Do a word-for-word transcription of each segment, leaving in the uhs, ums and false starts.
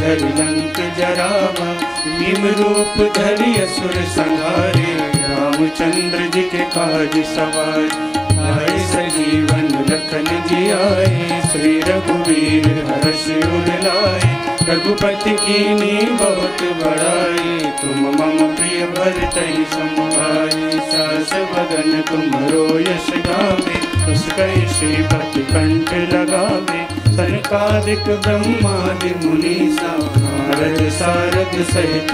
धरि लंक जरावा, भीम रूप धरि असुर संहारे, रामचंद्र जी के काज सवारे। आए सजीवन लखन जी आए, श्री रघुवीर हर्ष उर लाए। रघुपति कीन्ही बहुत बड़ाई, तुम मम प्रिय भरतहि सम भाई। सास बदन तुम्हरो यश गावे, उस कहि श्रीपति कंठ लगावे। सनकादिक ब्रह्मादि मुनीसा, नारद सारद सहित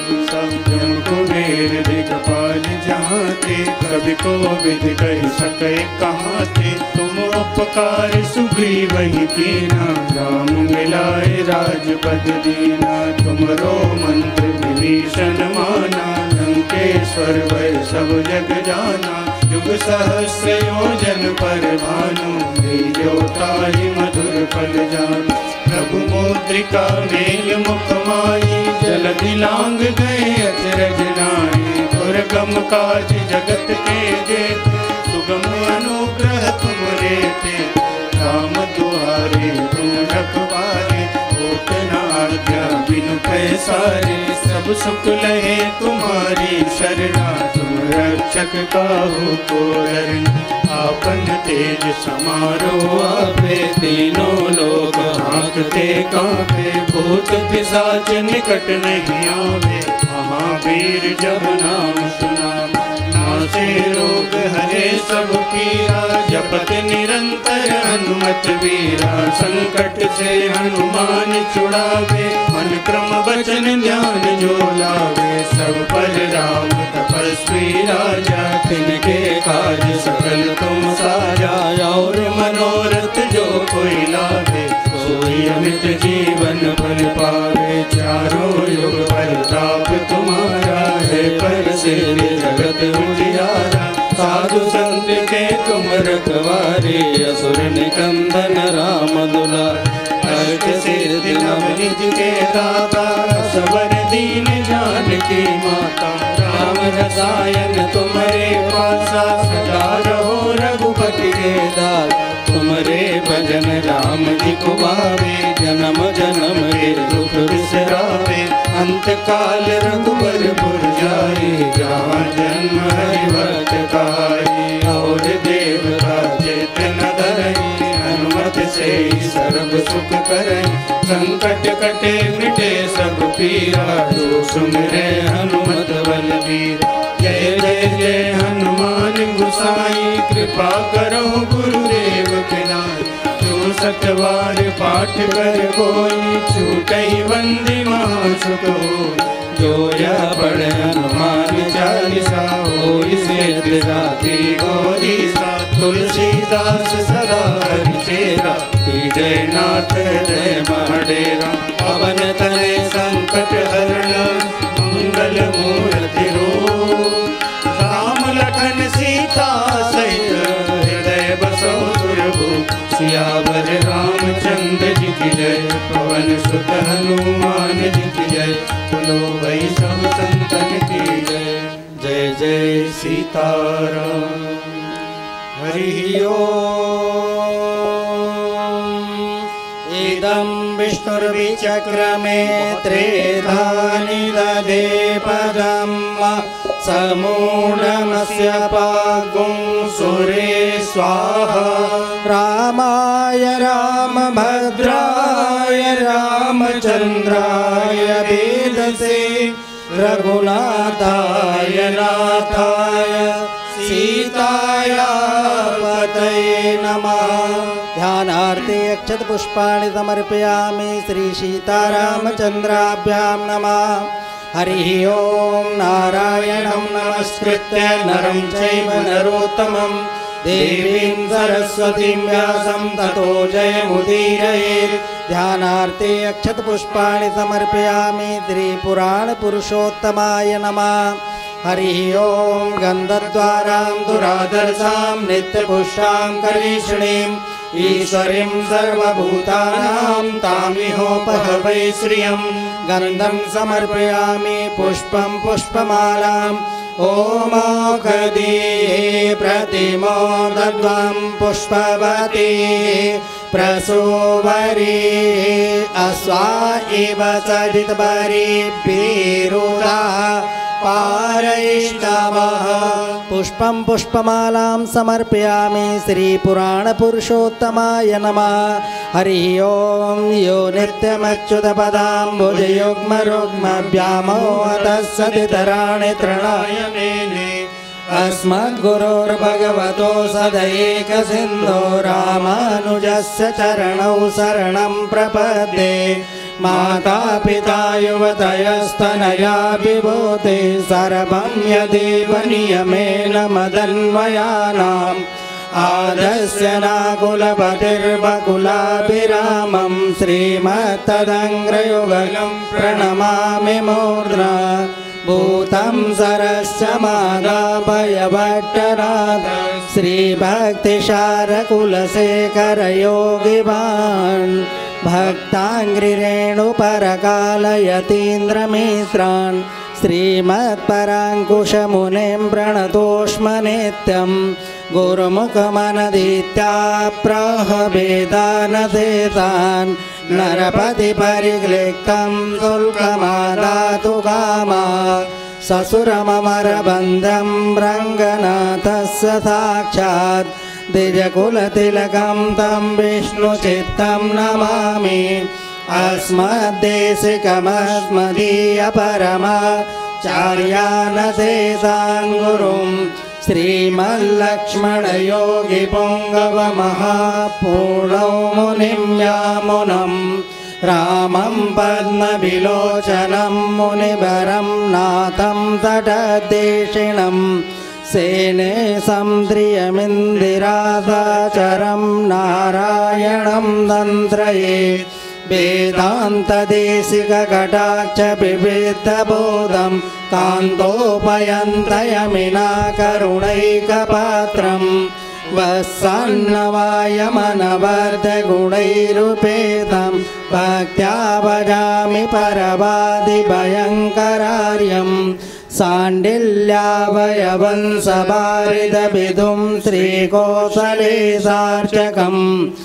जम कुबेर दिगपाल जहाँते। कवि कोविद कहि सकै कहाँते, तुम उपकार सुग्रीवहि कीन्हा। राम मिलाए राजपद दीना, तुमरो मंत्र विभीषण माना। लंकेश्वर भय सब जग जाना, युग सहस्र योजन पर भानु। ताहि मधुर फल जानु, प्रभु मुद्रिका मेल मुख माही। जलधि लांग गए अचरज नाहि, दुर्गम काज जगत के जेते। सुगम अनुग्रह तुमरे तेते, राम दुआरे तुम रखवारे। होत न आज्ञा बिनु पैसारे, सब सुख लहे तुम्हारी शरणा। तुम रक्षक काहू को डरना, आपन तेज समारो आपे। तीनों लोग हाँकते कांपे, भूत पिशाच निकट नहीं आवे। महावीर जब नाम सुनावे, नासे रोग हरे सब पीरा। जपत निरंतर हनुमत वीरा, संकट से हनुमान छुड़ावे। मन क्रम वचन ध्यान जो लावे, सब पर राम तपस्वी राजा। तिनके काज सकल तुम साजा, और मनोरथ जो कोई लावे। सोई अमित जीवन फल पावे, चारों युग परताप तुम्हारा। है प्रसिद्ध जगत उजियारा, साधु संत के तुम रखवारे। असुर निकंदन राम दुलारे, अर्थ सिद्धि नवनिध के दाता। सबर दीन जानकी माता, राम रसायन तुम्हारे पासा। सदा रहो रघुपति के दास, तुम्हारे भजन राम जी को भावे। जन्म जन्म के दुख बिसरावे, अंत काल रघुबरपुर जाई। जहाँ जन्म हरि भक्त कहाई, और देवता चेत न धरई। हनुमत से सर्व सुख करई, संकट कटे मिटे सब पीरा। जो सुमिरै हनुमत बलबीर, जय जय जय हनुमान गोसाई। कृपा करो गुरुदेव के नाथ, जो सतवार पाठ कर कोई। छूटई बंदी महासुख होई, जो यह पढ़ हनुमान चालीसा। होई सिद्धि राति गौरीसा, तुलसीदास सदा हरिचेरा। जय नाथ जय महाडेरा, पवन तनय संकट हरण। मंगल मूर्ति रूप, राम लखन सीता सहित। हृदय बसो सुरभूप, सियावर रामचंद्र जी की जय। पवन सुत हनुमान जी की जय, बोलो भाई सब संतन की जय। जय जय सीताराम। हरि ओम। इदं विष्णुर्विचक्रमे त्रेधानि दधे पदम्। समूढमस्य पागुं सुरे स्वाहा। रामाय रामभद्राय रामचन्द्राय वेदसे। रघुनाथाय नाथाय सीताया पतये नमः। ध्यानार्थे अक्षत पुष्पाणि समर्पयामि, श्री सीतारामचन्द्राभ्यां नमः। हरि ओम। नारायणं नमस्कृत्य नरं चैव नरोत्तमं, देवीं सरस्वतीं व्यासं ततो जयमुदीरयेत्। ध्यानार्थे अक्षत पुष्पाणि समर्पयामि, श्री पुराण पुरुषोत्तमाय नमः। हरि ओम। गन्धद्वारां दुरादर्शां नित्यपुष्टां करीषणीं, ईश्वरीं सर्वभूतानां तामिहोपहवै श्रियं। गन्धं समर्पयामि पुष्पं पुष्पमालां। ओमौषधीः प्रतिमोदध्वं पुष्पवती प्रसूवरी अस्वा एव सजितपरिभिरुदा पारयिष्टवः। पुष्पं पुष्पमालां समर्पयामि श्रीपुराणपुरुषोत्तमाय नमः। हरिः ओं। यो नित्यमच्युतपदाम्बुजयुग्मरुग्मव्यामोहतः सतितराणि तृणाय मेने अस्मद्गुरोर्भगवतो सदैकसिन्धो रामानुजस्य चरणौ शरणं प्रपद्ये। माता पिता युवतयस्तनया विभूते सर्वं यदेव नियमेन मदन्वयानाम् आदस्य नाकुलपतिर्बकुलाभिरामं श्रीमत्तदङ्घ्रयुगलं प्रणमामि मूर्ध्ना। भूतं सरस्य मादाभयभट्टनाथ श्रीभक्तिसारकुलशेखरयोगिवान् भक्ताङ्घ्रिरेणुपरकालयतीन्द्रमित्रान् श्रीमत्पराङ्कुशमुनिं प्रणतोष्म नित्यं। गुरुमुखमनदीत्या प्रहवेदानसेतान् नरपतिपरिक्लिष्टं शुल्कमादातु कामा। ससुरममरबन्धं रङ्गनाथस्य साक्षात् द्विजकुलतिलकं तं विष्णुचित्तं नमामि। अस्मद्देशिकमस्मदीयपरमाचार्यानशेषान् गुरुं श्रीमल्लक्ष्मणयोगिपुङ्गवमहापूर्णौ मुनिं यामुनं रामं पद्मविलोचनं मुनिवरं नाथं तटदेशिणं सेनेशं श्रियमिन्दिरासाचरं नारायणं तन्त्रये। वेदान्तदेशिककटाक्षविविधबोधं कान्तोपयन्तयमिना करुणैकपात्रं वत्सन्नवायमनवर्धगुणैरुपेतं भक्त्या भजामि परवादिभयङ्करार्यं। शाण्डिल्यावयवंशवारिदविदुं श्रीकोसलेशार्चकम्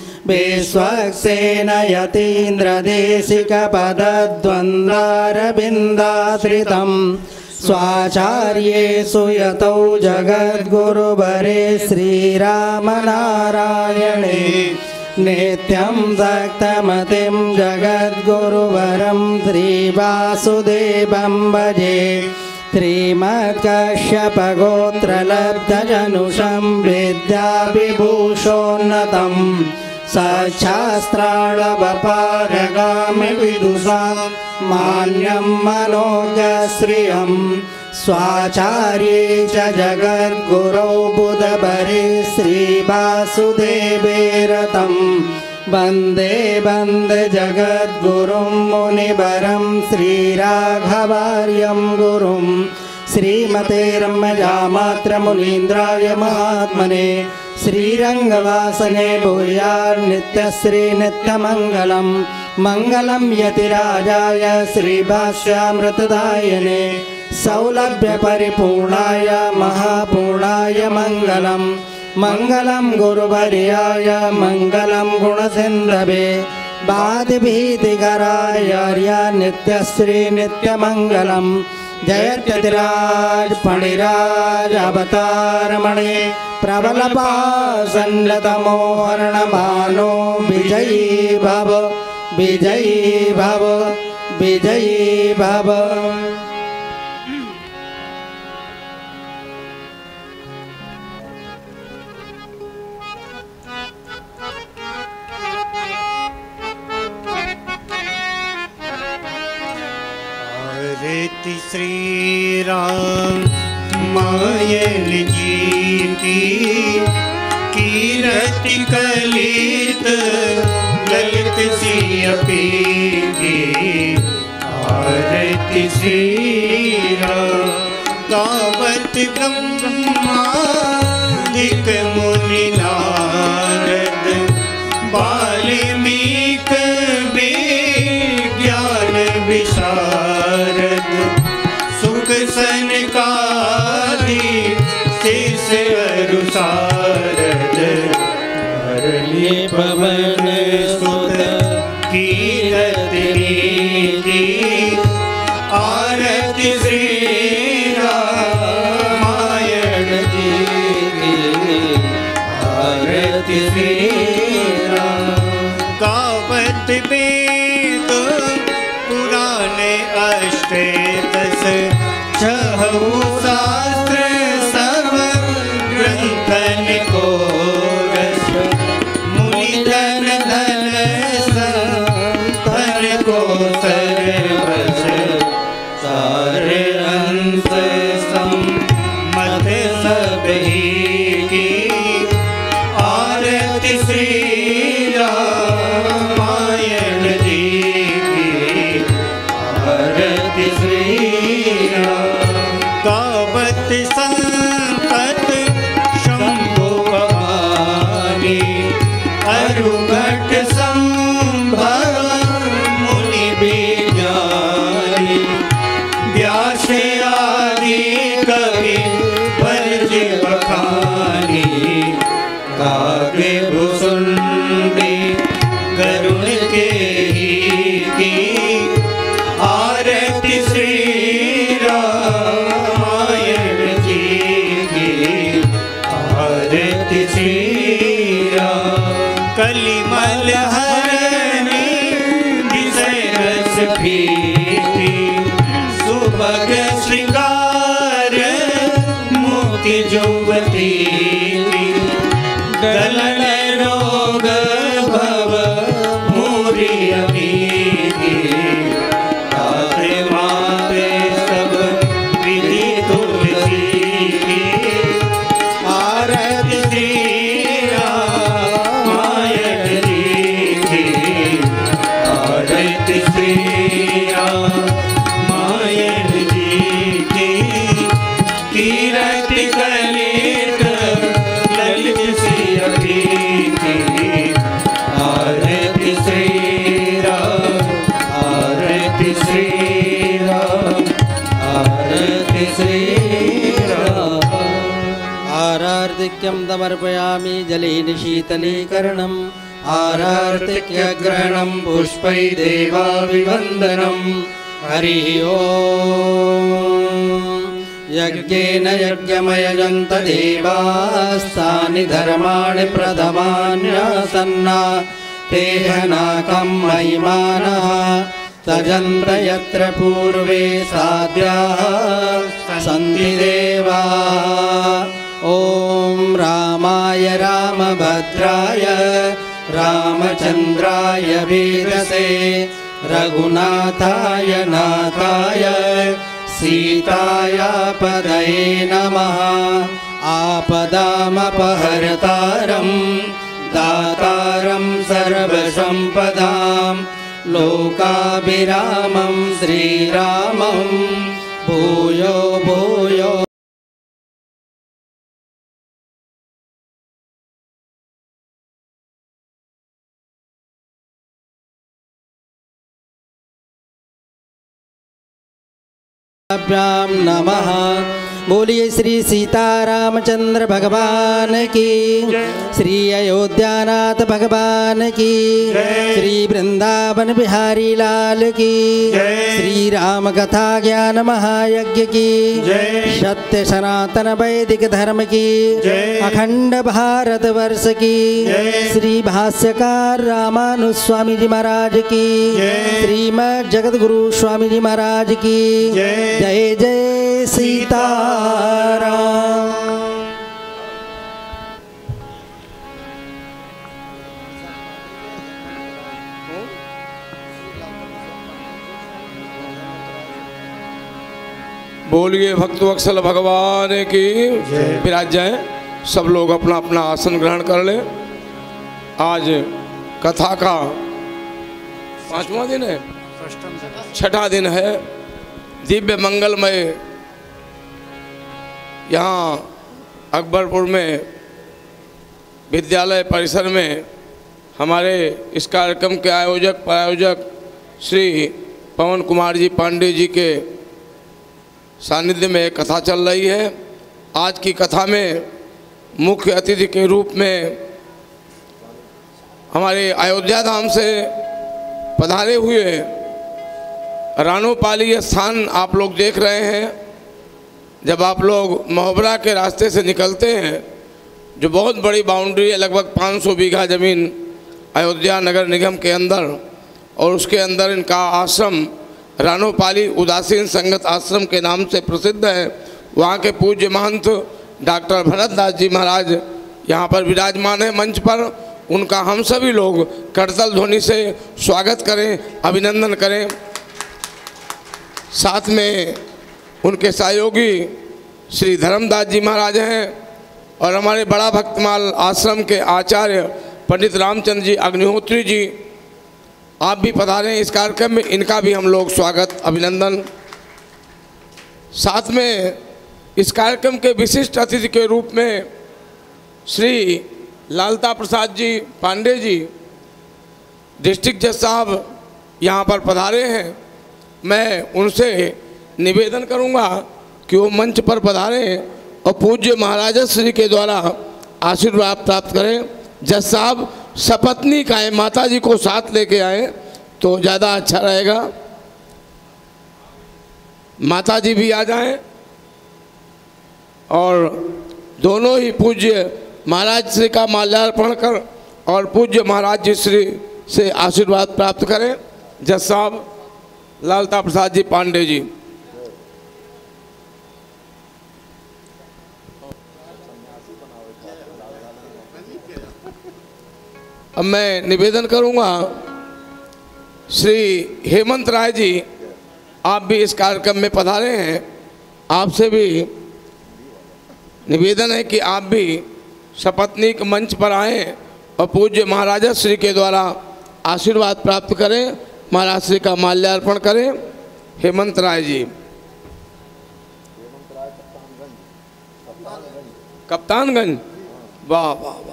विश्वक्सेनयतीन्द्रदेशिकपदद्वन्द्वारविन्दाश्रितं स्वाचार्येषु यतौ जगद्गुरुवरे श्रीरामनारायणे नित्यं सक्तमतिं जगद्गुरुवरं श्रीवासुदेवं भजे। श्रीमत्कश्यपगोत्रलब्धजनुषं विद्याविभूषोन्नतं सच्छास्त्राळवपारगामि विदुषां मान्यं मनोजश्रियं। स्वाचार्ये च जगद्गुरौ बुधवरे श्रीवासुदेवे रतं वन्दे वन्दे जगद्गुरुं मुनिवरं श्रीराघवार्यं गुरुं। श्रीमते रम्यजामात्रमुनीन्द्राय महात्मने श्रीरङ्गवासने भूयान्नित्यश्री नित्यमङ्गलं। मङ्गलं यतिराजाय श्रीभाष्यामृतदायिने सौलभ्यपरिपूर्णाय महापूर्णाय मङ्गलम्। मङ्गलं गुरुवर्याय मङ्गलं गुणसिन्धवे बाधिभीतिकराय नित्यश्री नित्यमङ्गलं। जयत्यतिराज फणिराज अवतारमणे प्रबलपासन्नतमोहरणमानो विजयी भव विजयी भव विजयी भव। हरे श्री राम मायन जीती कीरति कलित ललित सियपी आरति श्री राम गावत ब्रह्मादिक मुनि नारद वाल्मीक विज्ञान विशारद सुख सनकादि शेष अनुसारद हरले पवन सुत कीरत वेद पुराणे अष्टे दस छहु शास्त्र सब ग्रंथन को रस मुनि जन धन संतन को सर्वस सारे अंश सम्मत सब ही की आरती श्री रामायण जी की आरती श्री गावत संतत शंभु भवानी अरुघट संभव मुनि विज्ञानी व्यास आदि कवि वर्ज बखानी कागे भुसुंडी गरुण के ही की आरती श्री रामायण जी की आरती श्री कलिमल हरणी विषय रस प्रीति सुभग श्रृंगार मोति जुवती गलन रोग भव मूरी अमीरी ताते माते सब विधि तुलसी की आरती श्री रामायण जी की आरती श्री रामायण जी की कीरति कलित ललित श्री अभी की आरती श्री राम आरती श्री राम आरती श्री राम आरार्तिक्यं तमर्पयामि जलेन शीतलीकरणम् आरार्तिक्यग्रहणं पुष्पै देवाभिवन्दनं हरिः ओम् यज्ञेन यज्ञमयजन्त देवास्तानि धर्माणि प्रथमान्यासन्ना तेहनाकं महिमानः तजन्त यत्र पूर्वे साध्याः सन्ति देवाः ॐ रामाय रामभद्राय रामचन्द्राय वेदसे रघुनाथाय नाथाय सीतायापदये नमः आपदामपहर्तारं दातारं सर्वसम्पदां लोकाभिरामं श्रीरामं भूयो भूयो नमः। बोलिए श्री सीतारामचंद्र भगवान की, श्री अयोध्यानाथ भगवान की, श्री वृंदावन बिहारी लाल की, श्री राम कथा ज्ञान महायज्ञ की, सत्य सनातन वैदिक धर्म की, अखंड भारत वर्ष की, श्री भाष्यकार रामानुज स्वामी जी महाराज की, श्रीमद जगत गुरु स्वामी जी महाराज की जय जय सीताराम। बोलिए भक्तवत्सल भगवान की विराज जाए। सब लोग अपना अपना आसन ग्रहण कर लें। आज कथा का पांचवा दिन है, छठा दिन है। दिव्य मंगलमय यहाँ अकबरपुर में विद्यालय परिसर में हमारे इस कार्यक्रम के आयोजक प्रायोजक श्री पवन कुमार जी पांडे जी के सानिध्य में कथा चल रही है। आज की कथा में मुख्य अतिथि के रूप में हमारे अयोध्या धाम से पधारे हुए रानोपाली स्थान आप लोग देख रहे हैं। जब आप लोग मोहबरा के रास्ते से निकलते हैं, जो बहुत बड़ी बाउंड्री है, लगभग पाँच सौ बीघा ज़मीन अयोध्या नगर निगम के अंदर, और उसके अंदर इनका आश्रम रानोपाली उदासीन संगत आश्रम के नाम से प्रसिद्ध है। वहाँ के पूज्य महंत डॉक्टर भरत दास जी महाराज यहाँ पर विराजमान है मंच पर। उनका हम सभी लोग करतल ध्वनि से स्वागत करें, अभिनंदन करें। साथ में उनके सहयोगी श्री धर्मदास जी महाराज हैं और हमारे बड़ा भक्तमाल आश्रम के आचार्य पंडित रामचंद्र जी अग्निहोत्री जी, आप भी पधारे हैं इस कार्यक्रम में, इनका भी हम लोग स्वागत अभिनंदन। साथ में इस कार्यक्रम के विशिष्ट अतिथि के रूप में श्री लालता प्रसाद जी पांडे जी डिस्ट्रिक्ट जज साहब यहाँ पर पधारे हैं। मैं उनसे निवेदन करूँगा कि वो मंच पर पधारें और पूज्य महाराज श्री के द्वारा आशीर्वाद प्राप्त करें। जज साहब सपत्नी का है, माता जी को साथ लेके आए तो ज़्यादा अच्छा रहेगा। माता जी भी आ जाएं और दोनों ही पूज्य महाराज श्री का माल्यार्पण कर और पूज्य महाराज जी श्री से आशीर्वाद प्राप्त करें। जज साहब लालता प्रसाद जी पांडे जी। अब मैं निवेदन करूंगा श्री हेमंत राय जी, आप भी इस कार्यक्रम में पधारे हैं, आपसे भी निवेदन है कि आप भी सपत्नीक मंच पर आएँ और पूज्य महाराजा श्री के द्वारा आशीर्वाद प्राप्त करें, महाराज श्री का माल्यार्पण करें। हेमंत राय जी, कप्तानगंज, वाह वाह वाह।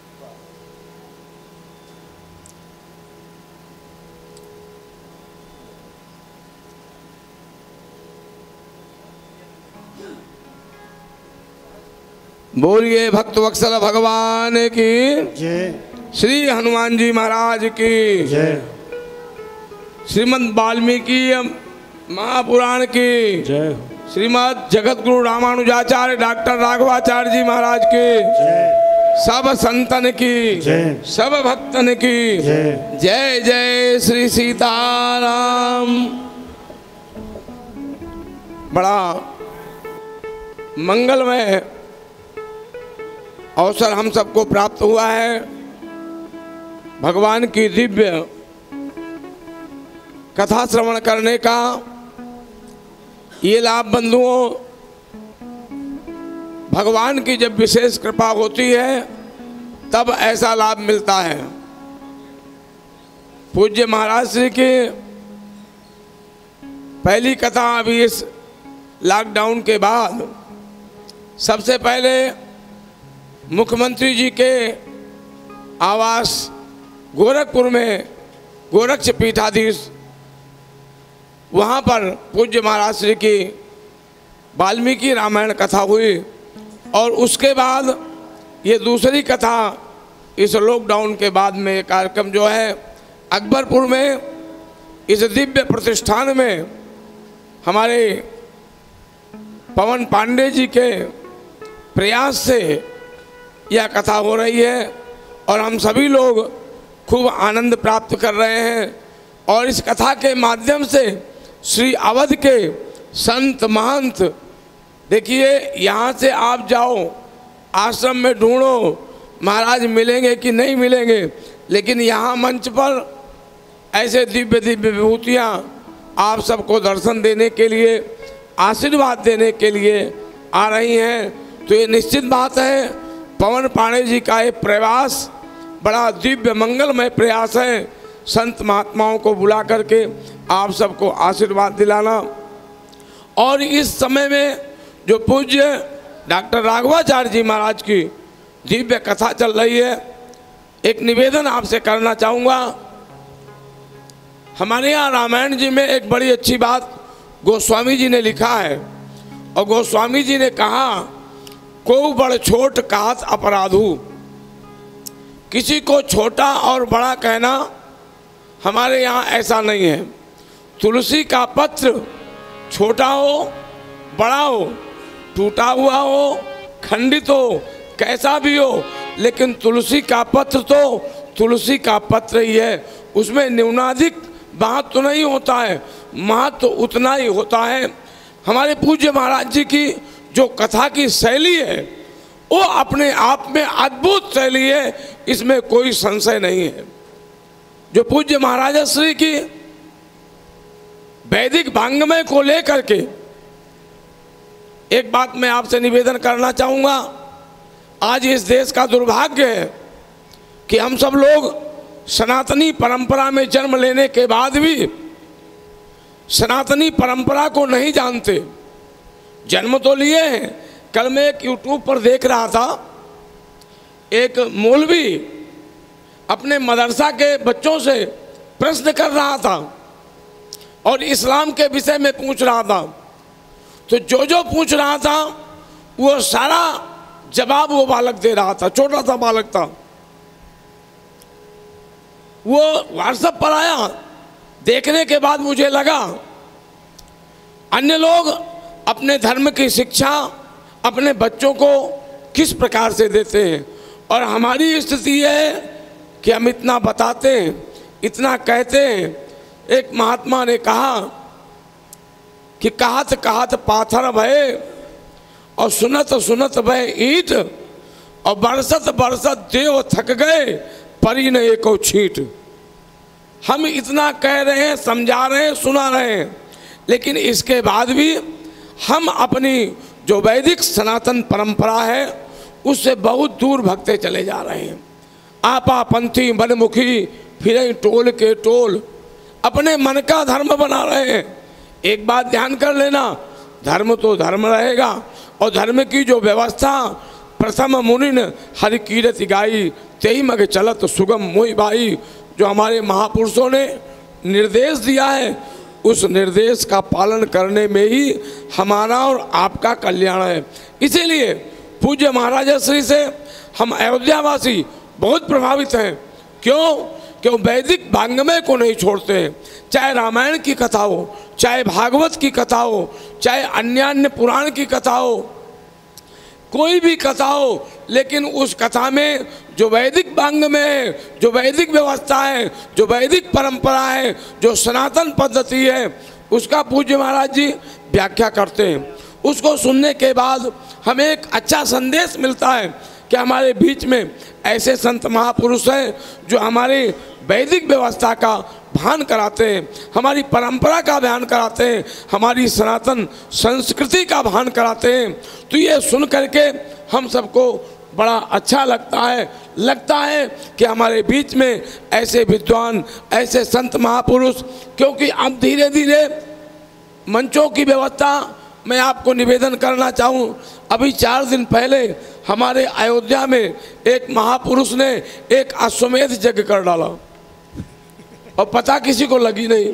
बोलिए भक्त वत्सल भगवान की जय, श्री हनुमान जी महाराज की जय, श्रीमद् वाल्मीकि महापुराण की जय, श्रीमद् जगत गुरु रामानुजाचार्य डॉक्टर राघवाचार्य जी महाराज की जय, सब संतन की जय, सब भक्तन की जय। जय जय श्री सीताराम। बड़ा मंगलमय अवसर हम सबको प्राप्त हुआ है भगवान की दिव्य कथा श्रवण करने का। ये लाभ बंधुओं, भगवान की जब विशेष कृपा होती है तब ऐसा लाभ मिलता है। पूज्य महाराज श्री की पहली कथा अभी इस लॉकडाउन के बाद सबसे पहले मुख्यमंत्री जी के आवास गोरखपुर में गोरक्ष पीठाधीश, वहाँ पर पूज्य महाराज श्री की वाल्मीकि रामायण कथा हुई और उसके बाद ये दूसरी कथा इस लॉकडाउन के बाद में कार्यक्रम जो है अकबरपुर में इस दिव्य प्रतिष्ठान में हमारे पवन पांडे जी के प्रयास से यह कथा हो रही है और हम सभी लोग खूब आनंद प्राप्त कर रहे हैं। और इस कथा के माध्यम से श्री अवध के संत महंत, देखिए यहाँ से आप जाओ आश्रम में ढूंढो महाराज मिलेंगे कि नहीं मिलेंगे, लेकिन यहाँ मंच पर ऐसे दिव्य दिव्य विभूतियाँ आप सबको दर्शन देने के लिए, आशीर्वाद देने के लिए आ रही हैं। तो ये निश्चित बात है पवन पांडे जी का ये प्रयास बड़ा दिव्य मंगलमय प्रयास है, संत महात्माओं को बुला करके आप सबको आशीर्वाद दिलाना। और इस समय में जो पूज्य डॉक्टर राघवाचार्य जी महाराज की दिव्य कथा चल रही है, एक निवेदन आपसे करना चाहूँगा। हमारे यहाँ रामायण जी में एक बड़ी अच्छी बात गोस्वामी जी ने लिखा है और गोस्वामी जी ने कहा, को बड़ छोट कहत अपराधु, किसी को छोटा और बड़ा कहना हमारे यहाँ ऐसा नहीं है। तुलसी का पत्र छोटा हो बड़ा हो, टूटा हुआ हो, खंडित हो, कैसा भी हो, लेकिन तुलसी का पत्र तो तुलसी का पत्र ही है उसमें न्यूनाधिक बात तो नहीं होता है, महत्व तो उतना ही होता है। हमारे पूज्य महाराज जी की जो कथा की शैली है वो अपने आप में अद्भुत शैली है, इसमें कोई संशय नहीं है। जो पूज्य महाराज श्री की वैदिक वाङ्मय को लेकर के एक बात मैं आपसे निवेदन करना चाहूँगा। आज इस देश का दुर्भाग्य है कि हम सब लोग सनातनी परंपरा में जन्म लेने के बाद भी सनातनी परंपरा को नहीं जानते। जन्म तो लिए हैं। कल मैं एक यूट्यूब पर देख रहा था, एक मौलवी अपने मदरसा के बच्चों से प्रश्न कर रहा था और इस्लाम के विषय में पूछ रहा था। तो जो जो पूछ रहा था वो सारा जवाब वो बालक दे रहा था, छोटा सा बालक था। वो व्हाट्सएप पर आया, देखने के बाद मुझे लगा अन्य लोग अपने धर्म की शिक्षा अपने बच्चों को किस प्रकार से देते हैं और हमारी स्थिति यह है कि हम इतना बताते हैं, इतना कहते हैं। एक महात्मा ने कहा कि कहत कहत पाथर भय और सुनत सुनत भय ईट और बरसत बरसत देव थक गए परी न एको छीट। हम इतना कह रहे हैं, समझा रहे हैं, सुना रहे हैं, लेकिन इसके बाद भी हम अपनी जो वैदिक सनातन परंपरा है उससे बहुत दूर भगते चले जा रहे हैं। आपा पंथी मनमुखी फिर टोल के टोल अपने मन का धर्म बना रहे हैं। एक बात ध्यान कर लेना, धर्म तो धर्म रहेगा और धर्म की जो व्यवस्था प्रथम मुनिन हरि कीरति गाई तेई मग चलत सुगम मोहि बाई, जो हमारे महापुरुषों ने निर्देश दिया है उस निर्देश का पालन करने में ही हमारा और आपका कल्याण है। इसीलिए पूज्य महाराज श्री से हम अयोध्यावासी बहुत प्रभावित हैं। क्यों? क्यों वैदिक वाङ्मय को नहीं छोड़ते हैं। चाहे रामायण की कथा हो, चाहे भागवत की कथा हो, चाहे अन्य अन्य पुराण की कथा हो, कोई भी कथा हो, लेकिन उस कथा में जो वैदिक वाङ्मय है, जो वैदिक व्यवस्था है, जो वैदिक परंपरा है, जो सनातन पद्धति है, उसका पूज्य महाराज जी व्याख्या करते हैं। उसको सुनने के बाद हमें एक अच्छा संदेश मिलता है कि हमारे बीच में ऐसे संत महापुरुष हैं जो हमारे वैदिक व्यवस्था का भान कराते हैं, हमारी परंपरा का ध्यान कराते हैं, हमारी सनातन संस्कृति का भान कराते हैं। तो ये सुन करके हम सबको बड़ा अच्छा लगता है लगता है कि हमारे बीच में ऐसे विद्वान, ऐसे संत महापुरुष, क्योंकि अब धीरे धीरे मंचों की व्यवस्था मैं आपको निवेदन करना चाहूँ। अभी चार दिन पहले हमारे अयोध्या में एक महापुरुष ने एक अश्वमेध यज्ञ कर डाला और पता किसी को लगी नहीं।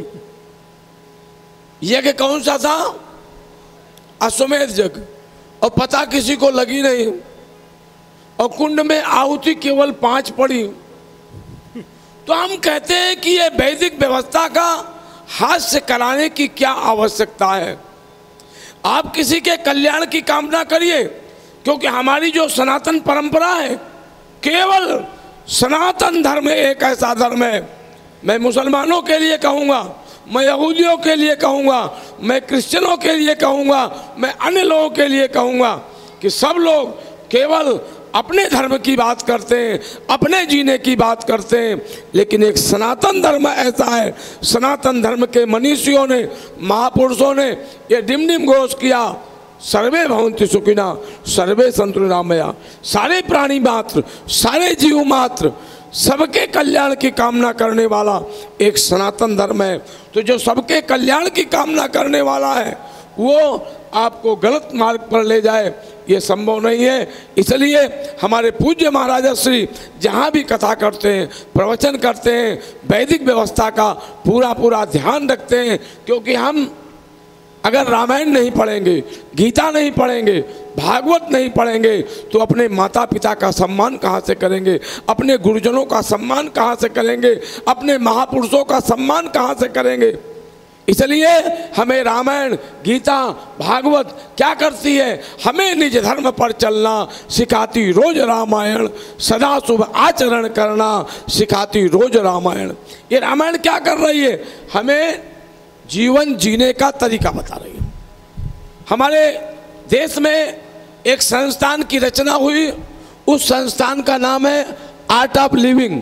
यज्ञ कौन सा था? अश्वमेध यज्ञ, और पता किसी को लगी नहीं। और कुंड में आहुति केवल पांच पड़ी। तो हम कहते हैं कि ये वैदिक व्यवस्था का हाथ से कराने की क्या आवश्यकता है? आप किसी के कल्याण की कामना करिए, क्योंकि हमारी जो सनातन परंपरा है, केवल सनातन धर्म एक ऐसा धर्म है। मैं मुसलमानों के लिए कहूँगा, मैं यहूदियों के लिए कहूँगा, मैं क्रिश्चियनों के लिए कहूँगा, मैं अन्य लोगों के लिए कहूँगा कि सब लोग केवल अपने धर्म की बात करते हैं, अपने जीने की बात करते हैं, लेकिन एक सनातन धर्म ऐसा है। सनातन धर्म के मनीषियों ने, महापुरुषों ने ये डिम डिम घोष किया, सर्वे भवन्ति सुखिना सर्वे सन्तु निरामया। सारे प्राणी मात्र, सारे जीव मात्र, सबके कल्याण की कामना करने वाला एक सनातन धर्म है। तो जो सबके कल्याण की कामना करने वाला है वो आपको गलत मार्ग पर ले जाए, ये संभव नहीं है। इसलिए हमारे पूज्य महाराज श्री जहाँ भी कथा करते हैं, प्रवचन करते हैं, वैदिक व्यवस्था का पूरा पूरा ध्यान रखते हैं। क्योंकि हम अगर रामायण नहीं पढ़ेंगे, गीता नहीं पढ़ेंगे, भागवत नहीं पढ़ेंगे, तो अपने माता पिता का सम्मान कहाँ से करेंगे? अपने गुरुजनों का सम्मान कहाँ से करेंगे? अपने महापुरुषों का सम्मान कहाँ से करेंगे? इसलिए हमें रामायण, गीता, भागवत क्या करती है, हमें निज धर्म पर चलना सिखाती रोज रामायण, सदा शुभ आचरण करना सिखाती रोज रामायण। ये रामायण क्या कर रही है, हमें जीवन जीने का तरीका बता रही है। हमारे देश में एक संस्थान की रचना हुई, उस संस्थान का नाम है आर्ट ऑफ लिविंग।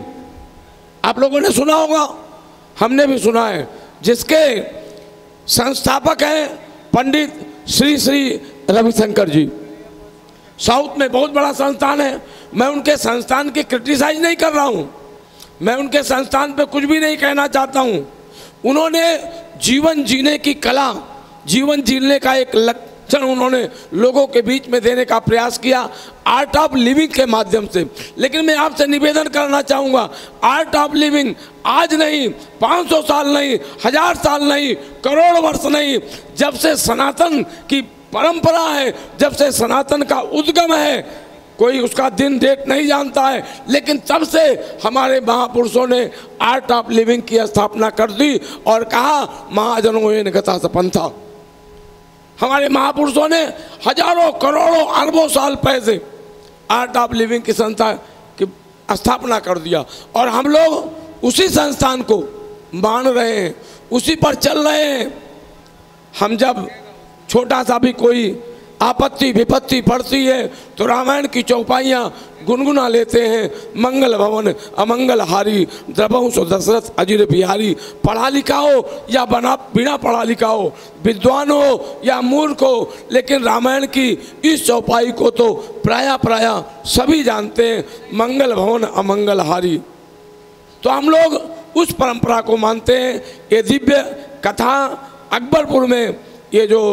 आप लोगों ने सुना होगा, हमने भी सुना है, जिसके संस्थापक हैं पंडित श्री श्री रविशंकर जी। साउथ में बहुत बड़ा संस्थान है। मैं उनके संस्थान की क्रिटिसाइज नहीं कर रहा हूँ, मैं उनके संस्थान पे कुछ भी नहीं कहना चाहता हूँ। उन्होंने जीवन जीने की कला, जीवन जीने का एक लक्ष्य उन्होंने लोगों के बीच में देने का प्रयास किया आर्ट ऑफ लिविंग के माध्यम से। लेकिन मैं आपसे निवेदन करना चाहूँगा, आर्ट ऑफ लिविंग आज नहीं, पाँच सौ साल नहीं, हजार साल नहीं, करोड़ वर्ष नहीं, जब से सनातन की परंपरा है, जब से सनातन का उद्गम है, कोई उसका दिन डेट नहीं जानता है, लेकिन तब से हमारे महापुरुषों ने आर्ट ऑफ लिविंग की स्थापना कर दी और कहा महाजनों ये गता सपंथा। हमारे महापुरुषों ने हजारों करोड़ों अरबों साल पहले आर्ट ऑफ लिविंग की संस्था की स्थापना कर दिया और हम लोग उसी संस्थान को मान रहे हैं, उसी पर चल रहे हैं। हम जब छोटा सा भी कोई आपत्ति विपत्ति पड़ती है तो रामायण की चौपाइयाँ गुनगुना लेते हैं, मंगल भवन अमंगल हारी, द्रवंश दशरथ अजिर बिहारी। पढ़ा लिखा हो या बना बिना पढ़ा लिखा हो, विद्वान हो या मूर्ख हो, लेकिन रामायण की इस चौपाई को तो प्राय प्राय सभी जानते हैं, मंगल भवन अमंगल हारी। तो हम लोग उस परंपरा को मानते हैं। ये दिव्य कथा अकबरपुर में ये जो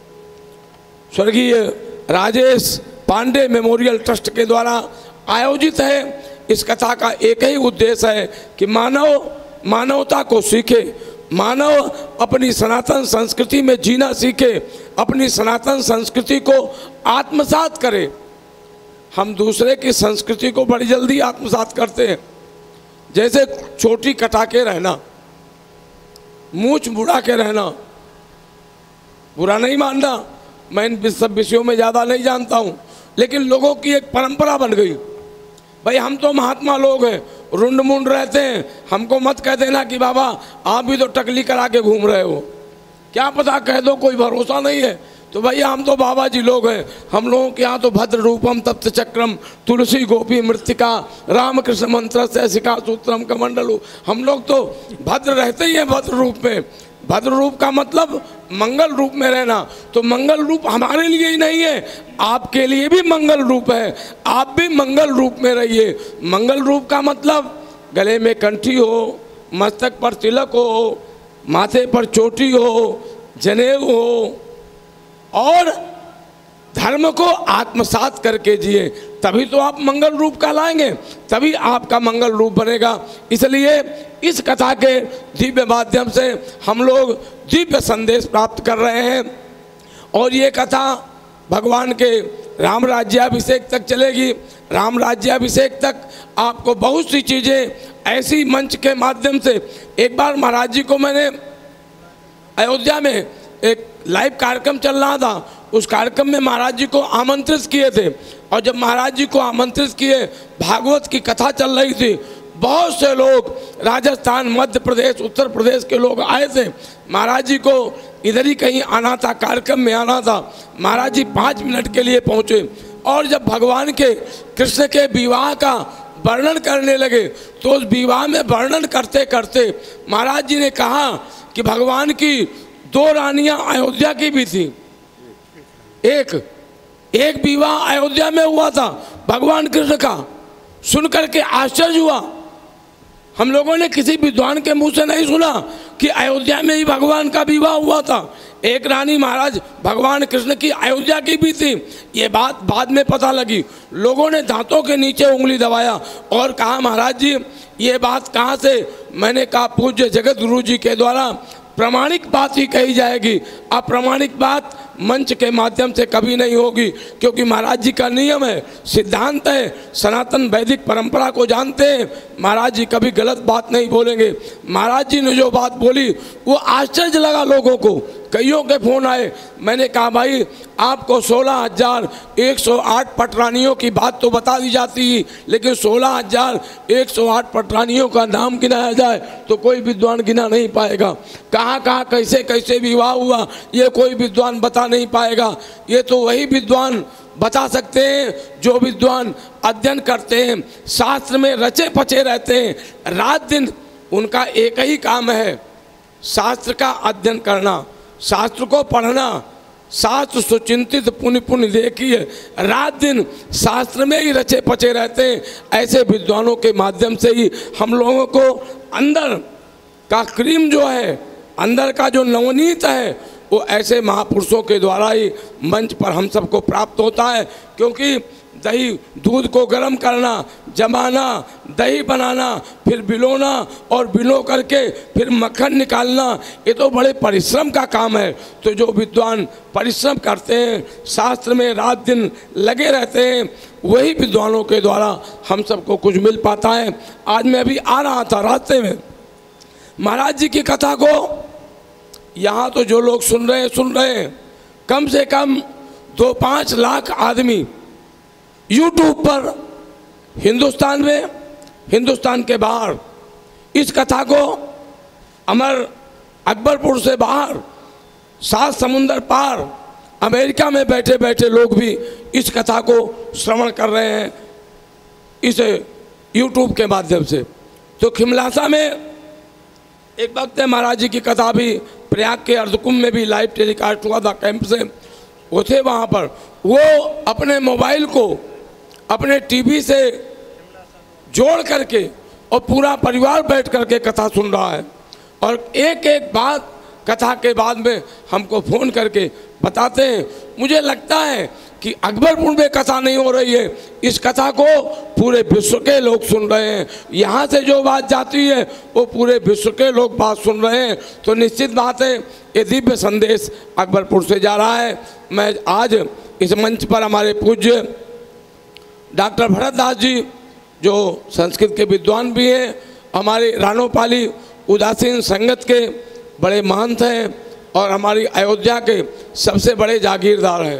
स्वर्गीय राजेश पांडे मेमोरियल ट्रस्ट के द्वारा आयोजित है, इस कथा का एक ही उद्देश्य है कि मानव मानवता को सीखे, मानव अपनी सनातन संस्कृति में जीना सीखे, अपनी सनातन संस्कृति को आत्मसात करे। हम दूसरे की संस्कृति को बड़ी जल्दी आत्मसात करते हैं, जैसे चोटी कटा के रहना, मूछ मुड़ा के रहना, बुरा नहीं मानना, मैं इन सब विषयों में ज़्यादा नहीं जानता हूँ, लेकिन लोगों की एक परंपरा बन गई। भाई हम तो महात्मा लोग हैं, रुंड मुंड रहते हैं, हमको मत कह देना कि बाबा आप भी तो टकली करा के घूम रहे हो, क्या पता कह दो, कोई भरोसा नहीं है। तो भैया हम तो बाबा जी लोग हैं, हम लोगों के यहाँ तो भद्र रूपम तप्त चक्रम तुलसी गोपी मृतिका रामकृष्ण मंत्र से शिखा सूत्रम कमंडलू। हम लोग तो भद्र रहते ही हैं भद्र रूप में। भद्र रूप का मतलब मंगल रूप में रहना। तो मंगल रूप हमारे लिए ही नहीं है, आपके लिए भी मंगल रूप है, आप भी मंगल रूप में रहिए। मंगल रूप का मतलब गले में कंठी हो, मस्तक पर तिलक हो, माथे पर चोटी हो, जनेऊ हो और धर्म को आत्मसात करके जिए, तभी तो आप मंगल रूप कहलाएंगे, तभी आपका मंगल रूप बनेगा। इसलिए इस कथा के दिव्य माध्यम से हम लोग दिव्य संदेश प्राप्त कर रहे हैं और ये कथा भगवान के राम राज्याभिषेक तक चलेगी। राम राज्याभिषेक तक आपको बहुत सी चीज़ें ऐसी मंच के माध्यम से, एक बार महाराज जी को मैंने अयोध्या में एक लाइव कार्यक्रम चल रहा था, उस कार्यक्रम में महाराज जी को आमंत्रित किए थे और जब महाराज जी को आमंत्रित किए, भागवत की कथा चल रही थी, बहुत से लोग राजस्थान, मध्य प्रदेश, उत्तर प्रदेश के लोग आए थे। महाराज जी को इधर ही कहीं आना था, कार्यक्रम में आना था। महाराज जी पाँच मिनट के लिए पहुँचे और जब भगवान के कृष्ण के विवाह का वर्णन करने लगे तो उस विवाह में वर्णन करते करते महाराज जी ने कहा कि भगवान की दो रानियां अयोध्या की भी थी। एक एक विवाह अयोध्या में हुआ था भगवान कृष्ण का। सुनकर के आश्चर्य हुआ। हम लोगों ने किसी विद्वान के मुंह से नहीं सुना कि अयोध्या में ही भगवान का विवाह हुआ था। एक रानी महाराज भगवान कृष्ण की अयोध्या की भी थी। ये बात बाद में पता लगी। लोगों ने दांतों के नीचे उंगली दबाया और कहा महाराज जी ये बात कहाँ से? मैंने कहा पूज्य जगत गुरु जी के द्वारा प्रमाणिक बात ही कही जाएगी, अप्रामाणिक बात मंच के माध्यम से कभी नहीं होगी, क्योंकि महाराज जी का नियम है, सिद्धांत है, सनातन वैदिक परंपरा को जानते हैं। महाराज जी कभी गलत बात नहीं बोलेंगे। महाराज जी ने जो बात बोली वो आश्चर्य लगा लोगों को, कईयों के फोन आए। मैंने कहा भाई आपको सोलह हजार एक सौ आठ पटरानियों की बात तो बता दी जाती है, लेकिन सोलह हजार एक सौ आठ पटरानियों का नाम गिनाया जाए तो कोई विद्वान गिना नहीं पाएगा। कहाँ कहाँ कैसे कैसे विवाह हुआ ये कोई विद्वान बता नहीं पाएगा। ये तो वही विद्वान बता सकते हैं जो विद्वान अध्ययन करते हैं, शास्त्र में रचे पचे रहते हैं। रात दिन उनका एक ही काम है, शास्त्र का अध्ययन करना, शास्त्र को पढ़ना, शास्त्र सुचिंतित पुण्य पुण्य देखिए, रात दिन शास्त्र में ही रचे पचे रहते हैं। ऐसे विद्वानों के माध्यम से ही हम लोगों को अंदर का क्रीम जो है, अंदर का जो नवनीत है, वो ऐसे महापुरुषों के द्वारा ही मंच पर हम सबको प्राप्त होता है। क्योंकि दही दूध को गर्म करना, जमाना, दही बनाना, फिर बिलोना और बिलो करके फिर मक्खन निकालना, ये तो बड़े परिश्रम का काम है। तो जो विद्वान परिश्रम करते हैं, शास्त्र में रात दिन लगे रहते हैं, वही विद्वानों के द्वारा हम सबको कुछ मिल पाता है। आज मैं अभी आ रहा था, रास्ते में महाराज जी की कथा को यहाँ तो जो लोग सुन रहे हैं सुन रहे हैं, कम से कम दो पाँच लाख आदमी यूट्यूब पर हिंदुस्तान में, हिंदुस्तान के बाहर इस कथा को, अमर अकबरपुर से बाहर, सात समुंदर पार अमेरिका में बैठे बैठे लोग भी इस कथा को श्रवण कर रहे हैं इस यूट्यूब के माध्यम से। तो खिमलासा में एक वक्त है, महाराज जी की कथा भी प्रयाग के अर्धकुंभ में भी लाइव टेलीकास्ट हुआ था कैंप से, वो थे वहाँ पर। वो अपने मोबाइल को अपने टीवी से जोड़ करके और पूरा परिवार बैठ करके कथा सुन रहा है, और एक एक बात कथा के बाद में हमको फ़ोन करके बताते हैं। मुझे लगता है कि अकबरपुर में कथा नहीं हो रही है, इस कथा को पूरे विश्व के लोग सुन रहे हैं। यहाँ से जो बात जाती है वो पूरे विश्व के लोग बात सुन रहे हैं। तो निश्चित बात है ये दिव्य संदेश अकबरपुर से जा रहा है। मैं आज इस मंच पर हमारे पूज्य डॉक्टर भरत दास जी जो संस्कृत के विद्वान भी हैं, हमारे रानोपाली उदासीन संगत के बड़े महंत हैं और हमारी अयोध्या के सबसे बड़े जागीरदार हैं।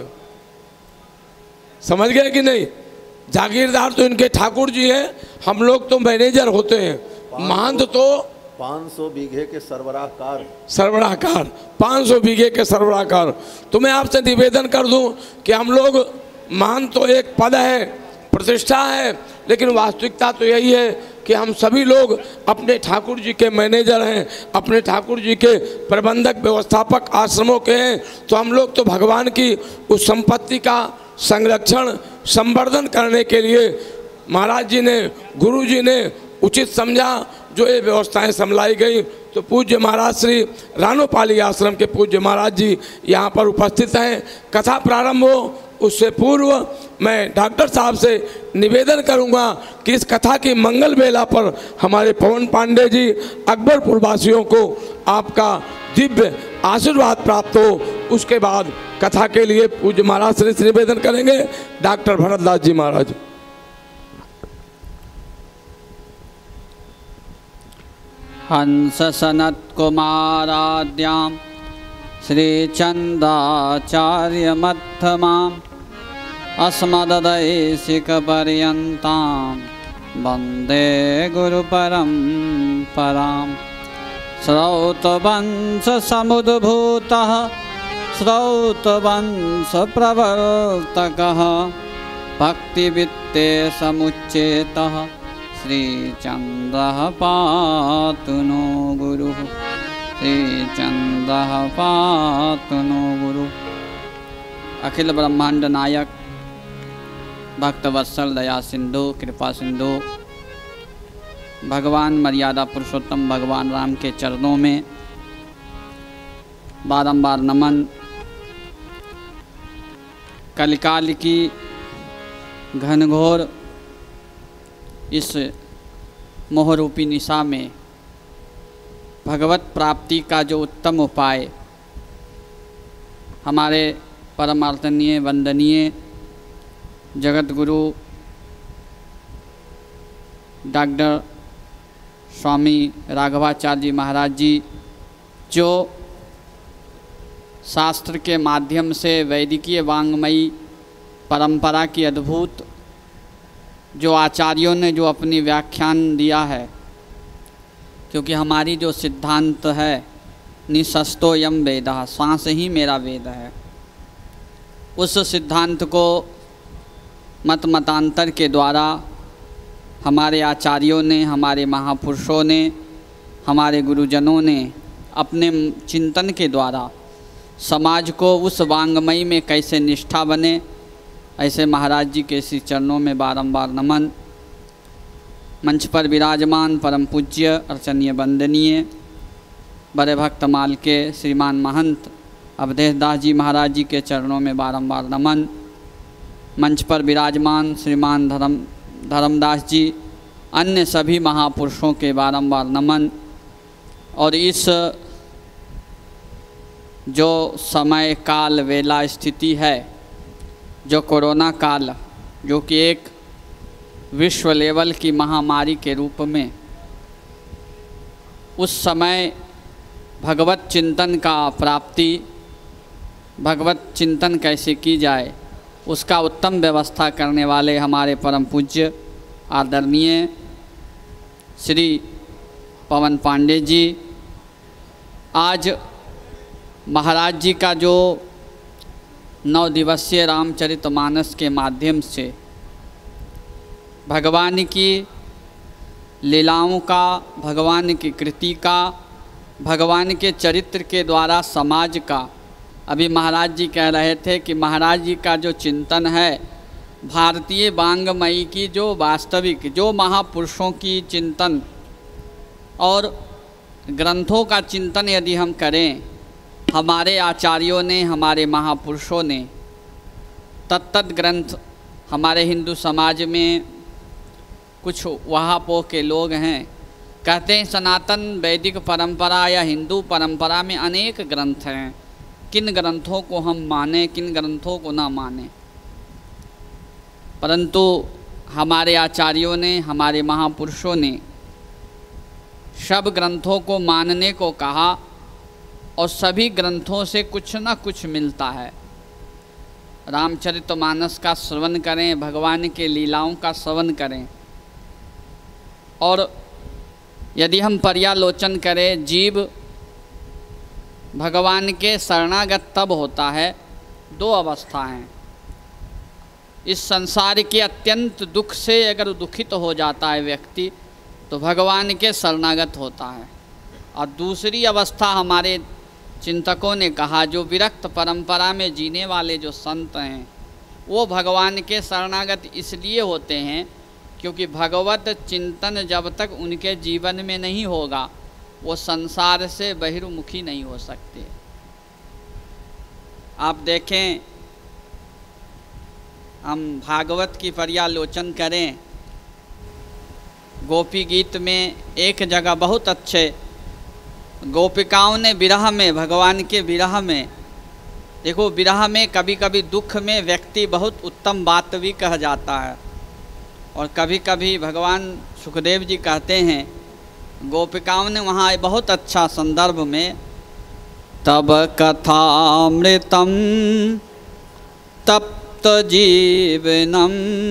समझ गए कि नहीं? जागीरदार तो इनके ठाकुर जी हैं, हम लोग तो मैनेजर होते हैं, महंत तो पाँच सौ बीघे के सरबराहकार सरबराहकार पाँच सौ बीघे के सरबराहकार। तो मैं आपसे निवेदन कर दूं कि हम लोग, महंत तो एक पद है, प्रतिष्ठा है, लेकिन वास्तविकता तो यही है कि हम सभी लोग अपने ठाकुर जी के मैनेजर हैं, अपने ठाकुर जी के प्रबंधक व्यवस्थापक आश्रमों के हैं। तो हम लोग तो भगवान की उस संपत्ति का संरक्षण संवर्धन करने के लिए महाराज जी ने, गुरु जी ने उचित समझा जो ये व्यवस्थाएं संभलाई गई। तो पूज्य महाराज श्री रानोपाली आश्रम के पूज्य महाराज जी यहाँ पर उपस्थित हैं। कथा प्रारंभ हो उससे पूर्व मैं डॉक्टर साहब से निवेदन करूंगा कि इस कथा की मंगल बेला पर हमारे पवन पांडे जी अकबरपुर वासियों को आपका दिव्य आशीर्वाद प्राप्त हो। उसके बाद कथा के लिए पूज्य महाराज श्री से निवेदन करेंगे डॉक्टर भरत दास जी महाराज। हंस सनत कुमाराद्यां श्रीचंदाचार्य मध्यमाम् अस्मददैशिकपर्यन्तां वन्दे गुरुपरम्परां। श्रौतवंशसमुद्भूतः श्रौतवंशप्रवर्तकः भक्तिवित्तेशमुच्चेतः श्रीचन्द्रः पातु नो गुरुः, श्रीचन्द्रः पातु नो गुरुः। अखिल ब्रह्मांड नायक भक्तवत्सल दया सिंधु कृपा सिंधु भगवान मर्यादा पुरुषोत्तम भगवान राम के चरणों में बारंबार नमन। कलिकाल की घनघोर इस मोहरूपी निशा में भगवत प्राप्ति का जो उत्तम उपाय हमारे परमार्थनीय वंदनीय जगत गुरु डॉक्टर स्वामी राघवाचार्य जी महाराज जी जो शास्त्र के माध्यम से वैदिकीय वांग्मयी परंपरा की अद्भुत जो आचार्यों ने जो अपनी व्याख्यान दिया है, क्योंकि हमारी जो सिद्धांत है निशस्तो यम वेदः, श्वास ही मेरा वेद है, उस सिद्धांत को मत मतांतर के द्वारा हमारे आचार्यों ने, हमारे महापुरुषों ने, हमारे गुरुजनों ने अपने चिंतन के द्वारा समाज को उस वांग्मयी में कैसे निष्ठा बने, ऐसे महाराज जी के श्री चरणों में बारंबार नमन। मंच पर विराजमान परम पूज्य अर्चनीय वंदनीय बड़े भक्त माल के श्रीमान महंत अवधेश दास जी महाराज जी के चरणों में बारंबार नमन। मंच पर विराजमान श्रीमान धर्म धर्मदास जी, अन्य सभी महापुरुषों के बारंबार नमन। और इस जो समय काल वेला स्थिति है, जो कोरोना काल, जो कि एक विश्व लेवल की महामारी के रूप में, उस समय भगवत चिंतन का प्राप्ति, भगवत चिंतन कैसे की जाए, उसका उत्तम व्यवस्था करने वाले हमारे परम पूज्य आदरणीय श्री पवन पांडे जी आज महाराज जी का जो नौ दिवसीय रामचरितमानस के माध्यम से भगवान की लीलाओं का, भगवान की कृति का, भगवान के चरित्र के द्वारा समाज का, अभी महाराज जी कह रहे थे कि महाराज जी का जो चिंतन है भारतीय वांग्मयी की जो वास्तविक जो महापुरुषों की चिंतन और ग्रंथों का चिंतन यदि हम करें, हमारे आचार्यों ने, हमारे महापुरुषों ने तत्त ग्रंथ, हमारे हिंदू समाज में कुछ वहापो के लोग हैं, कहते हैं सनातन वैदिक परंपरा या हिंदू परंपरा में अनेक ग्रंथ हैं, किन ग्रंथों को हम माने, किन ग्रंथों को ना माने। परंतु हमारे आचार्यों ने, हमारे महापुरुषों ने सब ग्रंथों को मानने को कहा और सभी ग्रंथों से कुछ न कुछ मिलता है। रामचरितमानस का श्रवण करें, भगवान के लीलाओं का श्रवण करें, और यदि हम पर्यालोचन करें, जीव भगवान के शरणागत तब होता है, दो अवस्था हैं। इस संसार के अत्यंत दुख से अगर दुखित हो जाता है व्यक्ति तो भगवान के शरणागत होता है, और दूसरी अवस्था हमारे चिंतकों ने कहा जो विरक्त परंपरा में जीने वाले जो संत हैं वो भगवान के शरणागत इसलिए होते हैं क्योंकि भगवत चिंतन जब तक उनके जीवन में नहीं होगा वो संसार से बहिर्मुखी नहीं हो सकते। आप देखें, हम भागवत की पर्यालोचन करें, गोपी गीत में एक जगह बहुत अच्छे गोपिकाओं ने विरह में, भगवान के विरह में, देखो विरह में कभी कभी दुख में व्यक्ति बहुत उत्तम बात भी कह जाता है, और कभी कभी भगवान सुखदेव जी कहते हैं, गोपिकाओं ने वहाँ बहुत अच्छा संदर्भ में तब कथामृतम तप्त जीवनम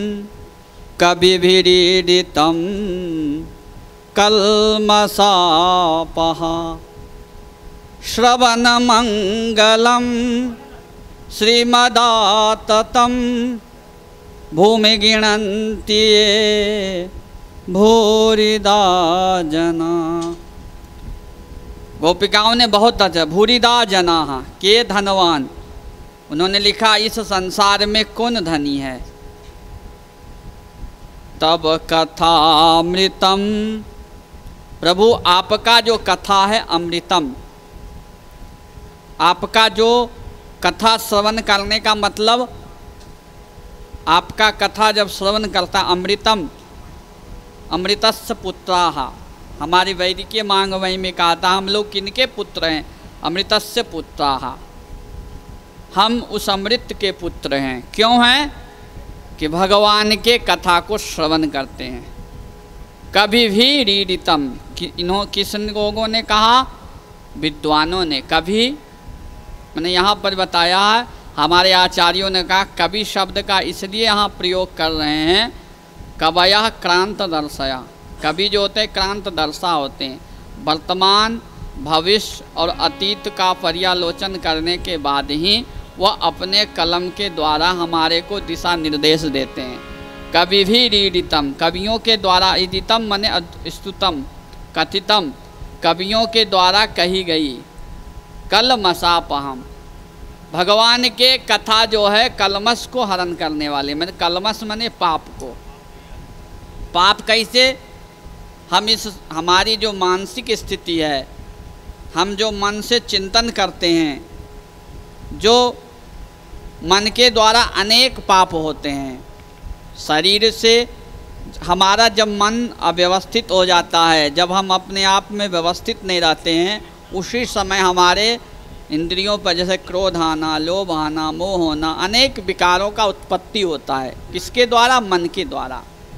कविभिरीडितम कल्मषापः श्रवणमंगलम श्रीमदाततं भूमि गिणन्ति ये भूरिदा जना। गोपिकाओं ने बहुत अच्छा, भूरिदा जना के धनवान, उन्होंने लिखा इस संसार में कौन धनी है। तब कथामृतम, प्रभु आपका जो कथा है अमृतम, आपका जो कथा श्रवण करने का मतलब, आपका कथा जब श्रवण करता अमृतम, अमृतस्य पुत्राः, हमारी वैदिकीय वाङ्मय में कहा था हम लोग किनके पुत्र हैं? अमृतस्य पुत्राः, हम उस अमृत के पुत्र हैं। क्यों हैं? कि भगवान के कथा को श्रवण करते हैं। कभी भी रीडितम, कि इन्हों किस लोगों ने कहा? विद्वानों ने। कभी मैंने यहाँ पर बताया है, हमारे आचार्यों ने कहा कवि शब्द का इसलिए यहाँ प्रयोग कर रहे हैं, कवयः क्रांत दर्शया, कवि जो होते हैं क्रांत दर्शा होते हैं। वर्तमान, भविष्य और अतीत का पर्यालोचन करने के बाद ही वह अपने कलम के द्वारा हमारे को दिशा निर्देश देते हैं। कवि भी रीडितम, कवियों के द्वारा, ईदितम मने स्तुतम, कथितम, कवियों के द्वारा कही गई। कलमसापहम, भगवान के कथा जो है कलमस को हरण करने वाले, मैंने कलमस मने पाप को। पाप कैसे? हम इस हमारी जो मानसिक स्थिति है, हम जो मन से चिंतन करते हैं, जो मन के द्वारा अनेक पाप होते हैं। शरीर से हमारा जब मन अव्यवस्थित हो जाता है, जब हम अपने आप में व्यवस्थित नहीं रहते हैं, उसी समय हमारे इंद्रियों पर जैसे क्रोध आना, लोभ आना, मोह होना, अनेक विकारों का उत्पत्ति होता है। किसके द्वारा? मन के द्वारा।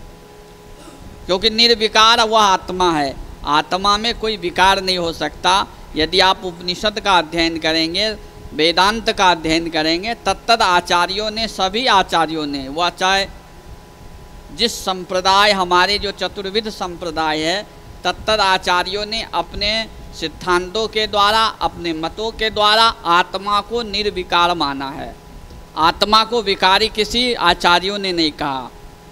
क्योंकि निर्विकार वह आत्मा है, आत्मा में कोई विकार नहीं हो सकता। यदि आप उपनिषद का अध्ययन करेंगे, वेदांत का अध्ययन करेंगे, तत्तद आचार्यों ने, सभी आचार्यों ने, वह चाहे जिस संप्रदाय, हमारे जो चतुर्विध संप्रदाय है, तत्तद आचार्यों ने अपने सिद्धांतों के द्वारा, अपने मतों के द्वारा आत्मा को निर्विकार माना है। आत्मा को विकारी किसी आचार्यों ने नहीं कहा।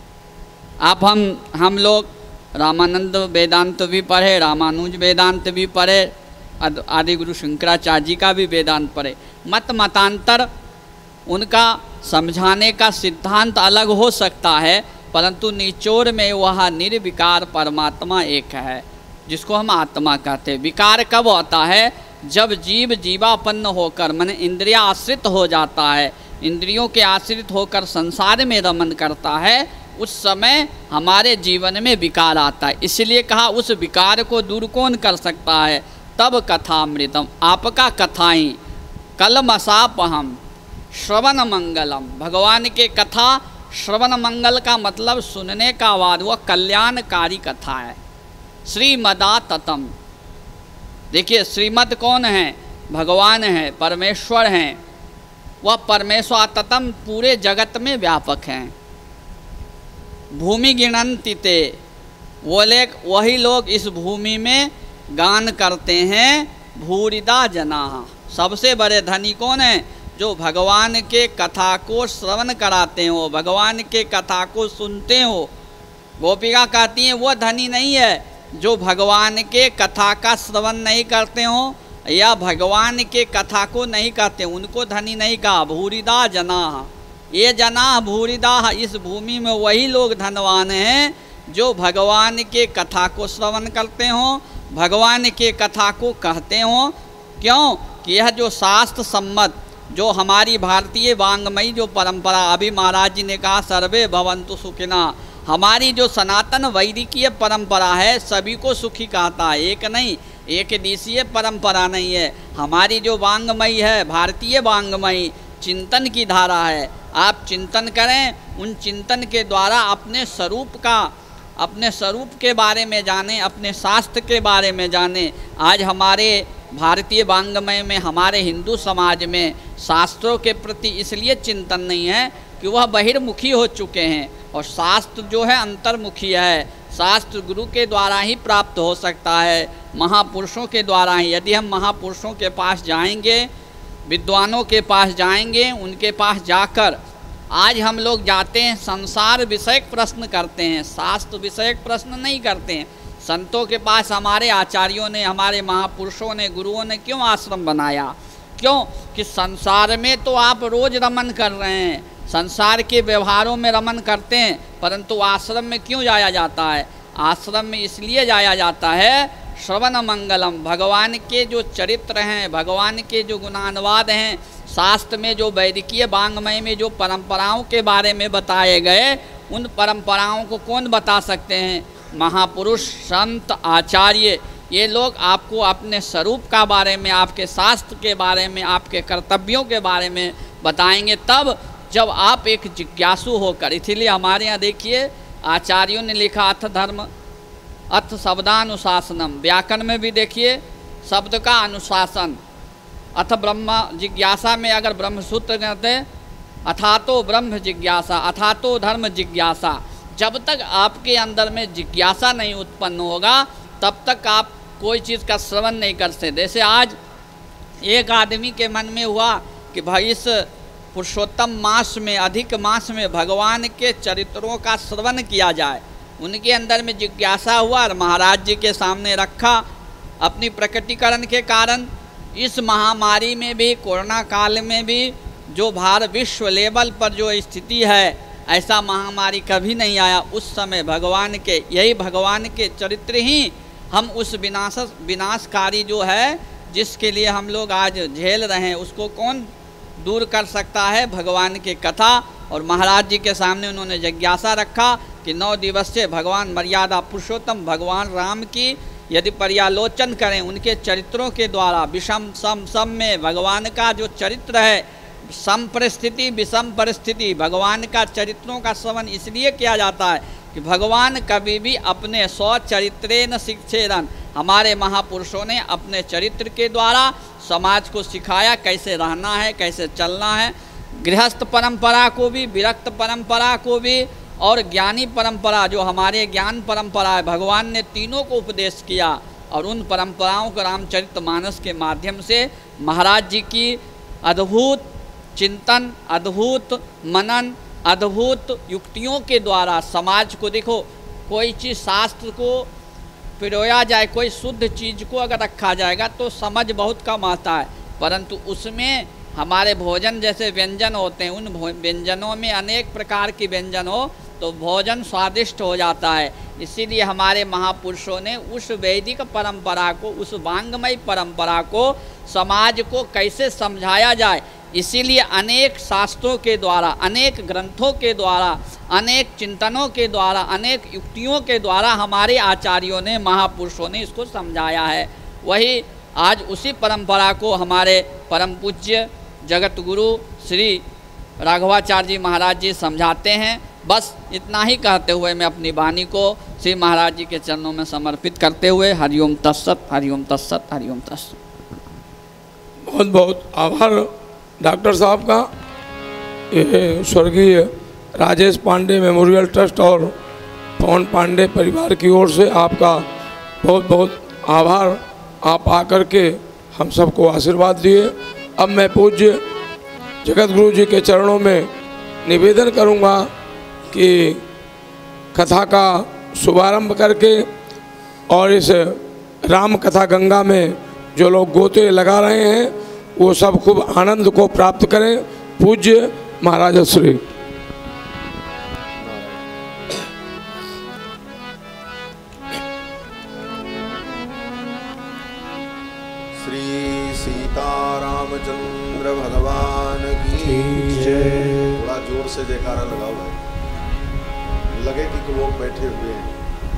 आप हम हम लोग रामानंद वेदांत भी पढ़े, रामानुज वेदांत भी पढ़े, आदि गुरु शंकराचार्य जी का भी वेदांत पढ़े। मत मतांतर उनका समझाने का सिद्धांत अलग हो सकता है, परंतु निचोड़ में वह निर्विकार परमात्मा एक है, जिसको हम आत्मा कहते हैं। विकार कब होता है? जब जीव जीवापन्न होकर, माने इंद्रिया आश्रित हो जाता है, इंद्रियों के आश्रित होकर संसार में रमन करता है, उस समय हमारे जीवन में विकार आता है। इसलिए कहा उस विकार को दूर कौन कर सकता है? तब कथामृतम, आपका कथाएं, कलमसापहम, श्रवण मंगलम, भगवान के कथा श्रवण मंगल का मतलब सुनने का बाद, वह कल्याणकारी कथा है। श्रीमदा ततम, देखिए श्रीमद कौन है? भगवान है, परमेश्वर हैं। वह परमेश्वर ततम पूरे जगत में व्यापक हैं। भूमि गिणन्ति ते, वो लेक वही लोग इस भूमि में गान करते हैं। भूरिदा जना, सबसे बड़े धनी कौन है? जो भगवान के कथा को श्रवण कराते हो, भगवान के कथा को सुनते हो। गोपिका कहती हैं वो धनी नहीं है जो भगवान के कथा का श्रवण नहीं करते हो या भगवान के कथा को नहीं कहते, उनको धनी नहीं कहा। भूरिदा जना, ये जना भूरिदा, इस भूमि में वही लोग धनवान हैं जो भगवान के कथा को श्रवण करते हो, भगवान के कथा को कहते हो। क्यों? कि यह जो शास्त्र सम्मत, जो हमारी भारतीय वांग्मयी जो परंपरा, अभी महाराज जी ने कहा सर्वे भवन्तु सुखिना, हमारी जो सनातन वैदिकीय परंपरा है सभी को सुखी कहता है। एक नहीं, एक देशीय परंपरा नहीं है। हमारी जो वांग्मयी है, भारतीय वांग्मयी चिंतन की धारा है। आप चिंतन करें, उन चिंतन के द्वारा अपने स्वरूप का, अपने स्वरूप के बारे में जानें, अपने शास्त्र के बारे में जानें। आज हमारे भारतीय वांग्मय में, हमारे हिंदू समाज में शास्त्रों के प्रति इसलिए चिंतन नहीं है कि वह बहिर्मुखी हो चुके हैं, और शास्त्र जो है अंतर्मुखी है। शास्त्र गुरु के द्वारा ही प्राप्त हो सकता है, महापुरुषों के द्वारा ही। यदि हम महापुरुषों के पास जाएंगे, विद्वानों के पास जाएंगे, उनके पास जाकर आज हम लोग जाते हैं संसार विषयक प्रश्न करते हैं, शास्त्र विषयक प्रश्न नहीं करते हैं। संतों के पास हमारे आचार्यों ने, हमारे महापुरुषों ने, गुरुओं ने क्यों आश्रम बनाया? क्यों? कि संसार में तो आप रोज रमन कर रहे हैं, संसार के व्यवहारों में रमन करते हैं, परंतु आश्रम में क्यों जाया जाता है? आश्रम में इसलिए जाया जाता है श्रवण मंगलम, भगवान के जो चरित्र हैं, भगवान के जो गुणानुवाद हैं, शास्त्र में जो वैदिकीय वांग्मय में जो परंपराओं के बारे में बताए गए, उन परंपराओं को कौन बता सकते हैं? महापुरुष, संत, आचार्य, ये लोग आपको अपने स्वरूप का बारे में, आपके शास्त्र के बारे में, आपके कर्तव्यों के बारे में बताएंगे, तब जब आप एक जिज्ञासु होकर। इसीलिए हमारे यहाँ देखिए आचार्यों ने लिखा अथ धर्म अथ शब्दानुशासनम, व्याकरण में भी देखिए शब्द का अनुशासन। अथ ब्रह्म जिज्ञासा में अगर ब्रह्म सूत्र कहते अथातो ब्रह्म जिज्ञासा, अथातो धर्म जिज्ञासा। जब तक आपके अंदर में जिज्ञासा नहीं उत्पन्न होगा तब तक आप कोई चीज़ का श्रवण नहीं कर सकते। जैसे आज एक आदमी के मन में हुआ कि भाई इस पुरुषोत्तम मास में, अधिक मास में भगवान के चरित्रों का श्रवण किया जाए। उनके अंदर में जिज्ञासा हुआ और महाराज जी के सामने रखा। अपनी प्रकटीकरण के कारण इस महामारी में भी, कोरोना काल में भी, जो भारत विश्व लेवल पर जो स्थिति है, ऐसा महामारी कभी नहीं आया। उस समय भगवान के, यही भगवान के चरित्र ही हम उस विनाश विनाशकारी जो है, जिसके लिए हम लोग आज झेल रहे हैं, उसको कौन दूर कर सकता है? भगवान की कथा। और महाराज जी के सामने उन्होंने जिज्ञासा रखा कि नौ दिवस से भगवान मर्यादा पुरुषोत्तम भगवान राम की यदि पर्यालोचन करें, उनके चरित्रों के द्वारा, विषम सम सम में भगवान का जो चरित्र है, सम परिस्थिति विषम परिस्थिति, भगवान का चरित्रों का श्रवण इसलिए किया जाता है कि भगवान कभी भी अपने स्व चरित्रेण शिक्षेरन, हमारे महापुरुषों ने अपने चरित्र के द्वारा समाज को सिखाया कैसे रहना है, कैसे चलना है। गृहस्थ परंपरा को भी, विरक्त परंपरा को भी और ज्ञानी परंपरा, जो हमारे ज्ञान परंपरा है, भगवान ने तीनों को उपदेश किया। और उन परंपराओं को रामचरितमानस के माध्यम से महाराज जी की अद्भुत चिंतन, अद्भुत मनन, अद्भुत युक्तियों के द्वारा समाज को, देखो कोई चीज़ शास्त्र को पिरोया जाए, कोई शुद्ध चीज़ को अगर रखा जाएगा तो समझ बहुत कम आता है, परंतु उसमें हमारे भोजन जैसे व्यंजन होते हैं, उन व्यंजनों में अनेक प्रकार की व्यंजन हो तो भोजन स्वादिष्ट हो जाता है। इसीलिए हमारे महापुरुषों ने उस वैदिक परंपरा को, उस वांग्मय परंपरा को समाज को कैसे समझाया जाए, इसीलिए अनेक शास्त्रों के द्वारा, अनेक ग्रंथों के द्वारा, अनेक चिंतनों के द्वारा, अनेक युक्तियों के द्वारा हमारे आचार्यों ने, महापुरुषों ने इसको समझाया है। वही आज उसी परंपरा को हमारे परम पूज्य जगत गुरु श्री राघवाचार्य जी महाराज जी समझाते हैं। बस इतना ही कहते हुए मैं अपनी वाणी को श्री महाराज जी के चरणों में समर्पित करते हुए हरिओम तत्सत, हरिओम तत्सत, हरिओम तत्सत। बहुत बहुत आभार डॉक्टर साहब का। ये स्वर्गीय राजेश पांडे मेमोरियल ट्रस्ट और पवन पांडे परिवार की ओर से आपका बहुत बहुत आभार। आप आकर के हम सबको आशीर्वाद दिए। अब मैं पूज्य जगत गुरु जी के चरणों में निवेदन करूंगा कि कथा का शुभारंभ करके और इस राम कथा गंगा में जो लोग गोते लगा रहे हैं वो सब खूब आनंद को प्राप्त करें। पूज्य महाराज श्री। श्री सीतारामचंद्र भगवान की जय। थोड़ा जोर से जयकारा लगाओ भाई, लगे कि लोग बैठे हुए हैं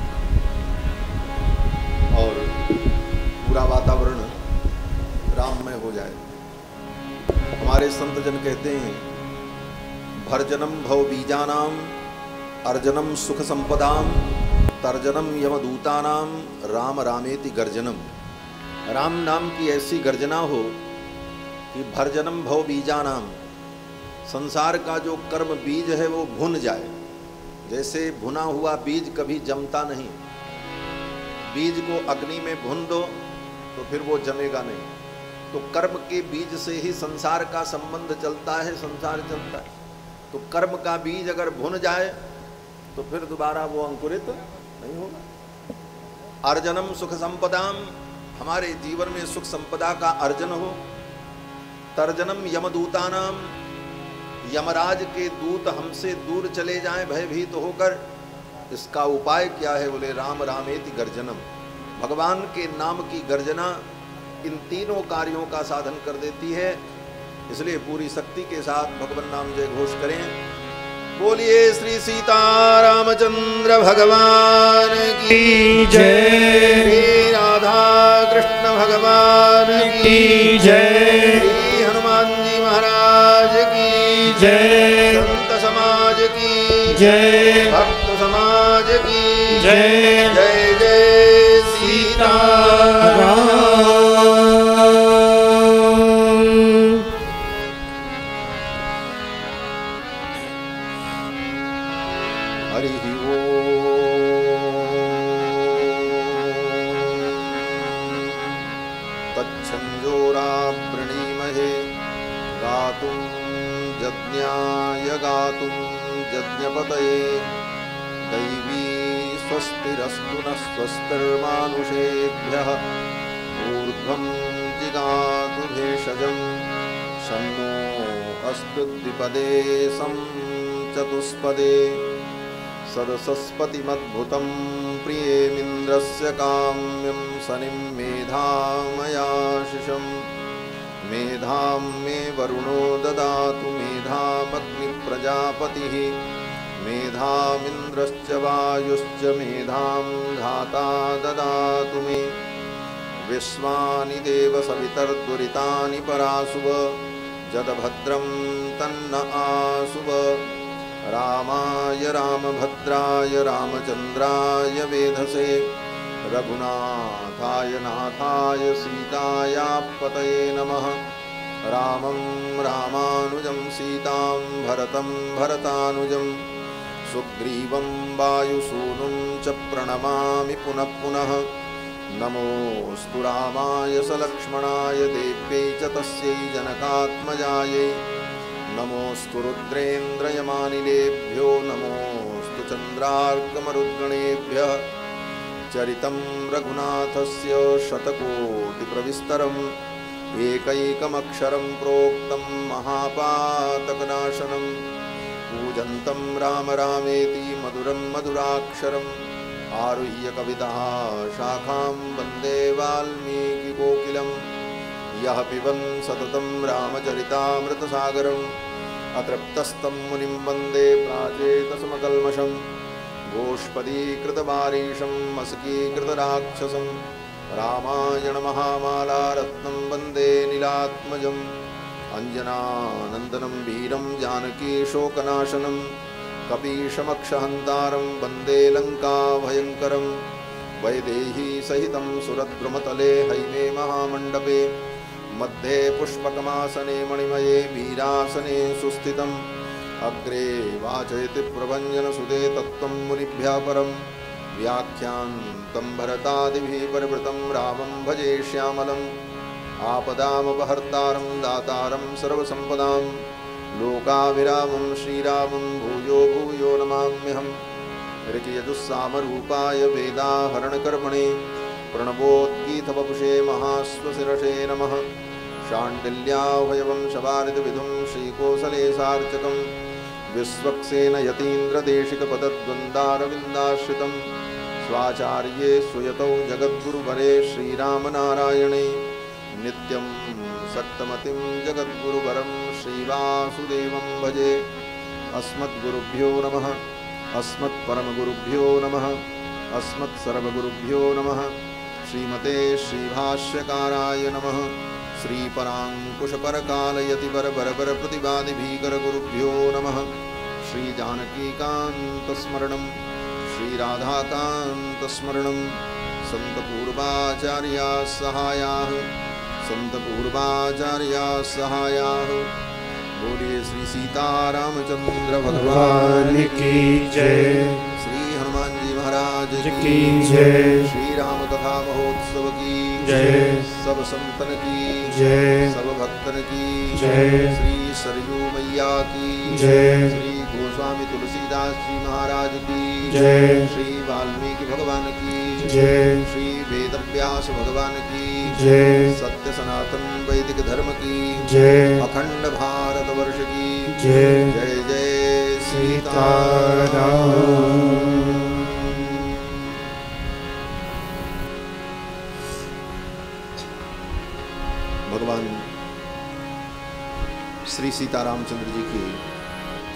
और पूरा वातावरण राममय हो जाए। हमारे संत जन कहते हैं, भर्जनम भव बीजानाम अर्जनम सुख संपदाम तर्जनम यमदूतानाम राम रामेति गर्जनम। राम नाम की ऐसी गर्जना हो कि भर्जनम भव बीजानाम, संसार का जो कर्म बीज है वो भुन जाए। जैसे भुना हुआ बीज कभी जमता नहीं, बीज को अग्नि में भुन दो तो फिर वो जमेगा नहीं। तो कर्म के बीज से ही संसार का संबंध चलता है, संसार चलता है। तो कर्म का बीज अगर भुन जाए तो फिर दोबारा वो अंकुरित नहीं होगा। अर्जनम सुख संपदाम, हमारे जीवन में सुख संपदा का अर्जन हो। तर्जनम यमदूतानाम, यमराज के दूत हमसे दूर चले जाएं भयभीत तो होकर। इसका उपाय क्या है? बोले राम रामेति गर्जनम। भगवान के नाम की गर्जना इन तीनों कार्यों का साधन कर देती है। इसलिए पूरी शक्ति के साथ भगवान नाम जय घोष करें। बोलिए श्री सीतारामचंद्र भगवान की जय। श्री राधा कृष्ण भगवान की जय। श्री हनुमान जी महाराज की जय। संत समाज की जय। भक्त समाज की जय। जय जय सीताराम। हरि तच्छंजोरावृणीमहे गातुं यज्ञाय गातुं यज्ञपतये दैवी स्वस्तिरस्तु नः स्वस्तिर्मानुषेभ्यः ऊर्ध्वं जिगातु भेषजं शन्नो अस्तु द्विपदे सं चतुष्पदे सदसस्पतिमद्भुतं प्रियेमिन्द्रस्य काम्यं सनिं मेधामयाशिषं मेधां मे वरुणो ददातु मेधामग्निप्रजापतिः मेधामिन्द्रश्च वायुश्च मेधां धाता ददातु मे विश्वानि देव सवितर्दुरितानि परासुव जदभद्रं तन्न आसुव रामाय रामभद्राय रामचन्द्राय वेधसे रघुनाथाय नाथाय सीतायापतये नमः। रामं रामानुजं सीतां भरतं भरतानुजं सुग्रीवं वायुसूनुं च प्रणमामि पुनः पुनः। नमोऽस्तु रामाय सलक्ष्मणाय देव्यै च तस्यै जनकात्मजायै नमोऽस्तु रुद्रेन्द्रयमानिलेभ्यो नमोऽस्तु चन्द्रार्कमरुद्गणेभ्यः। चरितं रघुनाथस्य शतकोटिप्रविस्तरम् एकैकमक्षरं प्रोक्तं महापातकनाशनं पूजन्तं राम रामेति मधुरं मधुराक्षरम् आरुह्य कवितः शाखां वन्दे वाल्मीकिकोकिलं यः पिबन् सततं रामचरितामृतसागरम् अतृप्तस्तं मुनिं वन्दे प्राचेतसमकल्मषं गोष्पदीकृतवारीशं मस्कीकृतराक्षसं रामायणमहामालारत्नं वन्दे नीलात्मजम् अञ्जनानन्दनं वीरं जानकीशोकनाशनं कपीशमक्षहन्तारं वन्दे लङ्काभयङ्करं वैदेही सहितं सुरद्रुमतले हैमे महामण्डपे मध्ये पुष्पकमासने मणिमये वीरासने सुस्थितम् अग्रे वाचयति प्रभञ्जनसुते तत्त्वं मुनिभ्यः परं व्याख्यान्तं भरतादिभिः परिवृतं रामं भजे श्यामलम् आपदामपहर्तारं दातारं सर्वसम्पदां लोकाविरामं श्रीरामं भूयो भूयो नमाम्यहम्। ऋचियजुस्सामरूपाय वेदाहरणकर्मणे प्रणवोद्गीतवपुषे महाश्वशिरसे नमः। शाण्डिल्याभयवं शवारितविधुं श्रीकोसलेशार्चकं विश्वक्सेन यतीन्द्रदेशिकपदद्वन्द्वारविन्दाश्रितं स्वाचार्ये सुयतौ जगद्गुरुवरे श्रीरामनारायणे नित्यं सक्तमतिं जगद्गुरुवरं श्रीवासुदेवं भजे। अस्मद्गुरुभ्यो नमः। अस्मत्परमगुरुभ्यो नमः। अस्मत्सर्वगुरुभ्यो नमः। श्रीमते श्रीभाष्यकाराय नमः। श्रीपराङ्कुशपरकालयतिवरबरबरप्रतिवादिभीकरगुरुभ्यो नमः। श्रीजानकीकान्तस्मरणं श्रीराधाकान्तस्मरणं सन्तपूर्वाचार्याः सहायाः सन्तपूर्वाचार्याः सहायाः। बोलिए श्री सीतारामचंद्र भगवान की जय। श्री हनुमान जी महाराज की जय। श्री राम कथा महोत्सव की जय। सब संतन की जय। सब भक्तन की जय। श्री सरयू मैया की जय। श्री गोस्वामी तुलसीदास जी महाराज की जय। श्री वाल्मीकि भगवान की जय। श्री वेदव्यास भगवान की जय। सत्य सनातन वैदिक धर्म की जय। अखंड भारत वर्ष की जय। जय जय सीताराम। भगवान श्री सीतारामचंद्र जी की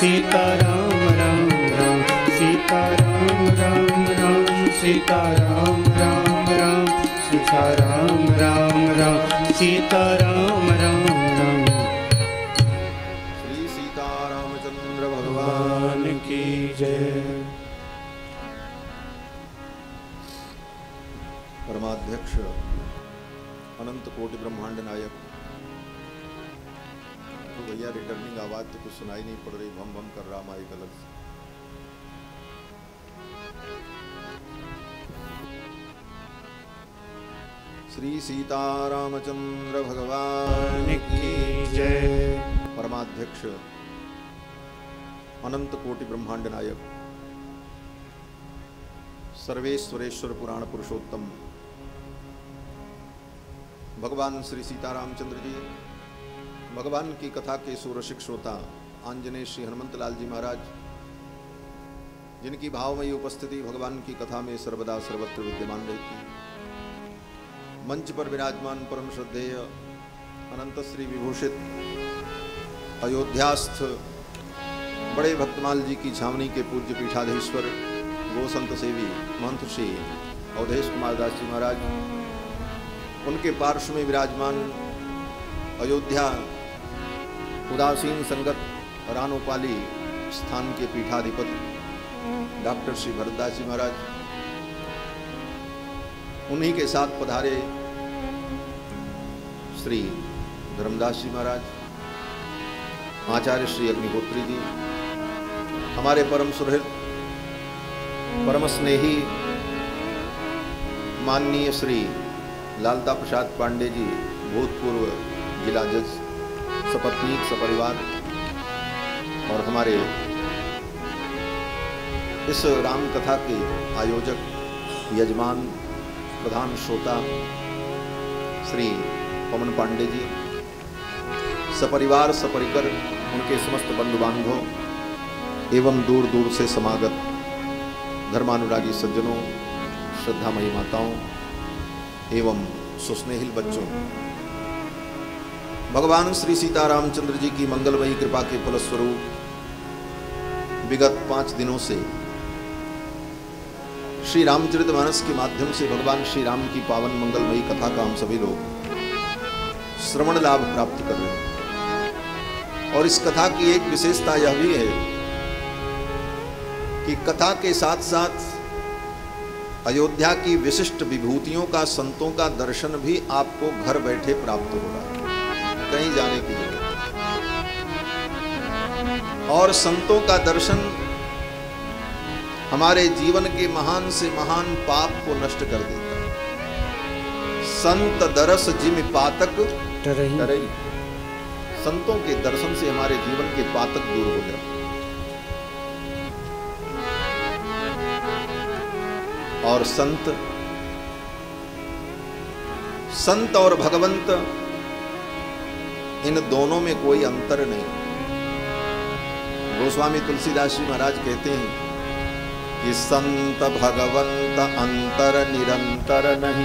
सीता राम राम राम सीता राम राम राम सीता राम राम राम सीता राम राम राम सीता राम राम राम। श्री सीता रामचंद्र भगवान भगवान की जय। परमाध्यक्ष अनंत कोटि ब्रह्मांड नायक। तो भैया रिटर्निंग आवाज तो कुछ सुनाई नहीं पड़ रही, भम भम कर रहा माइक अलग से। श्री सीता रामचंद्र भगवान की जय। परमाध्यक्ष अनंत कोटि ब्रह्मांड नायक सर्वेश्वरेश्वर पुराण पुरुषोत्तम भगवान श्री सीता रामचंद्र जी, भगवान की कथा के सुरसिक श्रोता आंजनेय श्री हनुमंत लाल जी महाराज, जिनकी भावमयी उपस्थिति भगवान की कथा में सर्वदा सर्वत्र विद्यमान रहती है। मंच पर विराजमान परम श्रद्धेय अनंत श्री विभूषित अयोध्यास्थ बड़े भक्तमाल जी की छावनी के पूज्य पीठाधीश्वर गोसंत सेवी महंत श्री अवधेश कुमार दास जी महाराज, उनके पार्श्व में विराजमान अयोध्या उदासीन संगत रानोपाली स्थान के पीठाधिपति डॉक्टर श्री भरतदास जी महाराज, उन्हीं के साथ पधारे श्री धर्मदास जी महाराज, आचार्य श्री अग्निहोत्री जी, हमारे परम सुहृद परम स्नेही माननीय श्री लालता प्रसाद पांडे जी, भूतपूर्व जिला जज, सपत्नीक सपरिवार, और हमारे इस राम कथा के आयोजक यजमान प्रधान श्रोता श्री पवन पांडे जी, सपरिवार सपरिकर उनके समस्त बंधु बांधव एवं दूर दूर से समागत धर्मानुरागी सज्जनों, श्रद्धामयी माताओं एवं सुस्नेहिल बच्चों, भगवान श्री सीता रामचंद्र जी की मंगलमयी कृपा के फलस्वरूप विगत पांच दिनों से श्री रामचरितमानस के माध्यम से भगवान श्री राम की पावन मंगलमयी कथा का हम सभी लोग श्रवण लाभ प्राप्त कर रहे हैं। और इस कथा की एक विशेषता यह भी है कि कथा के साथ साथ अयोध्या की विशिष्ट विभूतियों का, संतों का दर्शन भी आपको घर बैठे प्राप्त हो रहा है, कहीं जाने की जरूरत नहीं। और संतों का दर्शन हमारे जीवन के महान से महान पाप को नष्ट कर देता है। संत दरस जिम पातक तरई, संतों के दर्शन से हमारे जीवन के पातक दूर हो जाते। और संत संत और भगवंत, इन दोनों में कोई अंतर नहीं। गोस्वामी तुलसीदास जी महाराज कहते हैं कि संत भगवंत अंतर निरंतर नहीं,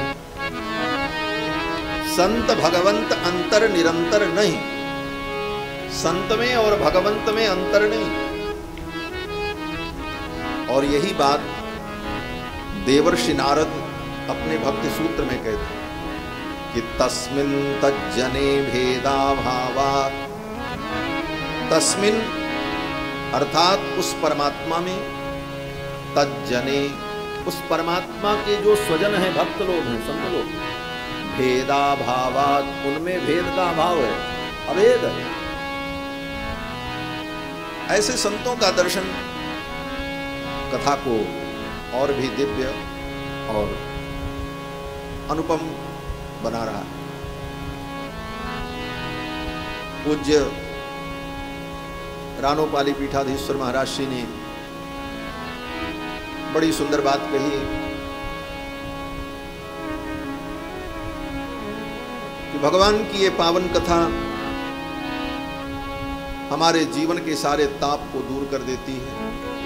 संत भगवंत अंतर निरंतर नहीं, संत में और भगवंत में अंतर नहीं। और यही बात देवर्षि नारद अपने भक्ति सूत्र में कहते हैं कि तस्मिन् तज्जने भेदा भावात्, तस्मिन् अर्थात उस परमात्मा में, तज्जने उस परमात्मा के जो स्वजन हैं, भक्त लोग हैं, संत लोग, भेदा भावात् उनमें भेद का अभाव है, अभेद है। ऐसे संतों का दर्शन कथा को और भी दिव्य और अनुपम बना रहा है। पूज्य रानोपाली पीठाधीश्वर महाराज श्री ने बड़ी सुंदर बात कही कि भगवान की ये पावन कथा हमारे जीवन के सारे ताप को दूर कर देती है।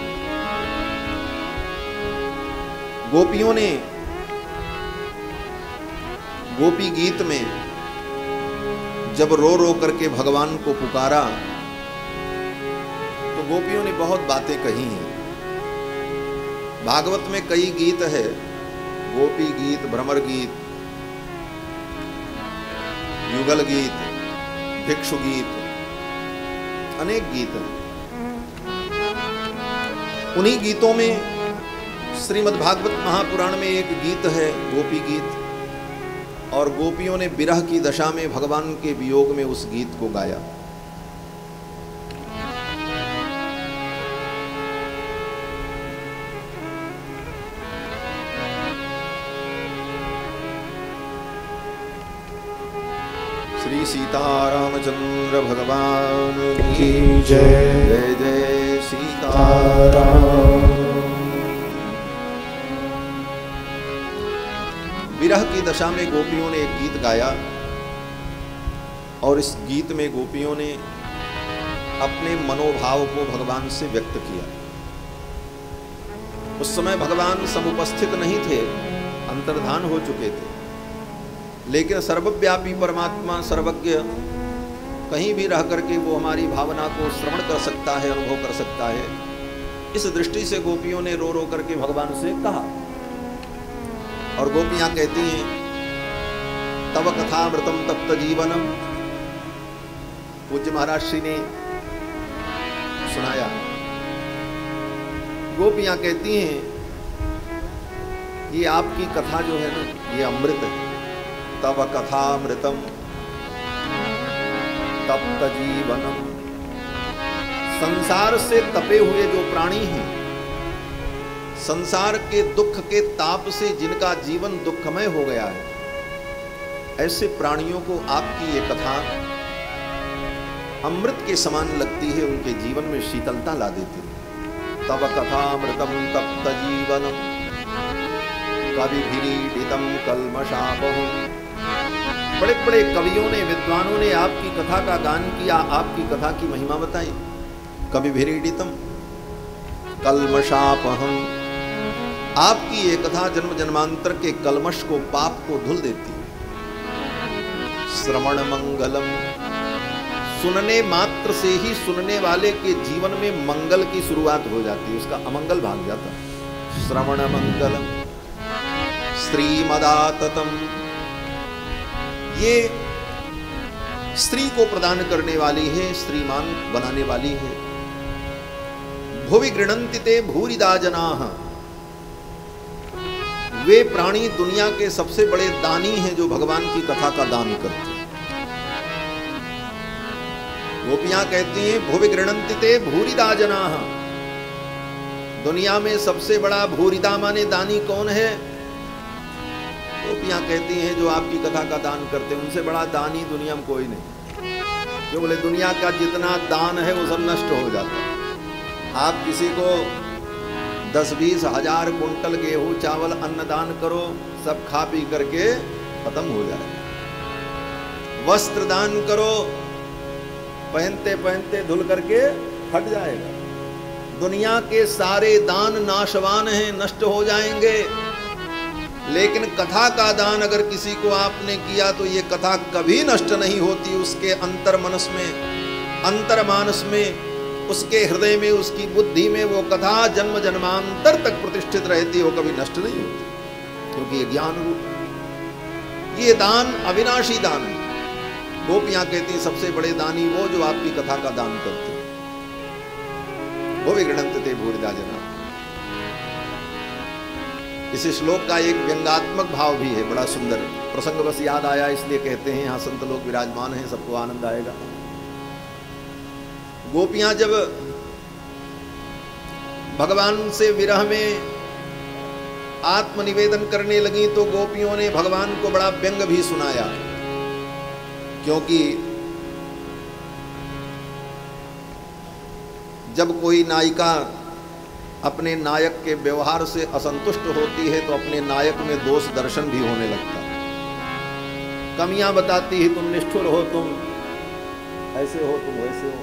गोपियों ने गोपी गीत में जब रो रो करके भगवान को पुकारा तो गोपियों ने बहुत बातें कही हैं। भागवत में कई गीत है, गोपी गीत, भ्रमर गीत, युगल गीत, भिक्षु गीत, अनेक गीत हैं। उन्हीं गीतों में श्रीमद् भागवत महापुराण में एक गीत है गोपी गीत, और गोपियों ने विरह की दशा में भगवान के वियोग में उस गीत को गाया। श्री सीतारामचंद्र भगवान की जय। जय जय सीताराम। विरह की दशा में गोपियों ने एक गीत गाया, और इस गीत में गोपियों ने अपने मनोभाव को भगवान से व्यक्त किया। उस समय भगवान समुपस्थित नहीं थे, अंतर्धान हो चुके थे, लेकिन सर्वव्यापी परमात्मा सर्वज्ञ कहीं भी रह करके वो हमारी भावना को श्रवण कर सकता है, अनुभव कर सकता है। इस दृष्टि से गोपियों ने रो रो करके भगवान से कहा, और गोपियां कहती हैं, तव कथामृतम तप्त जीवनम। पूज्य महाराज श्री ने सुनाया। गोपियां कहती हैं, ये आपकी कथा जो है ना, ये अमृत है। तव कथामृतम तप्त जीवनम। संसार से तपे हुए जो प्राणी हैं, संसार के दुख के ताप से जिनका जीवन दुखमय हो गया है, ऐसे प्राणियों को आपकी ये कथा अमृत के समान लगती है, उनके जीवन में शीतलता ला देती है। तव कथामृतम तप्त जीवनम कविभिरीडितम कल्मषापहम्। बड़े बड़े कवियों ने, विद्वानों ने आपकी कथा का गान किया, आपकी कथा की महिमा बताई। कविभिरीडितम कल्मषापहम्। आपकी ये कथा जन्म जन्मांतर के कलमश को, पाप को धुल देती है। श्रवण मंगलम। सुनने मात्र से ही सुनने वाले के जीवन में मंगल की शुरुआत हो जाती है, उसका अमंगल भाग जाता है। श्रवण मंगलम श्रीमदाततम। ये स्त्री को प्रदान करने वाली है, श्रीमान बनाने वाली है। भुवि गृणन्ति ते भूरिदा जनाः। वे प्राणी दुनिया के सबसे बड़े दानी हैं जो भगवान की कथा का दान करते हैं। गोपियां कहती हैं, भुवि गृणन्ति ते भूरिदा जनाः। दुनिया में सबसे बड़ा भूरिदा माने दानी कौन है? गोपियां कहती हैं, जो आपकी कथा का दान करते हैं, उनसे बड़ा दानी दुनिया में कोई नहीं। जो बोले दुनिया का जितना दान है वो सब नष्ट हो जाता है। आप किसी को दस बीस हजार कुंटल गेहूं चावल अन्न दान करो, सब खा पी करके खत्म हो जाएगा। वस्त्र दान करो, पहनते पहनते धुल करके फट जाएगा। दुनिया के सारे दान नाशवान हैं, नष्ट हो जाएंगे। लेकिन कथा का दान अगर किसी को आपने किया तो ये कथा कभी नष्ट नहीं होती। उसके अंतर मनस में, अंतर मानस में, उसके हृदय में, उसकी बुद्धि में वो कथा जन्म जन्मांतर तक प्रतिष्ठित रहती है, वो कभी नष्ट नहीं होती, क्योंकि ये ज्ञान रूप, ये दान अविनाशी दान है। गोपियां कहती हैं, सबसे बड़े दानी वो जो आपकी कथा का दान करते हैं। वो भी गृणन्ति ते भूरिदा जनाः। इस श्लोक का एक व्यंगात्मक भाव भी है, बड़ा सुंदर प्रसंग बस याद आया इसलिए कहते हैं। यहाँ संत लोग विराजमान हैं, सबको आनंद आएगा। गोपियां जब भगवान से विरह में आत्मनिवेदन करने लगी तो गोपियों ने भगवान को बड़ा व्यंग भी सुनाया, क्योंकि जब कोई नायिका अपने नायक के व्यवहार से असंतुष्ट होती है तो अपने नायक में दोष दर्शन भी होने लगता है। कमियां बताती है, तुम निष्ठुर हो, तुम ऐसे हो, तुम वैसे हो।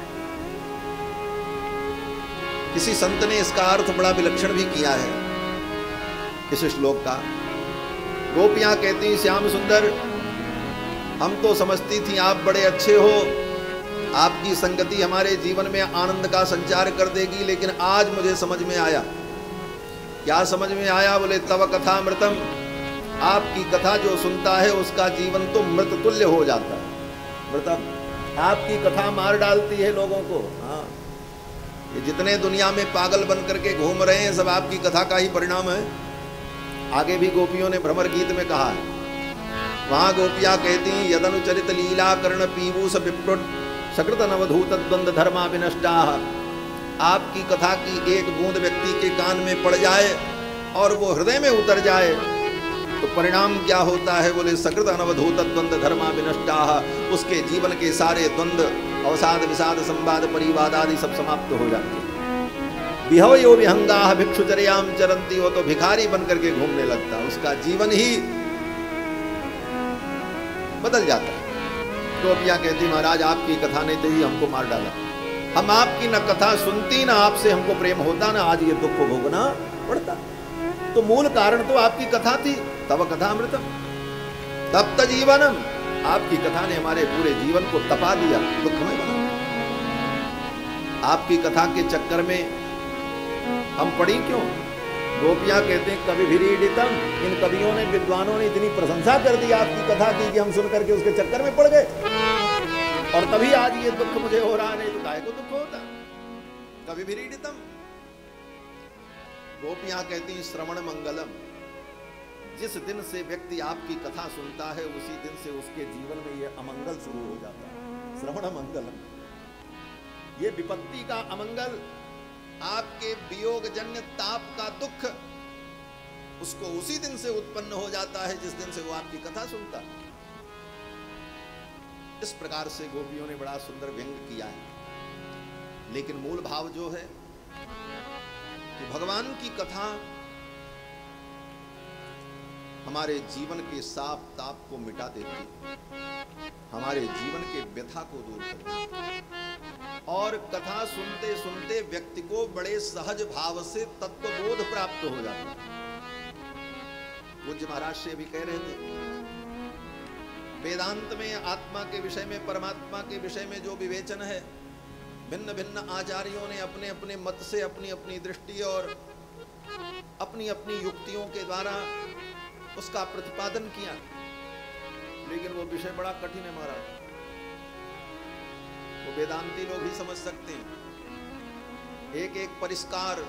किसी संत ने इसका अर्थ बड़ा विलक्षण भी किया है इस श्लोक का। गोपियां कहती, श्याम सुंदर, हम तो समझती थी आप बड़े अच्छे हो, आपकी संगति हमारे जीवन में आनंद का संचार कर देगी। लेकिन आज मुझे समझ में आया, क्या समझ में आया? बोले तव कथा मृतम, आपकी कथा जो सुनता है उसका जीवन तो मृत तुल्य हो जाता है। मृतम, आपकी कथा मार डालती है लोगों को। हाँ, ये जितने दुनिया में पागल बन करके घूम रहे हैं सब आपकी कथा का ही परिणाम है। आगे भी गोपियों ने भ्रमर गीत में कहा है, वहां गोपियां कहती हैं यदनुचरित लीला कर्ण पीयूष विप्रुट सकृत नवधूत द्वंद्व धर्मा विनष्टा। आपकी कथा की एक बूंद व्यक्ति के कान में पड़ जाए और वो हृदय में उतर जाए तो परिणाम क्या होता है? बोले सकृत अनवधूत द्वंद्व धर्मा विनष्टा, उसके जीवन के सारे द्वंद्व, अवसाद, विषाद, संवाद, परिवाद आदि सब समाप्त हो जाते हैं। विहव यो विहंगा भिक्षुचर्याम चरंती, वो तो भिखारी बन करके घूमने लगता, उसका जीवन ही बदल जाता है। गोपियां कहती महाराज आपकी कथा ने तो ही हमको मार डाला, हम आपकी न कथा सुनती न आपसे हमको प्रेम होता, न आज ये दुख को भोगना पड़ता। तो मूल कारण तो आपकी कथा थी, तब कथा अमृतम तप्त जीवनम, आपकी कथा ने हमारे पूरे जीवन को तपा दिया, दुखमय बना। आपकी कथा के चक्कर में हम पड़ी क्यों? गोपियां कहते हैं कवि भिरीडितम, इन कवियों ने, विद्वानों ने इतनी प्रशंसा कर दी आपकी कथा की कि हम सुन करके उसके चक्कर में पड़ गए और तभी आज ये दुख मुझे हो रहा, नहीं तो काहे को दुख होता। कवि भिरीडितम, गोपियां कहती हैं श्रवण मंगलम, जिस दिन से व्यक्ति आपकी कथा सुनता है उसी दिन से उसके जीवन में ये अमंगल शुरू हो जाता है। श्रवण मंगलम, ये विपत्ति का अमंगल, आपके वियोग जन्य ताप का दुख, उसको उसी दिन से उत्पन्न हो जाता है जिस दिन से वो आपकी कथा सुनता है। इस प्रकार से गोपियों ने बड़ा सुंदर व्यंग किया है। लेकिन मूल भाव जो है कि भगवान की कथा हमारे जीवन के साप ताप को मिटा देती है, हमारे जीवन के व्यथा को दूर करती है और कथा सुनते सुनते व्यक्ति को बड़े सहज भाव से तत्वबोध प्राप्त हो जाता है। पूज्य महाराज से भी कह रहे थे, वेदांत में आत्मा के विषय में, परमात्मा के विषय में जो विवेचन है, भिन्न भिन्न आचार्यों ने अपने अपने मत से अपनी अपनी दृष्टि और अपनी अपनी युक्तियों के द्वारा उसका प्रतिपादन किया, लेकिन वो विषय बड़ा कठिन है महाराज, वो वेदांती लोग ही समझ सकते हैं। एक एक परिष्कार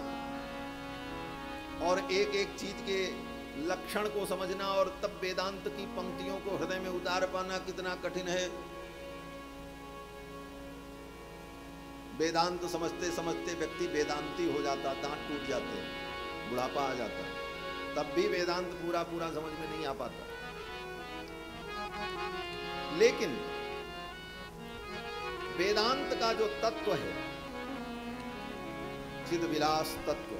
और एक एक चीज के लक्षण को समझना और तब वेदांत की पंक्तियों को हृदय में उतार पाना कितना कठिन है। वेदांत समझते समझते व्यक्ति वेदांती हो जाता, दांत टूट जाते हैं, बुढ़ापा आ जाता है, तब भी वेदांत पूरा पूरा समझ में नहीं आ पाता। लेकिन वेदांत का जो तत्व है, चिद्विलास तत्व,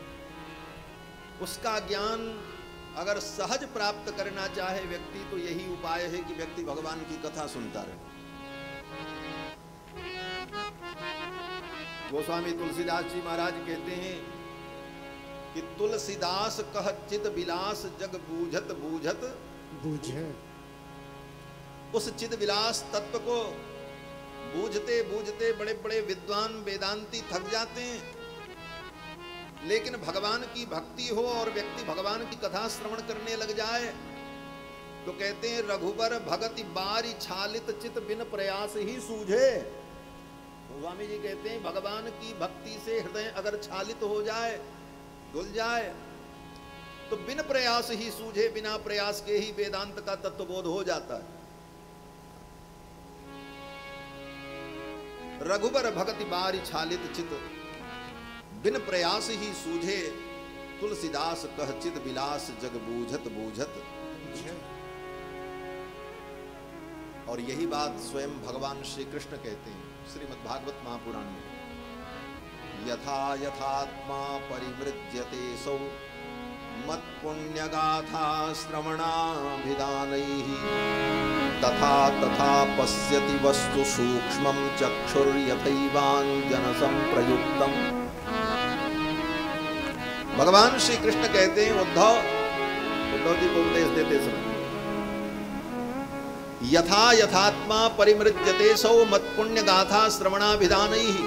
उसका ज्ञान अगर सहज प्राप्त करना चाहे व्यक्ति तो यही उपाय है कि व्यक्ति भगवान की कथा सुनता रहे। गोस्वामी तुलसीदास जी महाराज कहते हैं कि तुलसीदास कह चित विलास जग बूझत बूझत बूझे, उस चित विलास तत्व को बूझते बूझते बड़े बड़े विद्वान वेदांती थक जाते हैं। लेकिन भगवान की भक्ति हो और व्यक्ति भगवान की कथा श्रवण करने लग जाए तो कहते हैं रघुबर भगति बारी छालित चित बिन प्रयास ही सूझे। स्वामी जी कहते हैं भगवान की भक्ति से हृदय अगर छालित हो जाए, धुल जाए, तो बिन प्रयास ही सूझे, बिना प्रयास के ही वेदांत का तत्वबोध हो जाता है। रघुबर भगति बारी छालित चित बिन प्रयास ही सूझे, तुलसीदास कह चित विलास जग बूझत बूझत। और यही बात स्वयं भगवान श्री कृष्ण कहते हैं श्रीमद् भागवत महापुराण में, यथा यथात्मा परिवृज्यते सौ मत् पुण्यगाथा श्रवणाभिधानैः तथा तथा पश्यति वस्तु सूक्ष्मं चक्षुर्यथैवांजन संप्रयुक्तम्। भगवान श्री कृष्ण कहते हैं उद्धव, उद्धव जी को उपदेश देते समय यथा यथात्मा परिमृज्यते सौ मत पुण्य गाथा श्रवणाभिधानैः।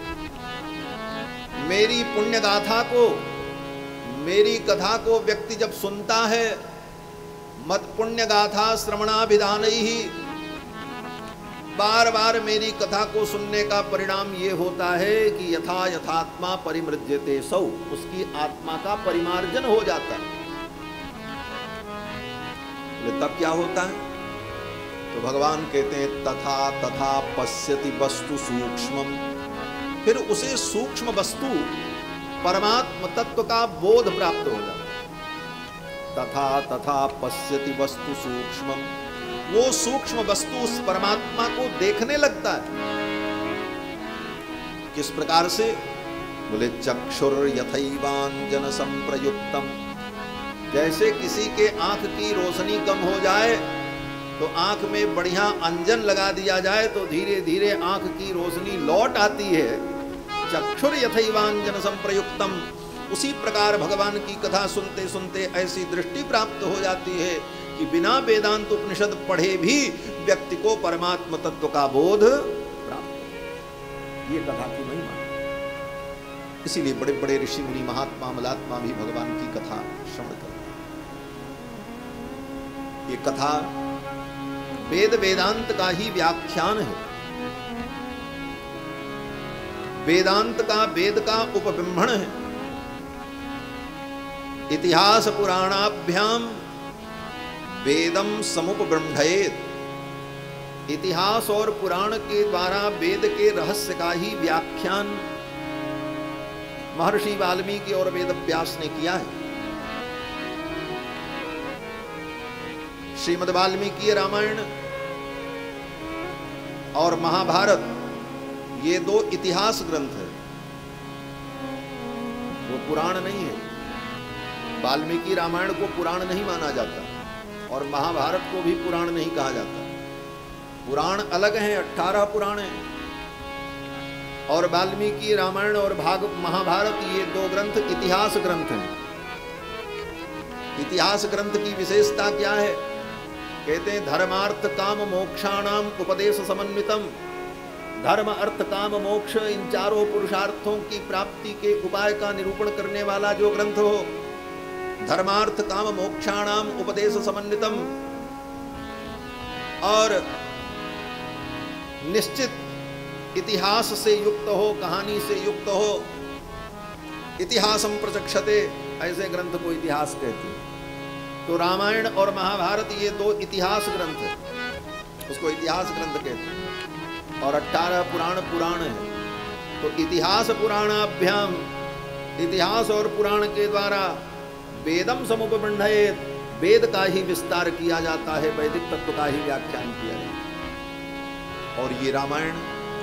मेरी पुण्य गाथा को, मेरी कथा को व्यक्ति जब सुनता है, मत पुण्य गाथा श्रवणाभिधानैः, बार बार मेरी कथा को सुनने का परिणाम ये होता है कि यथा यथात्मा परिमृज्यते सौ, उसकी आत्मा का परिमार्जन हो जाता है। तब क्या होता है? तो भगवान कहते हैं तथा तथा पश्यति वस्तु सूक्ष्मम, फिर उसे सूक्ष्म वस्तु परमात्म तत्व का बोध प्राप्त हो जाता है। तथा तथा पश्यति वस्तु सूक्ष्मम, वो सूक्ष्म वस्तु उस परमात्मा को देखने लगता है। किस प्रकार से? बोले चक्षुर यथैवांजन संप्रयुक्तम, जैसे किसी के आंख की रोशनी कम हो जाए तो आंख में बढ़िया अंजन लगा दिया जाए तो धीरे धीरे आंख की रोशनी लौट आती है। चक्षुर यथैवांजन संप्रयुक्तम, उसी प्रकार भगवान की कथा सुनते सुनते ऐसी दृष्टि प्राप्त हो जाती है कि बिना वेदांत उपनिषद पढ़े भी व्यक्ति को परमात्म तत्व का बोध प्राप्त। ये कथा की महिमा। इसीलिए बड़े बड़े ऋषि मुनि महात्मा मलात्मा भी भगवान की कथा श्रवण करते हैं। ये कथा वेद वेदांत का ही व्याख्यान है। वेदांत का, वेद का उपबिंबन है। इतिहास पुराणाभ्याम वेदम समुपब्रह्मयेत, इतिहास और पुराण के द्वारा वेद के रहस्य का ही व्याख्यान महर्षि वाल्मीकि और वेद व्यास ने किया है। श्रीमद् वाल्मीकि रामायण और महाभारत ये दो इतिहास ग्रंथ है, वो पुराण नहीं है। वाल्मीकि रामायण को पुराण नहीं माना जाता और महाभारत को भी पुराण नहीं कहा जाता। पुराण अलग हैं, अठारह पुराण हैं, और वाल्मीकि रामायण और भाग महाभारत ये दो ग्रंथ इतिहास ग्रंथ हैं। इतिहास ग्रंथ की विशेषता क्या है? कहते हैं धर्मार्थ काम मोक्षाणाम उपदेश समन्वितम। धर्म अर्थ काम मोक्ष, इन चारों पुरुषार्थों की प्राप्ति के उपाय का निरूपण करने वाला जो ग्रंथ हो, धर्मार्थ काम मोक्षाणाम उपदेश समन्वितम, और निश्चित इतिहास से युक्त हो, कहानी से युक्त हो। इतिहासम प्रचक्षते, ऐसे ग्रंथ को इतिहास कहते हैं। तो रामायण और महाभारत ये दो इतिहास ग्रंथ है, उसको इतिहास ग्रंथ कहते हैं। और अठारह पुराण पुराण है। तो इतिहास पुराणाभ्याम, इतिहास और पुराण के द्वारा वेदम समुपब्रह्मयेत, वेद का ही विस्तार किया जाता है, वैदिक तत्व का ही व्याख्यान किया जाता है। और ये रामायण,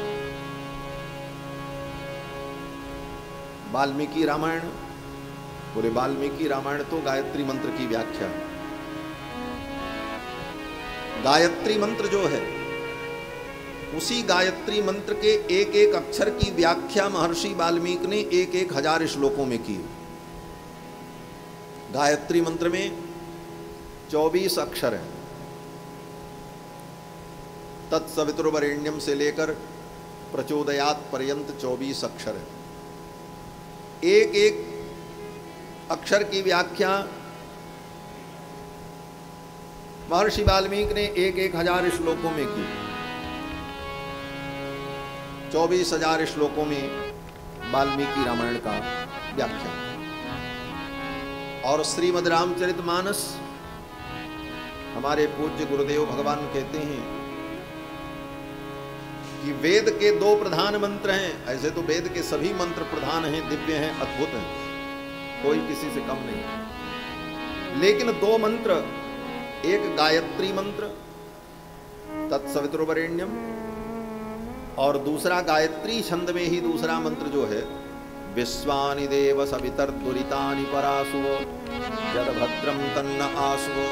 वाल्मीकि रामायण, बोले वाल्मीकि रामायण तो गायत्री मंत्र की व्याख्या। गायत्री मंत्र जो है, उसी गायत्री मंत्र के एक एक अक्षर की व्याख्या महर्षि वाल्मीकि ने एक एक हजार श्लोकों में की। गायत्री मंत्र में चौबीस अक्षर हैं। तत्सवितुर्वरेण्यम से लेकर प्रचोदयात पर्यंत चौबीस अक्षर है। एक एक अक्षर की व्याख्या महर्षि वाल्मीकि ने एक एक हजार श्लोकों में की। चौबीस हजार श्लोकों में वाल्मीकि रामायण का व्याख्या। और श्रीमद् रामचरितमानस, हमारे पूज्य गुरुदेव भगवान कहते हैं कि वेद के दो प्रधान मंत्र हैं। ऐसे तो वेद के सभी मंत्र प्रधान हैं, दिव्य हैं, अद्भुत हैं, कोई किसी से कम नहीं। लेकिन दो मंत्र, एक गायत्री मंत्र तत्सवितुर्वरेण्यम, और दूसरा गायत्री छंद में ही दूसरा मंत्र जो है, विश्वानि देव सवितर्दुरितानि परासुव यद भद्रम तन्न आसुव।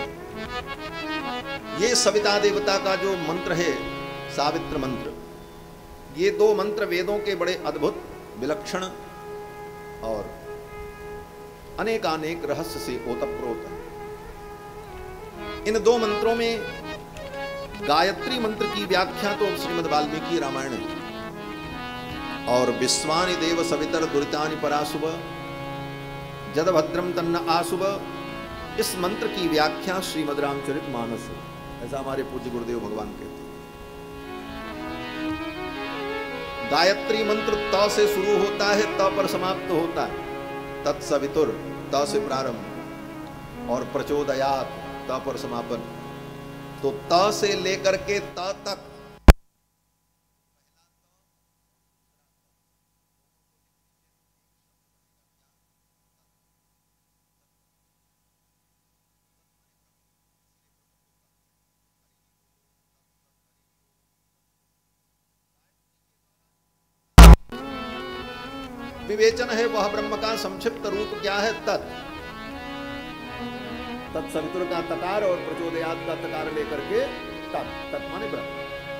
ये सविता देवता का जो मंत्र है, सावित्र मंत्र, ये दो मंत्र वेदों के बड़े अद्भुत, विलक्षण और अनेकानेक रहस्य से ओतप्रोत है। इन दो मंत्रों में गायत्री मंत्र की व्याख्या तो श्रीमद् वाल्मीकि रामायण है। और विश्वानि देव सवितर दुरितानि पराशुभ जद भद्रम तन्न आशुभ, इस मंत्र की व्याख्या श्रीमद् रामचरित मानस है। ऐसा हमारे पूज्य गुरुदेव भगवान कहते हैं। गायत्री मंत्र त से शुरू होता है, त पर समाप्त होता है। तत्सवितुर त से प्रारंभ और प्रचोदयात त पर समापन। तो त से लेकर के त तक विवेचन है, वह ब्रह्म का संक्षिप्त रूप क्या है? तत्। तत्सवितुर का तकार और प्रचोदयात का तकार लेकर के तत्, तत् माने ब्रह्म।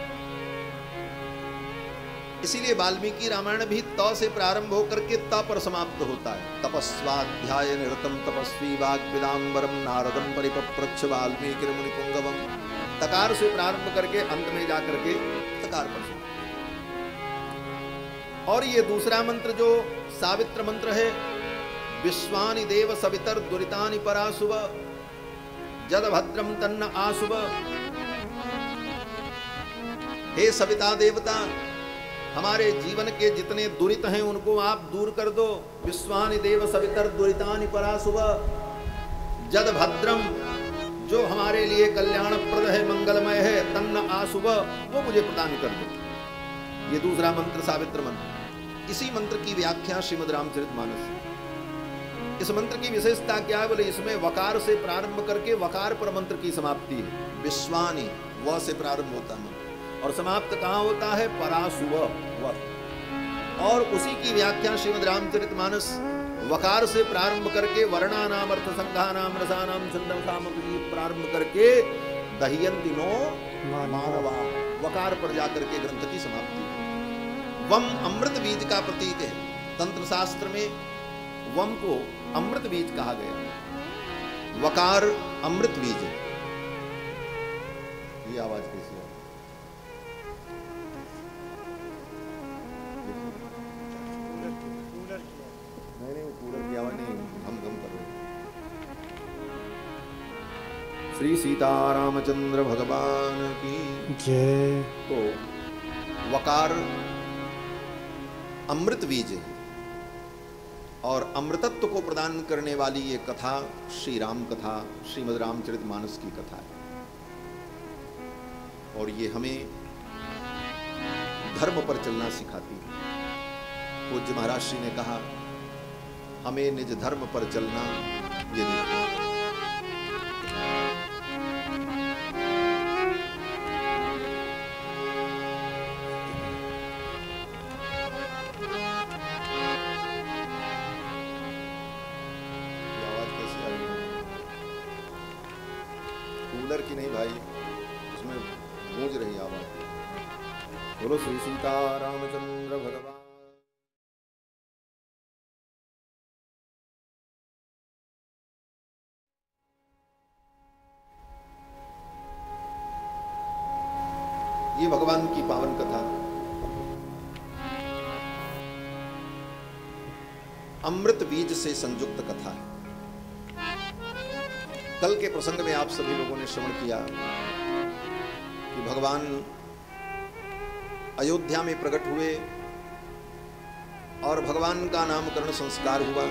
इसीलिए वाल्मीकि रामायण भी त से प्रारंभ होकर के त पर समाप्त होता है। तपस्वाध्याय निरतम तपस्वी वाग्विदाम्बरम नारदम परिपप्रच्छ वाल्मीकि मुनिपुंगवम। तकार से प्रारंभ करके अंत में जाकर के तकार पर समाप्त। और ये दूसरा मंत्र जो सावित्र मंत्र है, विश्वानि देव सवितर दुरितानि पराशुभ जद भद्रम तन्न आशुभ। हे सविता देवता, हमारे जीवन के जितने दुरित हैं उनको आप दूर कर दो। विश्वानि देव सवितर दुरितानि पराशुभ जद भद्रम, जो हमारे लिए कल्याणप्रद है, मंगलमय है, तन्न आशुभ, वो मुझे प्रदान कर दो। ये दूसरा मंत्र सावित्र मंत्र। इसी मंत्र की व्याख्या श्रीमद् रामचरितमानस। इस मंत्र की विशेषता क्या है? बोले इसमें वकार से प्रारंभ करके वकार पर मंत्र की समाप्ति है। विश्वानि व से प्रारंभ होता है मंत्र और समाप्त कहाँ होता है? पराशुभ व। और उसी की व्याख्या श्रीमद् रामचरितमानस वकार से प्रारंभ करके वर्णानाम अर्थ संघानाम रसानाम छंदम सामग्री प्रारंभ करके दह्यन्ति नो मानवा, वकार पर जाकर के ग्रंथ की समाप्ति। वम अमृत बीज का प्रतीक है। तंत्र शास्त्र में वम को अमृत बीज कहा गया। वकार अमृत बीज है। ये आवाज कैसी है? नहीं नहीं, वो कूलर की आवाज नहीं, हम गम कर रहे हैं। श्री सीतारामचंद्र भगवान की जय। तो वकार अमृत बीज है और अमृतत्व को प्रदान करने वाली ये कथा श्री राम कथा, श्रीमद् रामचरितमानस की कथा है। और ये हमें धर्म पर चलना सिखाती है। पूज्य महाराज श्री ने कहा, हमें निज धर्म पर चलना ये नहीं। कूलर की नहीं भाई, उसमें गूंज रही आवाज। बोलो श्री सीता रामचंद्र भगवान। ये भगवान की पावन कथा अमृत बीज से संयुक्त कथा है। कल के प्रसंग में आप सभी लोगों ने श्रवण किया कि भगवान अयोध्या में प्रकट हुए और भगवान का नामकरण संस्कार हुआ।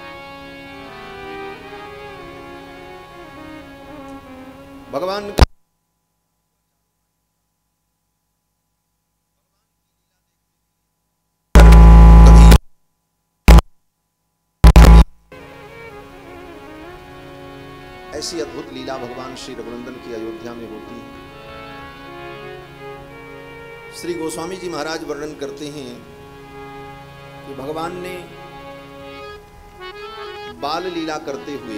भगवान ऐसी अद्भुत लीला भगवान श्री रघुनंदन की अयोध्या में होती है। श्री गोस्वामी जी महाराज वर्णन करते हैं कि भगवान ने बाल लीला करते हुए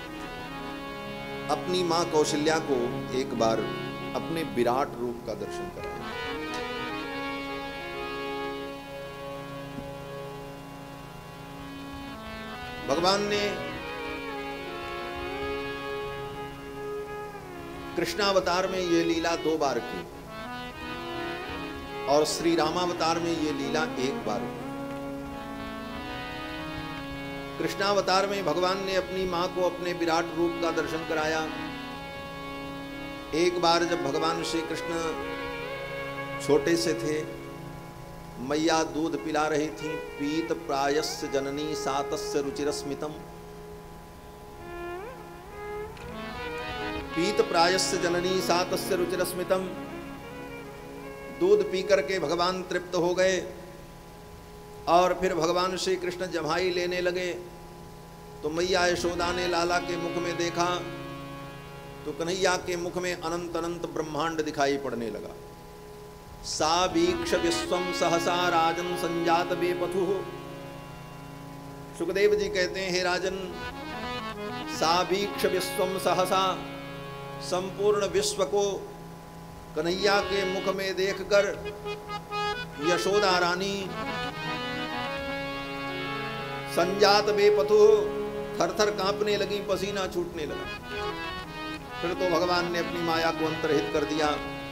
अपनी मां कौशल्या को एक बार अपने विराट रूप का दर्शन कराया। भगवान ने कृष्णावतार में ये लीला दो बार की और श्री रामावतार में ये लीला एक बार की। कृष्णावतार में भगवान ने अपनी मां को अपने विराट रूप का दर्शन कराया। एक बार जब भगवान श्री कृष्ण छोटे से थे, मैया दूध पिला रही थी। पीत प्रायस्य जननी सातस्य रुचिरस्मितम, पीत प्रायस्य जननी सातस्य रुचिरस्मितम। दूध पी करके भगवान तृप्त हो गए और फिर भगवान श्री कृष्ण जम्हाई लेने लगे तो मैया यशोदा ने लाला के मुख में देखा तो कन्हैया के मुख में अनंत अनंत ब्रह्मांड दिखाई पड़ने लगा। सा वीक्ष विश्वम सहसा राजन संजात बेपथु। सुखदेव जी कहते हैं, हे राजन, सा वीक्ष विश्वम सहसा, संपूर्ण विश्व को कन्हैया के मुख में देखकर यशोदा रानी संजात बेपथु थर थर कांपने लगी, पसीना छूटने लगा। फिर तो भगवान ने अपनी माया को अंतर्हित कर दिया।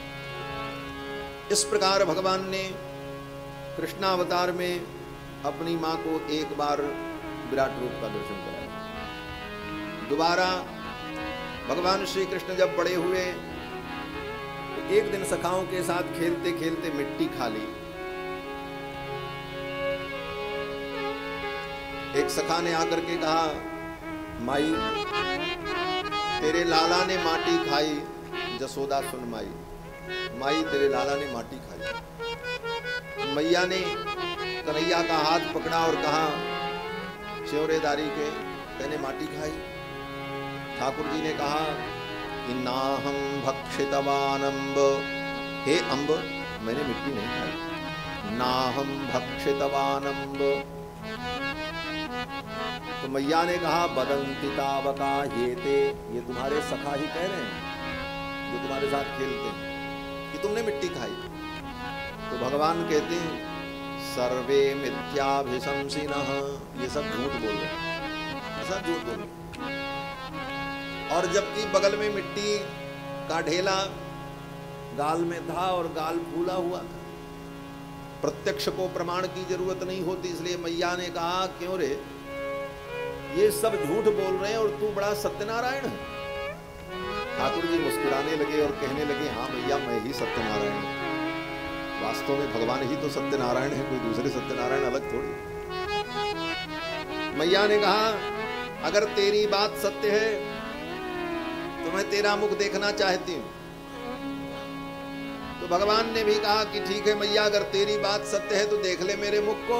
इस प्रकार भगवान ने कृष्णावतार में अपनी मां को एक बार विराट रूप का दर्शन कराया। दोबारा भगवान श्री कृष्ण जब बड़े हुए तो एक दिन सखाओं के साथ खेलते खेलते मिट्टी खा ली। एक सखा ने आकर के कहा, माई तेरे लाला ने माटी खाई। जसोदा सुन माई, माई तेरे लाला ने माटी खाई। मैया ने कन्हैया का हाथ पकड़ा और कहा, च्योरेदारी के तेने माटी खाई। ठाकुर जी ने कहा कि नाहम भक्षितवान अम्ब, हे अम्ब मैंने मिट्टी नहीं खाई। नाहम भक्षितवान अम्ब। तो मैया ने कहा, बदंती तावका ये ते, ये तुम्हारे सखा ही कह रहे हैं जो तुम्हारे साथ खेलते हैं कि तुमने मिट्टी खाई। तो भगवान कहते हैं, सर्वे मिथ्याभिशंसिनः, ये सब झूठ बोल रहे हैं, ऐसा झूठ बोल रहे। और जबकि बगल में मिट्टी का ढेला गाल में था और गाल फूला हुआ था। प्रत्यक्ष को प्रमाण की जरूरत नहीं होती, इसलिए मैया ने कहा, क्यों रे ये सब झूठ बोल रहे हैं और तू बड़ा सत्यनारायण है। ठाकुर जी मुस्कुराने लगे और कहने लगे, हाँ भैया मैं ही सत्यनारायण हूं। वास्तव में भगवान ही तो सत्यनारायण है, कोई दूसरे सत्यनारायण अलग थोड़ी। मैया ने कहा, अगर तेरी बात सत्य है तो मैं तेरा मुख देखना चाहती हूं। तो भगवान ने भी कहा कि ठीक है मैया, अगर तेरी बात सत्य है तो देख ले मेरे मुख को।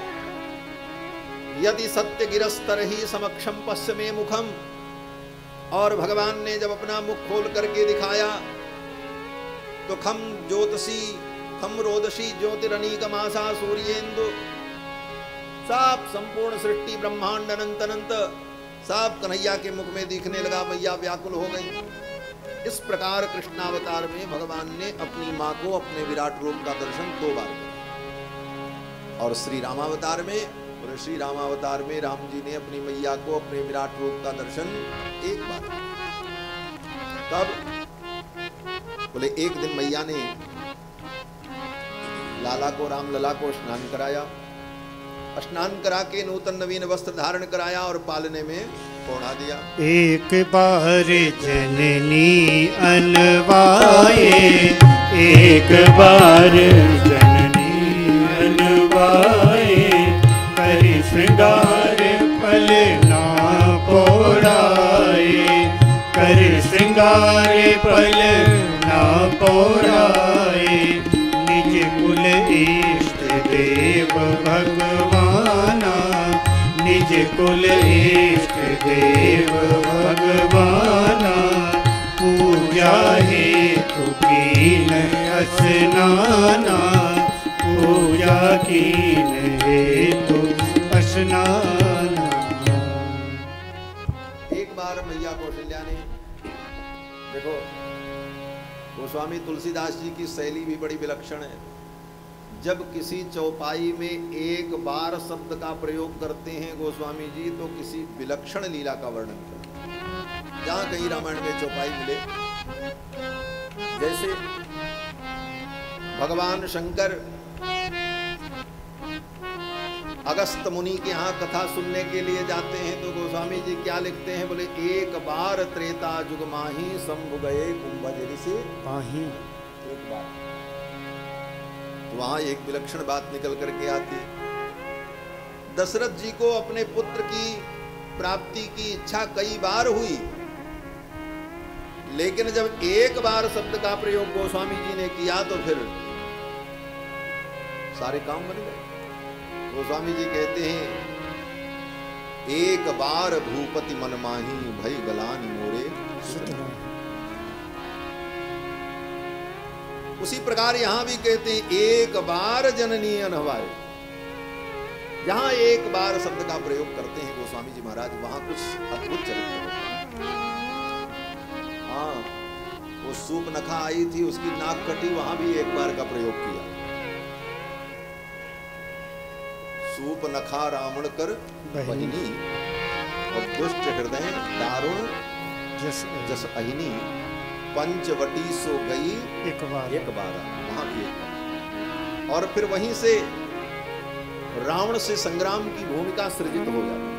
यदि सत्य गिरस्तर ही समक्षम पश्य में मुखम। और भगवान ने जब अपना मुख खोल करके दिखाया तो खम ज्योतिषी खम रोदसी ज्योतिरनीकमासा सूर्येन्दु, सब संपूर्ण सृष्टि ब्रह्मांड अनंत अनंत सब कन्हैया के मुख में दिखने लगा। मैया व्याकुल हो गई। इस प्रकार कृष्णावतार में भगवान ने अपनी मां को अपने विराट रूप का दर्शन दो बार किया। और श्री रामावतार में और श्री रामावतार में राम जी ने अपनी मैया को अपने विराट रूप का दर्शन एक बार। तब बोले एक दिन मैया ने लाला को, राम लला को स्नान कराया। स्नान करा के नूतन नवीन वस्त्र धारण कराया और पालने में पौड़ा दिया। एक बार जननी अनवाए, एक बार जननी अनवाए, करि श्रृंगार पल ना पौड़ाए, करि श्रृंगार पल ना पौड़ाए। निज कुल इष्ट देव भगवाना, निज कुल इष्ट देव भगवाना, पूजा हेतु कीन स्नाना, पूजा कीन हेतु स्नाना। एक बार मैया कौशल्या ने, देखो गोस्वामी तुलसीदास जी की शैली भी बड़ी विलक्षण है। जब किसी चौपाई में एक बार शब्द का प्रयोग करते हैं गोस्वामी जी तो किसी विलक्षण लीला का वर्णन करते हैं। जहाँ कहीं रामायण में चौपाई मिले जैसे भगवान शंकर अगस्त मुनि के यहाँ कथा सुनने के लिए जाते हैं तो गोस्वामी जी क्या लिखते हैं, बोले एक बार त्रेता जुग माही शंभु गए कुंभ से पाही। एक बार। तो वहां एक विलक्षण बात निकल करके आती। दशरथ जी को अपने पुत्र की प्राप्ति की इच्छा कई बार हुई, लेकिन जब एक बार शब्द का प्रयोग गोस्वामी जी ने किया तो फिर सारे काम बन गए। गोस्वामी जी कहते हैं एक बार भूपति मन माही भई गलान मोरे। उसी प्रकार यहां भी कहते हैं एक बार जननी अनहवाए। जहां एक बार शब्द का प्रयोग करते हैं गोस्वामी जी महाराज, वहां कुछ अद्भुत चरित्र होता है। हाँ, वो सूप नखा आई थी, उसकी नाक कटी, वहां भी एक बार का प्रयोग किया। सूप नखा रावण कर बहिनी और दुष्ट हृदय दारुण जस जस अहिनी पंचवटी सो गई एक बार एक बार। वहां भी एक बार। और फिर वहीं से रावण से संग्राम की भूमिका सृजित हो जाती।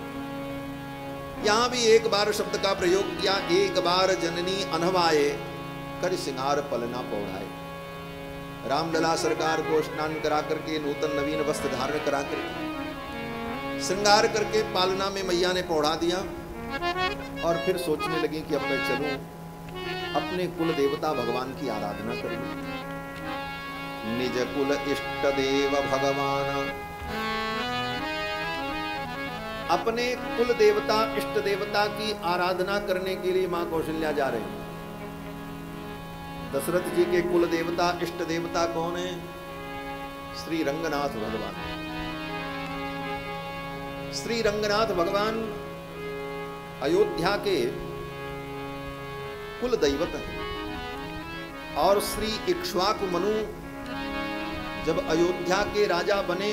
यहां भी एक बार शब्द का प्रयोग किया। एक बार जननी अनहवाए कर सिंगार पलना पौढ़ाए। रामलला सरकार को स्नान करा करके नूतन नवीन वस्त्र धारण करा करके श्रृंगार करके पालना में मैया ने पौढ़ा दिया। और फिर सोचने लगी कि अब मैं चलूं अपने कुल देवता भगवान की आराधना करूं। निज कुल इष्ट देव भगवान, अपने कुल देवता इष्ट देवता की आराधना करने के लिए मां कौशल्या जा रही। दशरथ जी के कुल देवता इष्ट देवता कौन है? श्री रंगनाथ भगवान। श्री रंगनाथ भगवान अयोध्या के कुल दैवत हैं। और श्री इक्ष्वाकु मनु जब अयोध्या के राजा बने,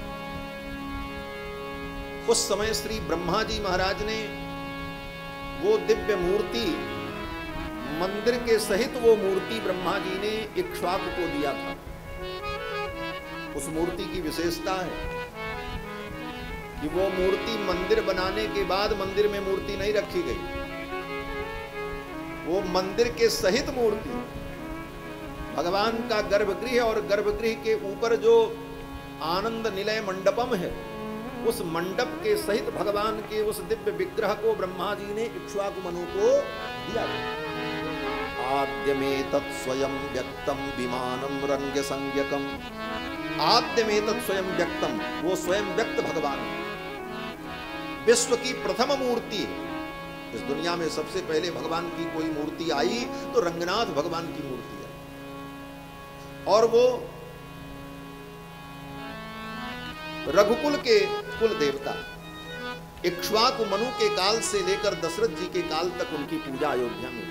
उस समय श्री ब्रह्मा जी महाराज ने वो दिव्य मूर्ति, मंदिर के सहित वो मूर्ति ब्रह्मा जी ने इक्ष्वाकु को दिया था। उस मूर्ति की विशेषता है कि वो मूर्ति मंदिर बनाने के बाद मंदिर में मूर्ति नहीं रखी गई। वो मंदिर के सहित मूर्ति, भगवान का गर्भगृह और गर्भगृह के ऊपर जो आनंद निलय मंडपम है, उस मंडप के सहित भगवान के उस दिव्य विग्रह को ब्रह्मा जी ने इक्ष्वाकु मनु को दिया। आद्य में तत्स्वयं व्यक्तम विमानम रंग संज्ञकम। आद्य में तत्स्वयं व्यक्तम, वो स्वयं व्यक्त भगवान विश्व की प्रथम मूर्ति है। इस दुनिया में सबसे पहले भगवान की कोई मूर्ति आई तो रंगनाथ भगवान की मूर्ति है। और वो रघुकुल के कुल देवता इक्ष्वाकु मनु के काल से लेकर दशरथ जी के काल तक उनकी पूजा अयोध्या में।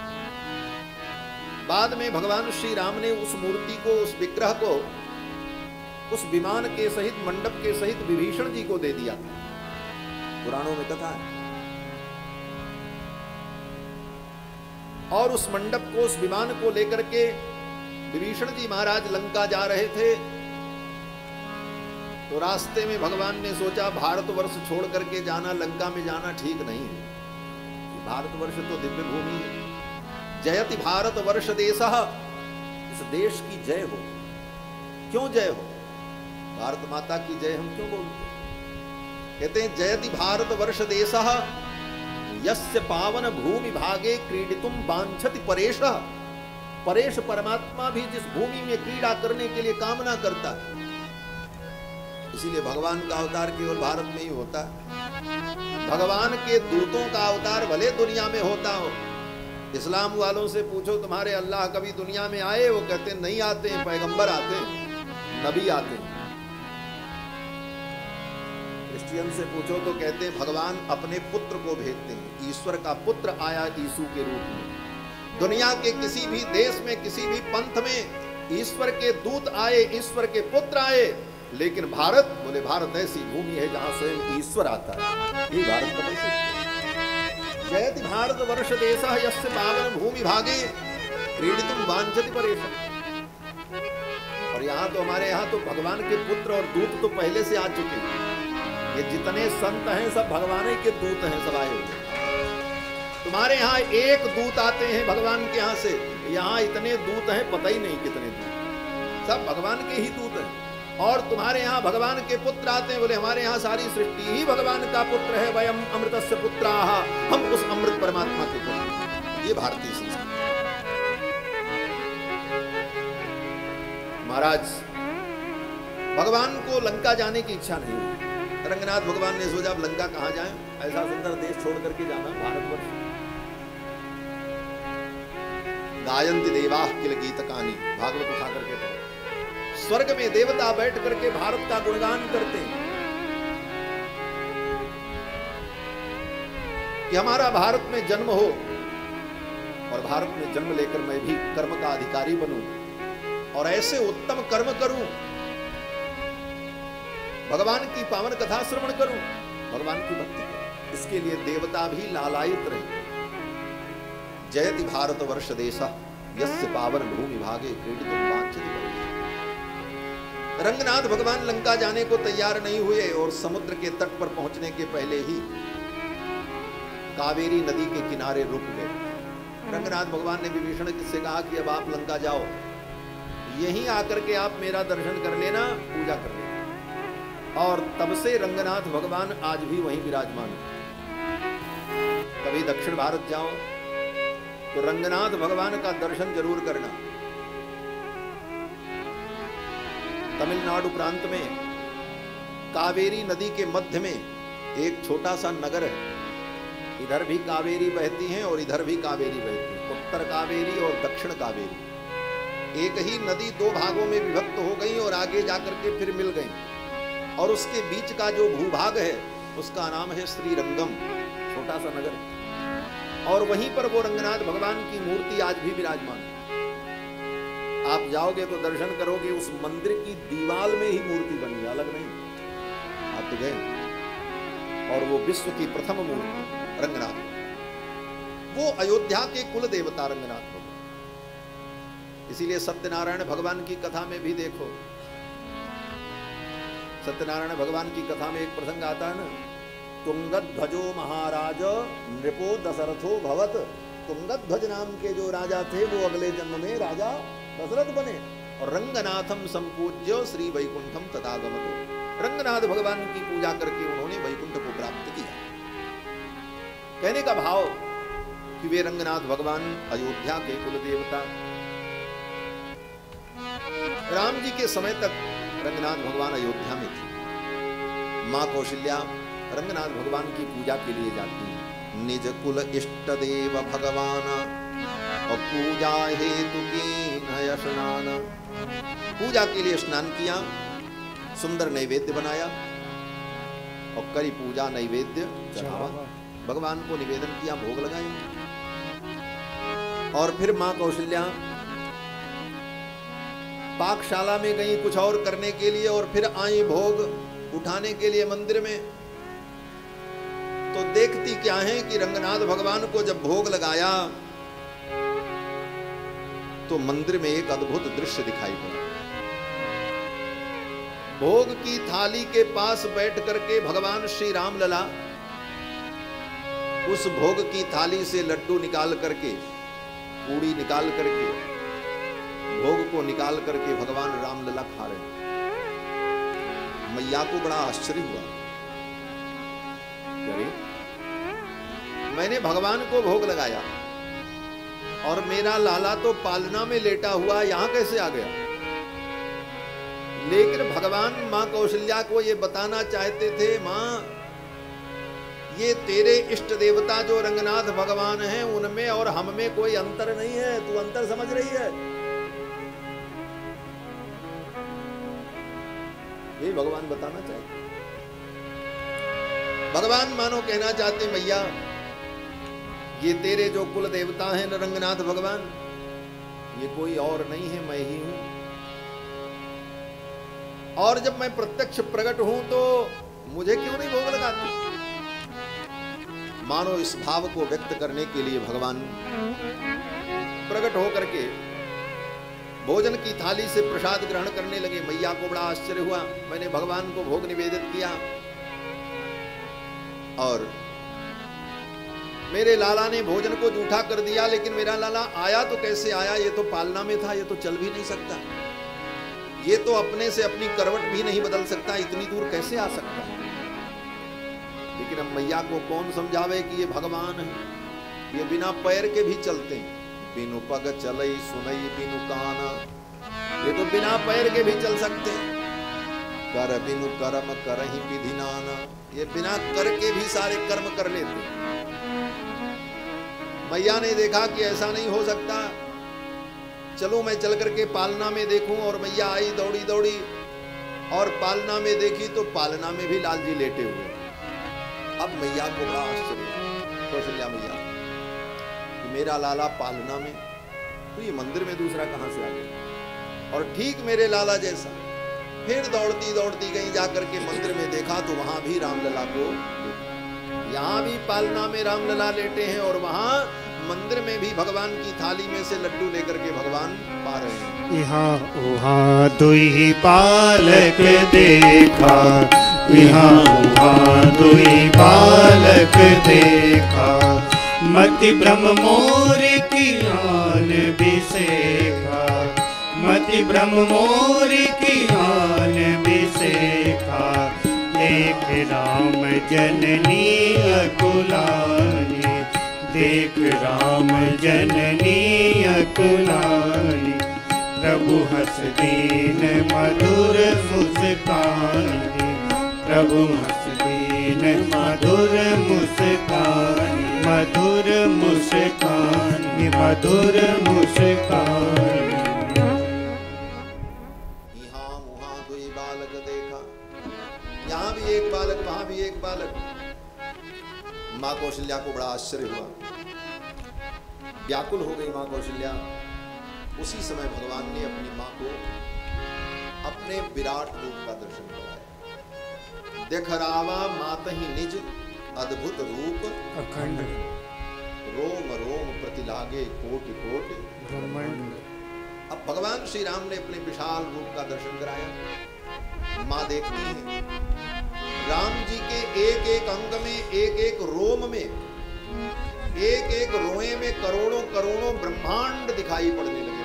बाद में भगवान श्री राम ने उस मूर्ति को, उस विग्रह को, उस विमान के सहित मंडप के सहित विभीषण जी को दे दिया। पुराणों में कथा है। और उस मंडप को, उस विमान को लेकर के विभीषण जी महाराज लंका जा रहे थे तो रास्ते में भगवान ने सोचा भारतवर्ष छोड़ करके जाना, लंका में जाना ठीक नहीं है। भारतवर्ष तो दिव्य भूमि है। जयति भारत वर्ष देशः, इस देश की जय हो। क्यों जय हो? भारत माता की जय हम क्यों बोलते? कहते हैं जयति भारत वर्ष देशः यस्य पावन भूमि भागे क्रीडितुम वांछति परेश। परेश परमात्मा भी जिस भूमि में क्रीड़ा करने के लिए कामना करता है, इसीलिए भगवान का अवतार केवल भारत में ही होता है। भगवान के दूतों का अवतार भले दुनिया में होता हो। इस्लाम वालों से पूछो तुम्हारे अल्लाह कभी दुनिया में आए? वो कहते हैं नहीं आते हैं, पैगंबर आते हैं, नबी आते हैं। क्रिश्चियन से पूछो तो कहते हैं भगवान अपने पुत्र को भेजते हैं। ईश्वर का पुत्र आया यीशु के रूप में। दुनिया के किसी भी देश में, किसी भी पंथ में ईश्वर के दूत आए, ईश्वर के पुत्र आए, लेकिन भारत, बोले भारत ऐसी भूमि है जहां स्वयं ईश्वर आता है। ये भारत का वैशिष्ट्य। जयति भारत वर्ष देश यस्य पावन भूमि भागे क्रीडितुम वांछति परेश। और यहाँ तो हमारे यहाँ तो भगवान के पुत्र और दूत तो पहले से आ चुके हैं। ये जितने संत हैं सब भगवान के दूत हैं, सब आए हुए। तुम्हारे यहाँ एक दूत आते हैं भगवान के यहाँ से, यहाँ इतने दूत हैं पता ही नहीं कितने दूत, सब भगवान के ही दूत हैं। और तुम्हारे यहाँ भगवान के पुत्र आते हैं, बोले हमारे यहाँ सारी सृष्टि ही भगवान का पुत्र है, वयम अमृतस्य पुत्राः, हम उस अमृत परमात्मा के पुत्र। ये भारतीय संस्कृति। महाराज भगवान को लंका जाने की इच्छा नहीं हुई। रंगनाथ भगवान ने सोचा अब लंका कहाँ जाएं, ऐसा सुंदर देश छोड़ करके जाना भारतवर्ष। गायन्ति देवाः किल गीतकानि, भागवत उठा करके पढ़ो। स्वर्ग में देवता बैठ करके भारत का गुणगान करते हैं कि हमारा भारत में जन्म हो और भारत में जन्म लेकर मैं भी कर्म का अधिकारी बनूं और ऐसे उत्तम कर्म करूं, भगवान की पावन कथा श्रवण करूं, भगवान की भक्ति करूं। इसके लिए देवता भी लालायित रहे। जयति भारत वर्ष देशा यस्य पावन भूमि भागे क्रीडितुम वांछति परेश। रंगनाथ भगवान लंका जाने को तैयार नहीं हुए और समुद्र के तट पर पहुंचने के पहले ही कावेरी नदी के किनारे रुक गए। रंगनाथ भगवान ने विभीषण से कहा कि अब आप लंका जाओ, यहीं आकर के आप मेरा दर्शन कर लेना, पूजा कर लेना। और तब से रंगनाथ भगवान आज भी वहीं विराजमान है। कभी दक्षिण भारत जाओ तो रंगनाथ भगवान का दर्शन जरूर करना। तमिलनाडु प्रांत में कावेरी नदी के मध्य में एक छोटा सा नगर है। इधर भी कावेरी बहती है और इधर भी कावेरी बहती है, उत्तर कावेरी और दक्षिण कावेरी। एक ही नदी दो भागों में विभक्त हो गई और आगे जाकर के फिर मिल गई। और उसके बीच का जो भूभाग है उसका नाम है श्रीरंगम, छोटा सा नगर। और वहीं पर वो रंगनाथ भगवान की मूर्ति आज भी विराजमान है। आप जाओगे तो दर्शन करोगे, उस मंदिर की दीवार में ही मूर्ति बनी है, अलग नहीं। आप तो गए। और वो विश्व की प्रथम मूर्ति रंगनाथ, वो अयोध्या के कुल देवता रंगनाथ भगवान। इसीलिए सत्यनारायण भगवान की कथा में भी देखो, सत्यनारायण भगवान की कथा में एक प्रसंग आता है ना, तुंगध्वजो महाराज नृपो दशरथो भवत। तुंगध्वज नाम के जो राजा थे वो अगले जन्म में राजा दशरथ बने। और रंगनाथम संपूज्य श्री वैकुंठम तथागमतो, रंगनाथ भगवान की पूजा करके उन्होंने वैकुंठ को प्राप्त किया। कहने का भाव कि वे रंगनाथ भगवान अयोध्या के कुल देवता। राम जी के समय तक रंगनाथ भगवान अयोध्या में थे। मां कौशल्या रंगनाथ भगवान की पूजा के लिए जाती है। निज कुल इष्ट देव भगवान और पूजा हेतु की स्नान, पूजा के लिए स्नान किया, सुंदर नैवेद्य बनाया और करी पूजा नैवेद्य चढ़ावा, भगवान को निवेदन किया, भोग लगाया। और फिर मां कौशल्या पाकशाला में गई कुछ और करने के लिए और फिर आई भोग उठाने के लिए मंदिर में। तो देखती क्या है कि रंगनाथ भगवान को जब भोग लगाया तो मंदिर में एक अद्भुत दृश्य दिखाई पड़ा। भोग की थाली के पास बैठ करके भगवान श्री राम लला उस भोग की थाली से लड्डू निकाल करके, पूड़ी निकाल करके, भोग को निकाल करके भगवान रामलला खा रहे। मैया को बड़ा आश्चर्य हुआ, अरे मैंने भगवान को भोग लगाया और मेरा लाला तो पालना में लेटा हुआ यहां कैसे आ गया। लेकिन भगवान मां कौशल्या को ये बताना चाहते थे, मां ये तेरे इष्ट देवता जो रंगनाथ भगवान हैं उनमें और हम में कोई अंतर नहीं है, तू अंतर समझ रही है। ये भगवान बताना चाहते। भगवान मानो कहना चाहते, मैया ये तेरे जो कुल देवता हैं रंगनाथ भगवान, ये कोई और नहीं है, मैं ही हूं। और जब मैं प्रत्यक्ष प्रकट हूं तो मुझे क्यों नहीं भोग लगाती। मानो इस भाव को व्यक्त करने के लिए भगवान प्रकट होकर के भोजन की थाली से प्रसाद ग्रहण करने लगे। मैया को बड़ा आश्चर्य हुआ। मैंने भगवान को भोग निवेदित किया और मेरे लाला ने भोजन को जूठा कर दिया, लेकिन मेरा लाला आया तो कैसे आया? ये तो पालना में था, ये तो चल भी नहीं सकता, ये तो अपने से अपनी करवट भी नहीं बदल सकता, इतनी दूर कैसे आ सकता है? लेकिन अब मैया को कौन समझावे कि ये भगवान है, ये बिना पैर के भी चलते हैं। बिनु पग चलई सुनई बिनु काना, ये तो बिना पैर के भी चल सकते हैं। कर बिनु कर्म करहि विधि नाना, ये बिना कर के भी सारे कर्म कर लेते। मैया ने देखा कि ऐसा नहीं हो सकता, चलो मैं चल करके पालना में देखूं। और मैया आई दौड़ी दौड़ी और पालना में देखी तो पालना में भी लाल जी लेटे हुए। अब मैया को बड़ा आश्चर्य, कौशल्या मैया कि मेरा लाला पालना में, तो ये मंदिर में दूसरा कहां से आ गया? और ठीक मेरे लाला जैसा फिर दौड़ती दौड़ती गई, जाकर के मंदिर में देखा तो वहां भी रामलला को, यहाँ भी पालना में रामलला लेटे हैं और वहां मंदिर में भी भगवान की थाली में से लड्डू लेकर के भगवान पा रहे हैं। यहाँ उहाँ दुई बालक देखा, यहाँ उहाँ दुई बालक देखा, मति ब्रह्म मोर की आन बिसेखा, मति ब्रह्म मोर की आन बिसेखा। देख राम जननी अकुलानी, देख राम जननी अकुलानी, प्रभु हस दीन मधुर मुस्कानी, प्रभु हस दीन मधुर मुस्कानी, मधुर मुस्कानी, मधुर मुस्कानी। यहाँ वहाँ दुई बालक देखा, यहाँ भी एक बालक वहां भी एक बालक। माँ कौशल्या को बड़ा आश्चर्य हुआ, व्याकुल हो गई माँ कौशल्या। उसी समय भगवान ने अपनी माँ को अपने विराट रूप का दर्शन कराया। देख रावा मातहि निज अद्भुत रूप अखंड, रोम रोम प्रतिलागे कोटि कोटि ब्रह्मांड। अब भगवान श्री राम ने अपने विशाल रूप का दर्शन कराया। माँ देखती है राम जी के एक एक अंग में, एक एक रोम में, एक एक रोए में करोड़ों करोड़ों ब्रह्मांड दिखाई पड़ने लगे।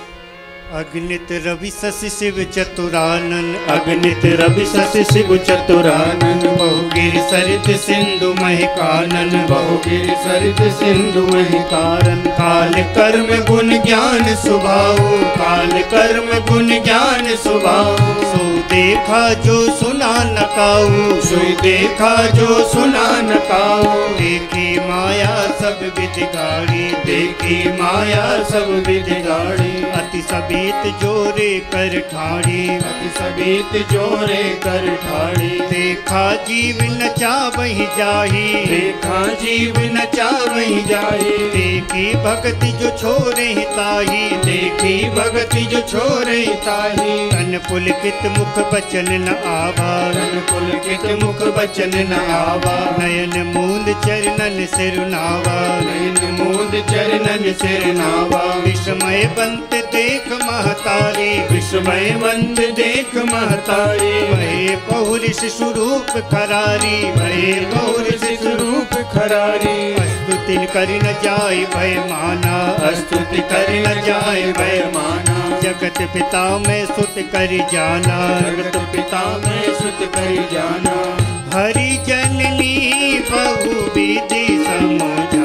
अगणित रवि शशि शिव चतुरानन, अगणित रवि शशि शिव चतुरानन, बहुगिर सरित सिंधु महिकानन, बहुगिर सरित सिंधु महिकानन। काल कर्म गुण ज्ञान सुभाऊ, काल कर्म गुण ज्ञान सुभाऊ। सो देखा जो सुना न काऊ, सो देखा जो सुना न काऊ। देखी माया सब विधि गाड़ी, देखी माया सब विधि गाड़ी। अति सभी जोरे कर ठाड़ी, अति सबीत जोरे कर ठाड़ी। देखा जीव नचा वही जाही, देखा जीव नचा वही जाही। देखी भक्ति जो छोरे ताही, देखी भक्ति जो छोरे ताही। तन पुलकित मुख बचन न आवा, तन पुलकित मुख बचन न आवा। नयन मूंद चरणन सिरुनावा, नयन मूंद चरणन सिरुनावा। विस्मय बंत देख महतारी, विस्मय बंद देख महतारी। भय पौरुष स्वरूप खरारी, भय पौरुष स्वरूप खरारी। स्तुति कर न जाय भय माना, स्तुति कर न जाय भय माना। जगत पिता में सुत कर जाना, जगत पिता में सुत कर जाना। हरि जननी बहु विधि समझाई,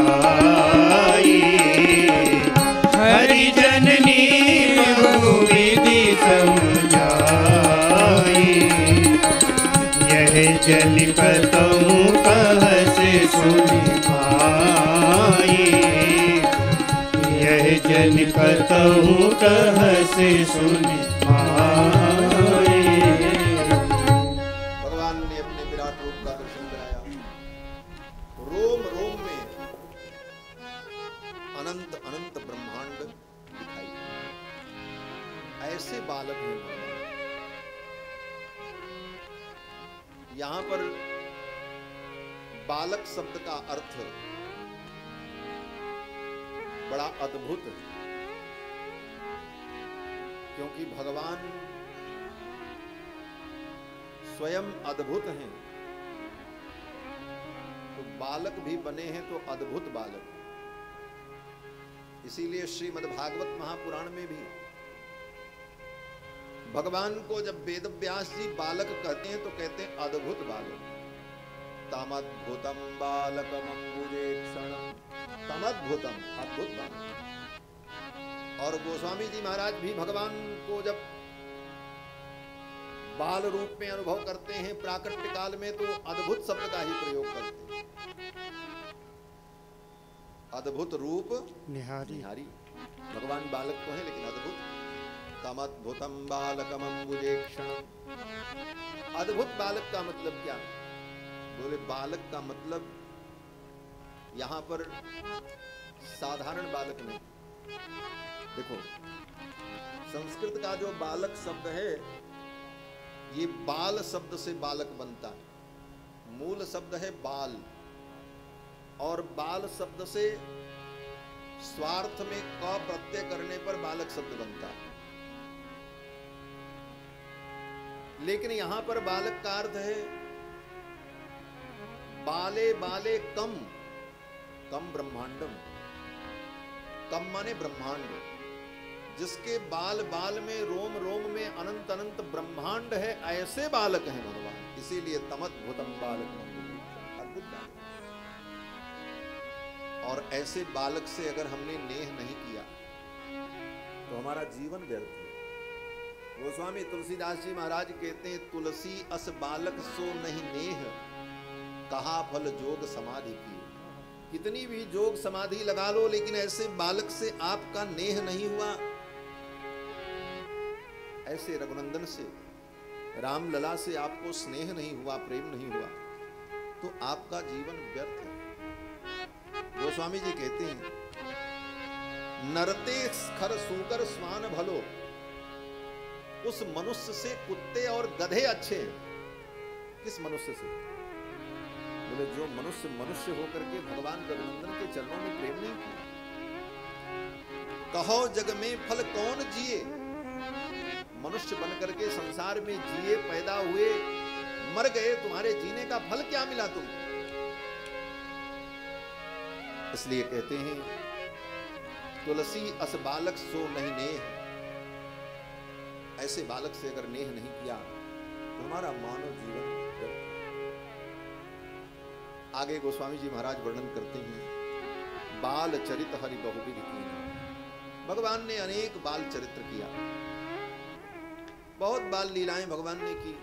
हरि जननी बहु विधि समझाई। यह जन कतहु कहस सुनि भाई, यह जन कतहु कहस सुनि भाई। भगवान ने अपने विराट रूप का दर्शन कराया। रोम रोम में अनंत अनंत ब्रह्मांड दिखाई, ऐसे बालक हैं भगवान। यहाँ पर बालक शब्द का अर्थ बड़ा अद्भुत है, क्योंकि भगवान स्वयं अद्भुत हैं, तो बालक भी बने हैं तो अद्भुत बालक। इसीलिए श्रीमद् भागवत महापुराण में भी भगवान को जब वेद व्यास जी बालक कहते हैं तो कहते हैं अद्भुत बालक। तमद्भुतम बालकम अम्बुजेक्षणम, तमद्भुतम अद्भुत बालक। और गोस्वामी जी महाराज भी भगवान को जब बाल रूप में अनुभव करते हैं प्राकट्य काल में, तो अद्भुत शब्द का ही प्रयोग करते हैं। अद्भुत रूप निहारी निहारी, भगवान बालक तो है लेकिन अद्भुत। तमद्भुतम बालकम अम्बुजेक्षणम, अद्भुत बालक का मतलब क्या? बोले बालक का मतलब यहां पर साधारण बालक नहीं। देखो संस्कृत का जो बालक शब्द है, ये बाल शब्द से बालक बनता है। मूल शब्द है बाल, और बाल शब्द से स्वार्थ में क प्रत्यय करने पर बालक शब्द बनता है। लेकिन यहां पर बालक का अर्थ है बाले बाले कम, कम ब्रह्मांडम। कम माने ब्रह्मांड, जिसके बाल बाल में रोम रोम में अनंत अनंत ब्रह्मांड है, ऐसे बालक हैं भगवान। इसीलिए तमद्भुतम बालक, अद्भुत बालक। और ऐसे बालक से अगर हमने नेह नहीं किया तो हमारा जीवन व्यर्थ है। गोस्वामी तुलसीदास जी महाराज कहते हैं, तुलसी अस बालक सो नहीं नेह, कहा फल जोग समाधि की। कितनी भी जोग समाधि लगा लो, लेकिन ऐसे बालक से आपका नेह नहीं हुआ, ऐसे रघुनंदन से, रामलला से आपको स्नेह नहीं हुआ, प्रेम नहीं हुआ, तो आपका जीवन व्यर्थ है। गोस्वामी जी कहते हैं, नरते खर सूकर स्वान भलो, उस मनुष्य से कुत्ते और गधे अच्छे हैं। किस मनुष्य से? बोले जो मनुष्य मनुष्य होकर के भगवान रघुनंदन के चरणों में प्रेम नहीं किया। कहो जग में फल कौन जिए, मनुष्य बनकर के संसार में जिए, पैदा हुए, मर गए, तुम्हारे जीने का फल क्या मिला तुमको? इसलिए कहते हैं, तुलसी अस बालक सो नहीं नेह, ऐसे बालक से अगर नेह नहीं किया तो हमारा मानव जीवन। आगे गोस्वामी जी महाराज वर्णन करते हैं, बाल चरित हरि बहुविध कीना। भगवान ने अनेक बाल चरित्र किया, बहुत बाल लीलाएं भगवान ने की।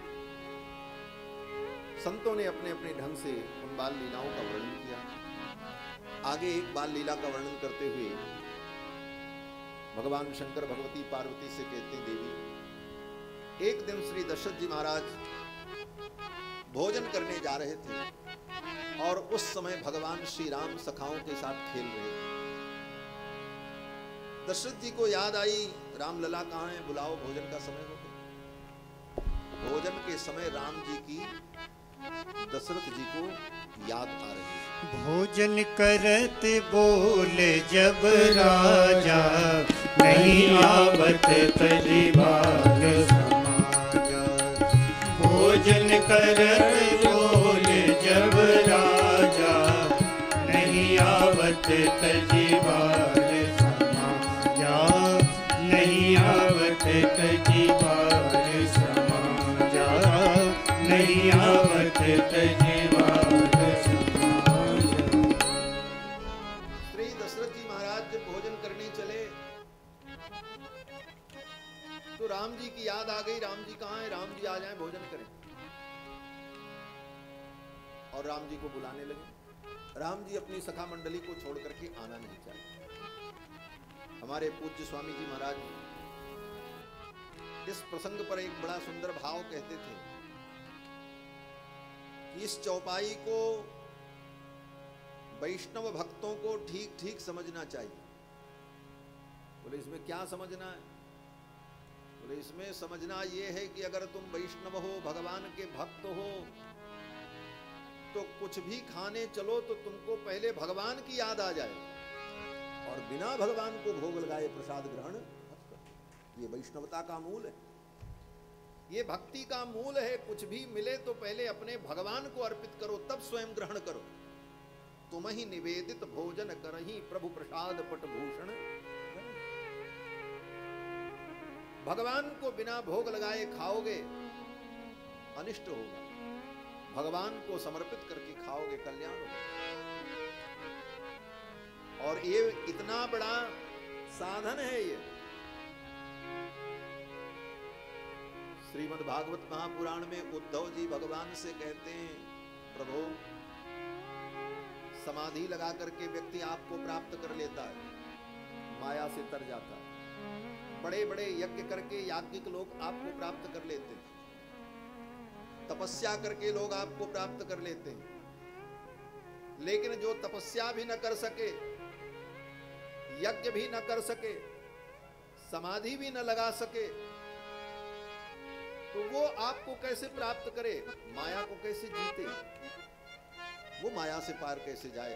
संतों ने अपने अपने ढंग से उन बाल लीलाओं का वर्णन किया। आगे एक बाल लीला का वर्णन करते हुए भगवान शंकर भगवती पार्वती से कहते हैं, देवी एक दिन श्री दशरथ जी महाराज भोजन करने जा रहे थे और उस समय भगवान श्री राम सखाओं के साथ खेल रहे थे। दशरथ जी को याद आई, रामलला कहाँ है, बुलाओ, भोजन का समय हो गया। भोजन के समय राम जी की दशरथ जी को याद आ रही है। भोजन करत बोले जब राजा, नहीं आवत तजी भाग समाजा। भोजन करत बोले जब राजा, नहीं आवत तजी भाग समाजा। नहीं आवत तजी भाग समाजा, नहीं आवत तजी भाग समाजा। श्री दशरथ जी महाराज जब भोजन करने चले तो राम जी की याद आ गई। राम जी कहाँ हैं? राम जी आ जाएं, भोजन करें। और राम जी को बुलाने लगे। राम जी अपनी सखा मंडली को छोड़ करके आना नहीं चाहते। हमारे पूज्य स्वामी जी महाराज इस प्रसंग पर एक बड़ा सुंदर भाव कहते थे कि इस चौपाई को वैष्णव भक्तों को ठीक ठीक समझना चाहिए। बोले इसमें क्या समझना है? बोले इसमें समझना यह है कि अगर तुम वैष्णव हो, भगवान के भक्त हो, तो कुछ भी खाने चलो तो तुमको पहले भगवान की याद आ जाए, और बिना भगवान को भोग लगाए प्रसाद ग्रहण मत करो। ये वैष्णवता का मूल है, ये भक्ति का मूल है। कुछ भी मिले तो पहले अपने भगवान को अर्पित करो, तब स्वयं ग्रहण करो। तुम ही निवेदित भोजन करही प्रभु प्रसाद पटभूषण। भगवान को बिना भोग लगाए खाओगे अनिष्ट होगा, भगवान को समर्पित करके खाओगे कल्याण होगा। और ये इतना बड़ा साधन है। ये श्रीमद् भागवत महापुराण में उद्धव जी भगवान से कहते हैं, प्रभु समाधि लगा करके व्यक्ति आपको प्राप्त कर लेता है, माया से तर जाता है। बड़े बड़े यज्ञ करके याज्ञिक लोग आपको प्राप्त कर लेते हैं, तपस्या करके लोग आपको प्राप्त कर लेते हैं। लेकिन जो तपस्या भी न कर सके, यज्ञ भी न कर सके, समाधि भी न लगा सके, तो वो आपको कैसे प्राप्त करे? माया को कैसे जीते? वो माया से पार कैसे जाए?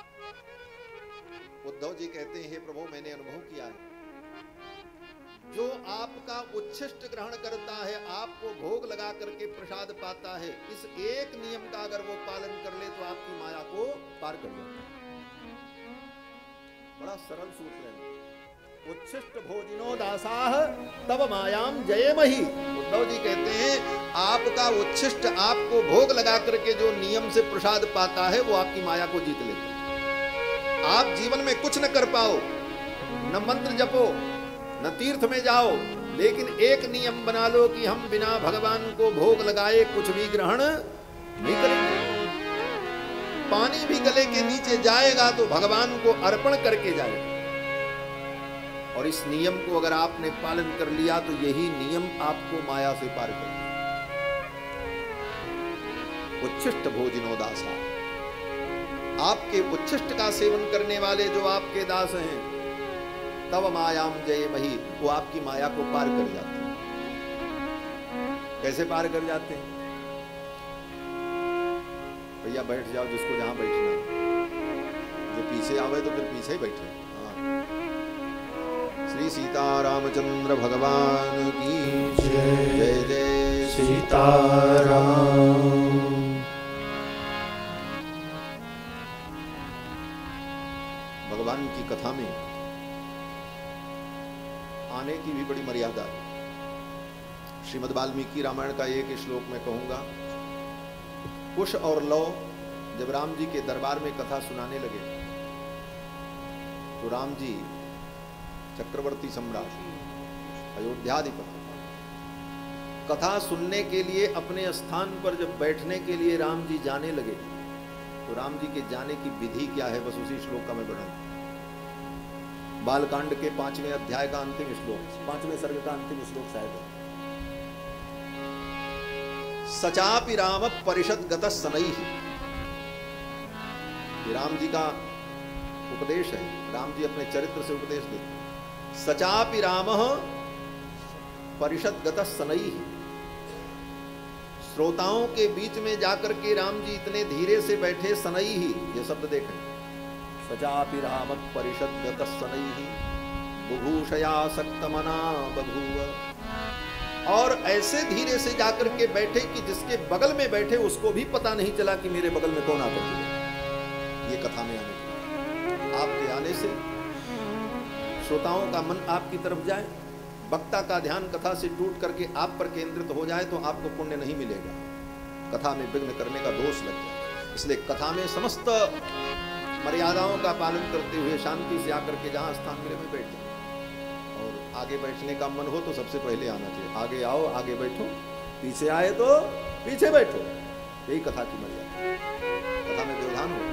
उद्धव जी कहते हैं, हे प्रभु मैंने अनुभव किया है, जो आपका उच्छिष्ट ग्रहण करता है, आपको भोग लगा करके प्रसाद पाता है, इस एक नियम का अगर वो पालन कर ले तो आपकी माया को पार कर लेता है। बड़ा सरल सूत्र है। उच्छिष्ट भोजिनो दासाह तब मायाम जयेमहि। उद्धव जी कहते हैं, आपका उच्छिष्ट आपको भोग लगा करके जो नियम से प्रसाद पाता है, वो आपकी माया को जीत लेता है। आप जीवन में कुछ न कर पाओ, न मंत्र जपो, न तीर्थ में जाओ, लेकिन एक नियम बना लो कि हम बिना भगवान को भोग लगाए कुछ भी ग्रहण नहीं करेंगे। पानी भी गले के नीचे जाएगा तो भगवान को अर्पण करके जाएगा। और इस नियम को अगर आपने पालन कर लिया तो यही नियम आपको माया से पार करेगा। उच्छिष्ट भोजिनो दासा, आपके उच्छिष्ट का सेवन करने वाले जो आपके दास हैं, तब मायाम जयेमहि, वो आपकी माया को पार कर जाते हैं। कैसे पार कर जाते हैं? भैया बैठ जाओ जिसको जहां बैठना है, जो पीछे आवे तो फिर पीछे ही बैठे। श्री सीतारामचंद्र भगवान की जय। जय जय सीताराम। भगवान की कथा में आने की भी बड़ी मर्यादा है। श्रीमद् वाल्मीकि रामायण का एक श्लोक मैं कहूंगा। कुश और लव जब राम जी के दरबार में कथा सुनाने लगे तो राम जी चक्रवर्ती सम्राट अयोध्याधिपति कथा सुनने के लिए अपने स्थान पर जब बैठने के लिए राम जी जाने लगे तो राम जी के जाने की विधि क्या है, बस उसी श्लोक का मैं वर्णन। बालकांड के पांचवें अध्याय का अंतिम श्लोक, पांचवें सर्ग का अंतिम श्लोक शायद है। सचापि राम परिषद गत सनैहि। राम जी का उपदेश है, राम जी अपने चरित्र से उपदेश देते हैं। सचापि राम परिषद गत सनैहि। श्रोताओं के बीच में जाकर के राम जी इतने धीरे से बैठे, सनैहि ये शब्द देखें। सचापि राम परिषद गत सनैहि बुभूषया सक्तमना बभूव। और ऐसे धीरे से जाकर के बैठे कि जिसके बगल में बैठे उसको भी पता नहीं चला कि मेरे बगल में कौन आकर के। ये कथा में आने आपके आने से श्रोताओं का मन आपकी तरफ जाए, वक्ता का ध्यान कथा से टूट करके आप पर केंद्रित हो जाए तो आपको पुण्य नहीं मिलेगा, कथा में विघ्न करने का दोष लग जाए। इसलिए कथा में समस्त मर्यादाओं का पालन करते हुए शांति से आकर के जहां स्थान मिले में बैठ जाए। और आगे बैठने का मन हो तो सबसे पहले आना चाहिए। आगे आओ, आगे बैठो, पीछे आए तो पीछे बैठो। यही कथा की मर्यादा, कथा में व्यवधान हो।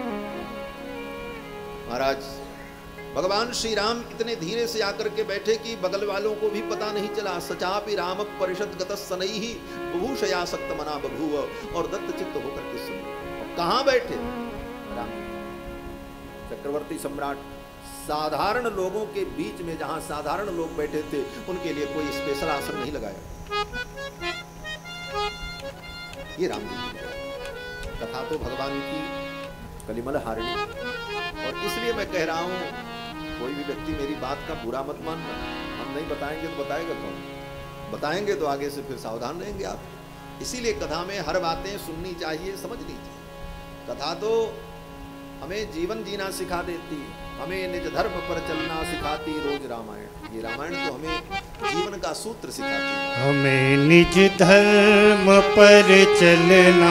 महाराज भगवान श्री राम इतने धीरे से आकर के बैठे कि बगल वालों को भी पता नहीं चला। सचापि राम परिषद गत सनैहि बुभूषया सक्तमना बभूव। और दत्त चित्त होकर के सुन, कहां बैठे? राम चक्रवर्ती सम्राट साधारण लोगों के बीच में, जहां साधारण लोग बैठे थे उनके लिए कोई स्पेशल आसन नहीं लगाया। ये राम जी कथा तो भगवान की कलिमल हारिणी। और इसलिए मैं कह रहा हूं, कोई भी व्यक्ति मेरी बात का बुरा मत मानना। हम नहीं बताएंगे तो बताएगा कौन? बताएंगे तो आगे से फिर सावधान रहेंगे आप। इसीलिए कथा में हर बातें सुननी चाहिए, समझनी चाहिए। कथा तो हमें जीवन जीना सिखा देती, हमें निज धर्म पर चलना सिखाती रोज रामायण। ये रामायण तो हमें जीवन का सूत्र सिखाती है। हमें निज धर्म पर चलना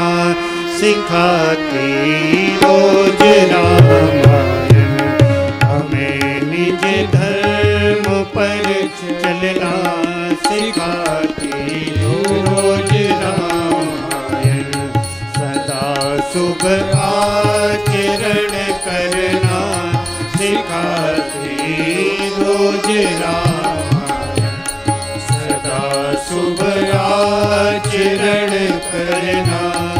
सिखाती रोज रामायण। हमें निज धर्म पर चलना सिखाती रोज रामायण। सदा शुभ आचरण करना सिखाती रोज रामायण। सदा शुभ आचरण करना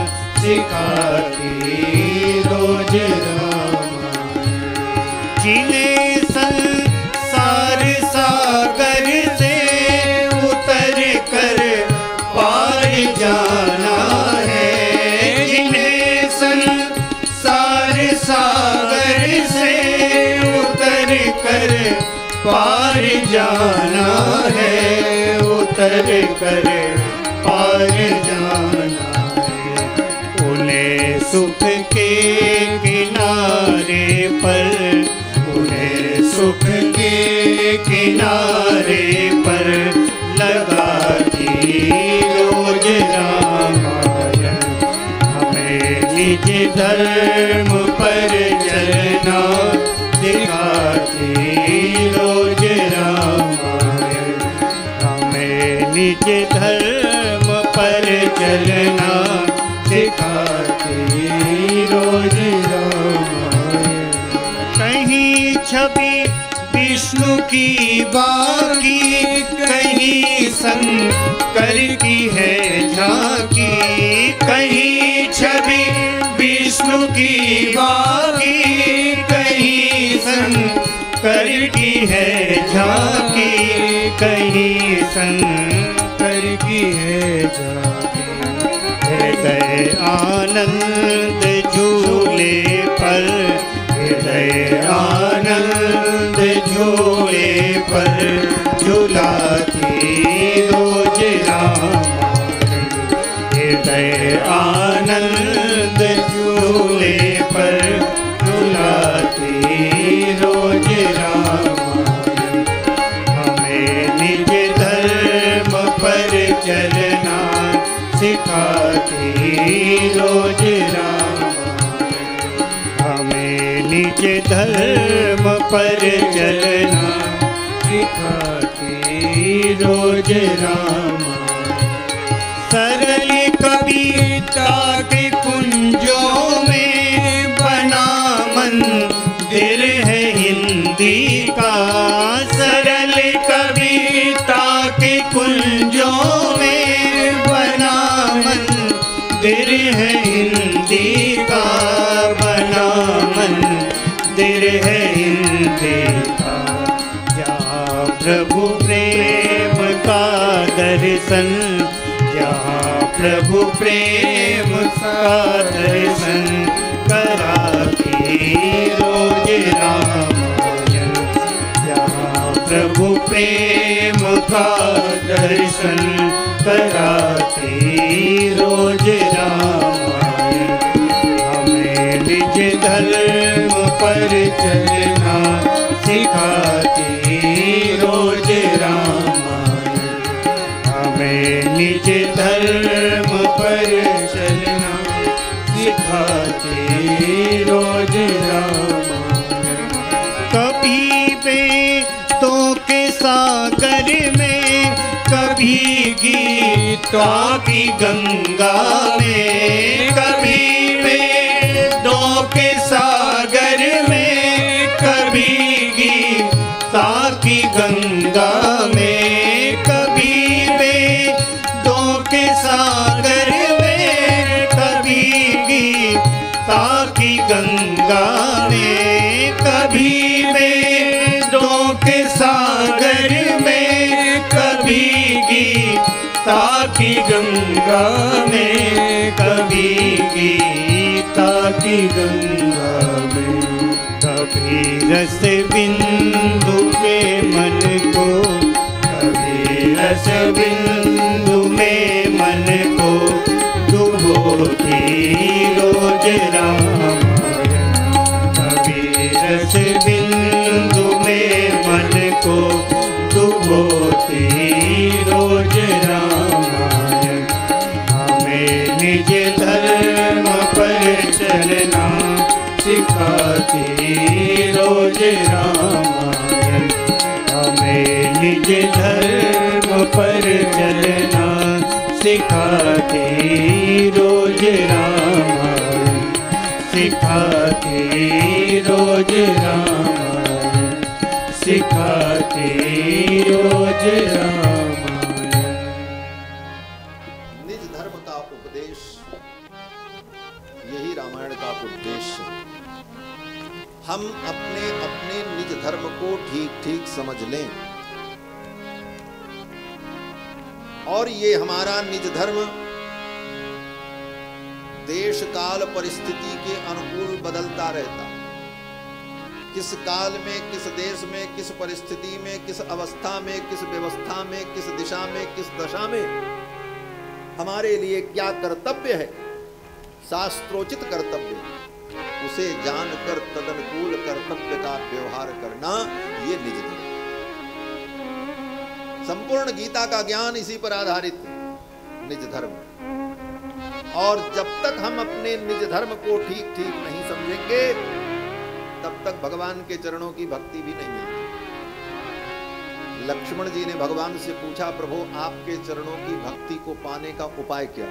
सिखाती रोज रामायण। जिन्हें संसार सागर से उतर कर पार जाना है। जिन्हें संसार सागर से उतर कर पार जाना है, उतर कर पार जाना है। उन्हें सुख के किनारे पर, उन्हें सुख के किनारे पर लगा दी रोज रामायण। हमें निज धर्म पर चलना सिखाती रोज रामायण। हमें निज धर्म पर चलना सिखाती रोज रामायण। कहीं छवि विष्णु की बाकी, कहीं शंकर की है झांकी। कहीं छवि विष्णु की बाकी, कहीं शंकर की है झांकी। कहीं शंकर की है झांकी। हृदय आनंद झूले पर, हृदय आनंद झूले पर झुलाती रोज रामायण। हृदय आनंद झूले पर झुलाती रोज रामायण। हमें निज धर्म पर चलना सिखाती रोज रामायण। हमें निज धर्म पर चलना सिखाती रोज रामायण। सरल कविता के कुंजों में बना मंदिर है हिंदी का। सरल कविता के कुंजों में बना मंदिर है हिंदी का। बना मंदिर है हिंदी का। जहाँ प्रभु प्रेम का दर्शन, जहाँ प्रभु प्रेम का दर्शन कराती रोज रामायण। जहाँ प्रभु प्रेम का दर्शन कराती रोज रामायण। हमें निज धर्म पर चलना सिखाती रोज रामायण। हमें निज धर्म पर चलना सिखाती रोज रामायण। कभी बेतों के सागर में, कभी गीतों की गंगा में। कभी वेदों के सागर में, कभी गीता की गंगा में। कभी वेदों के सागर में, कभी गीता की गंगा में। कभी वेदों के सागर में, कभी गीता की गंगा में। कभी गीता गीता की गंगा में कभी रस बिंदु में मन को, कभी रस बिंदु में मन को डुबोती रोज रामायण। कभी रस बिंदु में मन को डुबोती रोज रामायण। हमें निज धर्म पर चलना सिखाती रोज रामायण। हमें निज धर्म पर चलना सिखाती रोज रामायण। सिखाती रोज रामायण। सिखाती रोज रामायण। निज धर्म का उपदेश, यही रामायण का उद्देश्य है। हम अपने अपने निज धर्म को ठीक ठीक समझ लें और ये हमारा निज धर्म देश काल परिस्थिति के अनुकूल बदलता रहता। किस काल में, किस देश में, किस परिस्थिति में, किस अवस्था में, किस व्यवस्था में, किस दिशा में, किस दशा में हमारे लिए क्या कर्तव्य है, शास्त्रोचित कर्तव्य, उसे जानकर तदनुकूल कर्तव्य का व्यवहार करना, ये निज धर्म। संपूर्ण गीता का ज्ञान इसी पर आधारित है, निज धर्म। और जब तक हम अपने निज धर्म को ठीक ठीक नहीं समझेंगे तब तक भगवान के चरणों की भक्ति भी नहीं मिलती। लक्ष्मण जी ने भगवान से पूछा, प्रभु आपके चरणों की भक्ति को पाने का उपाय क्या?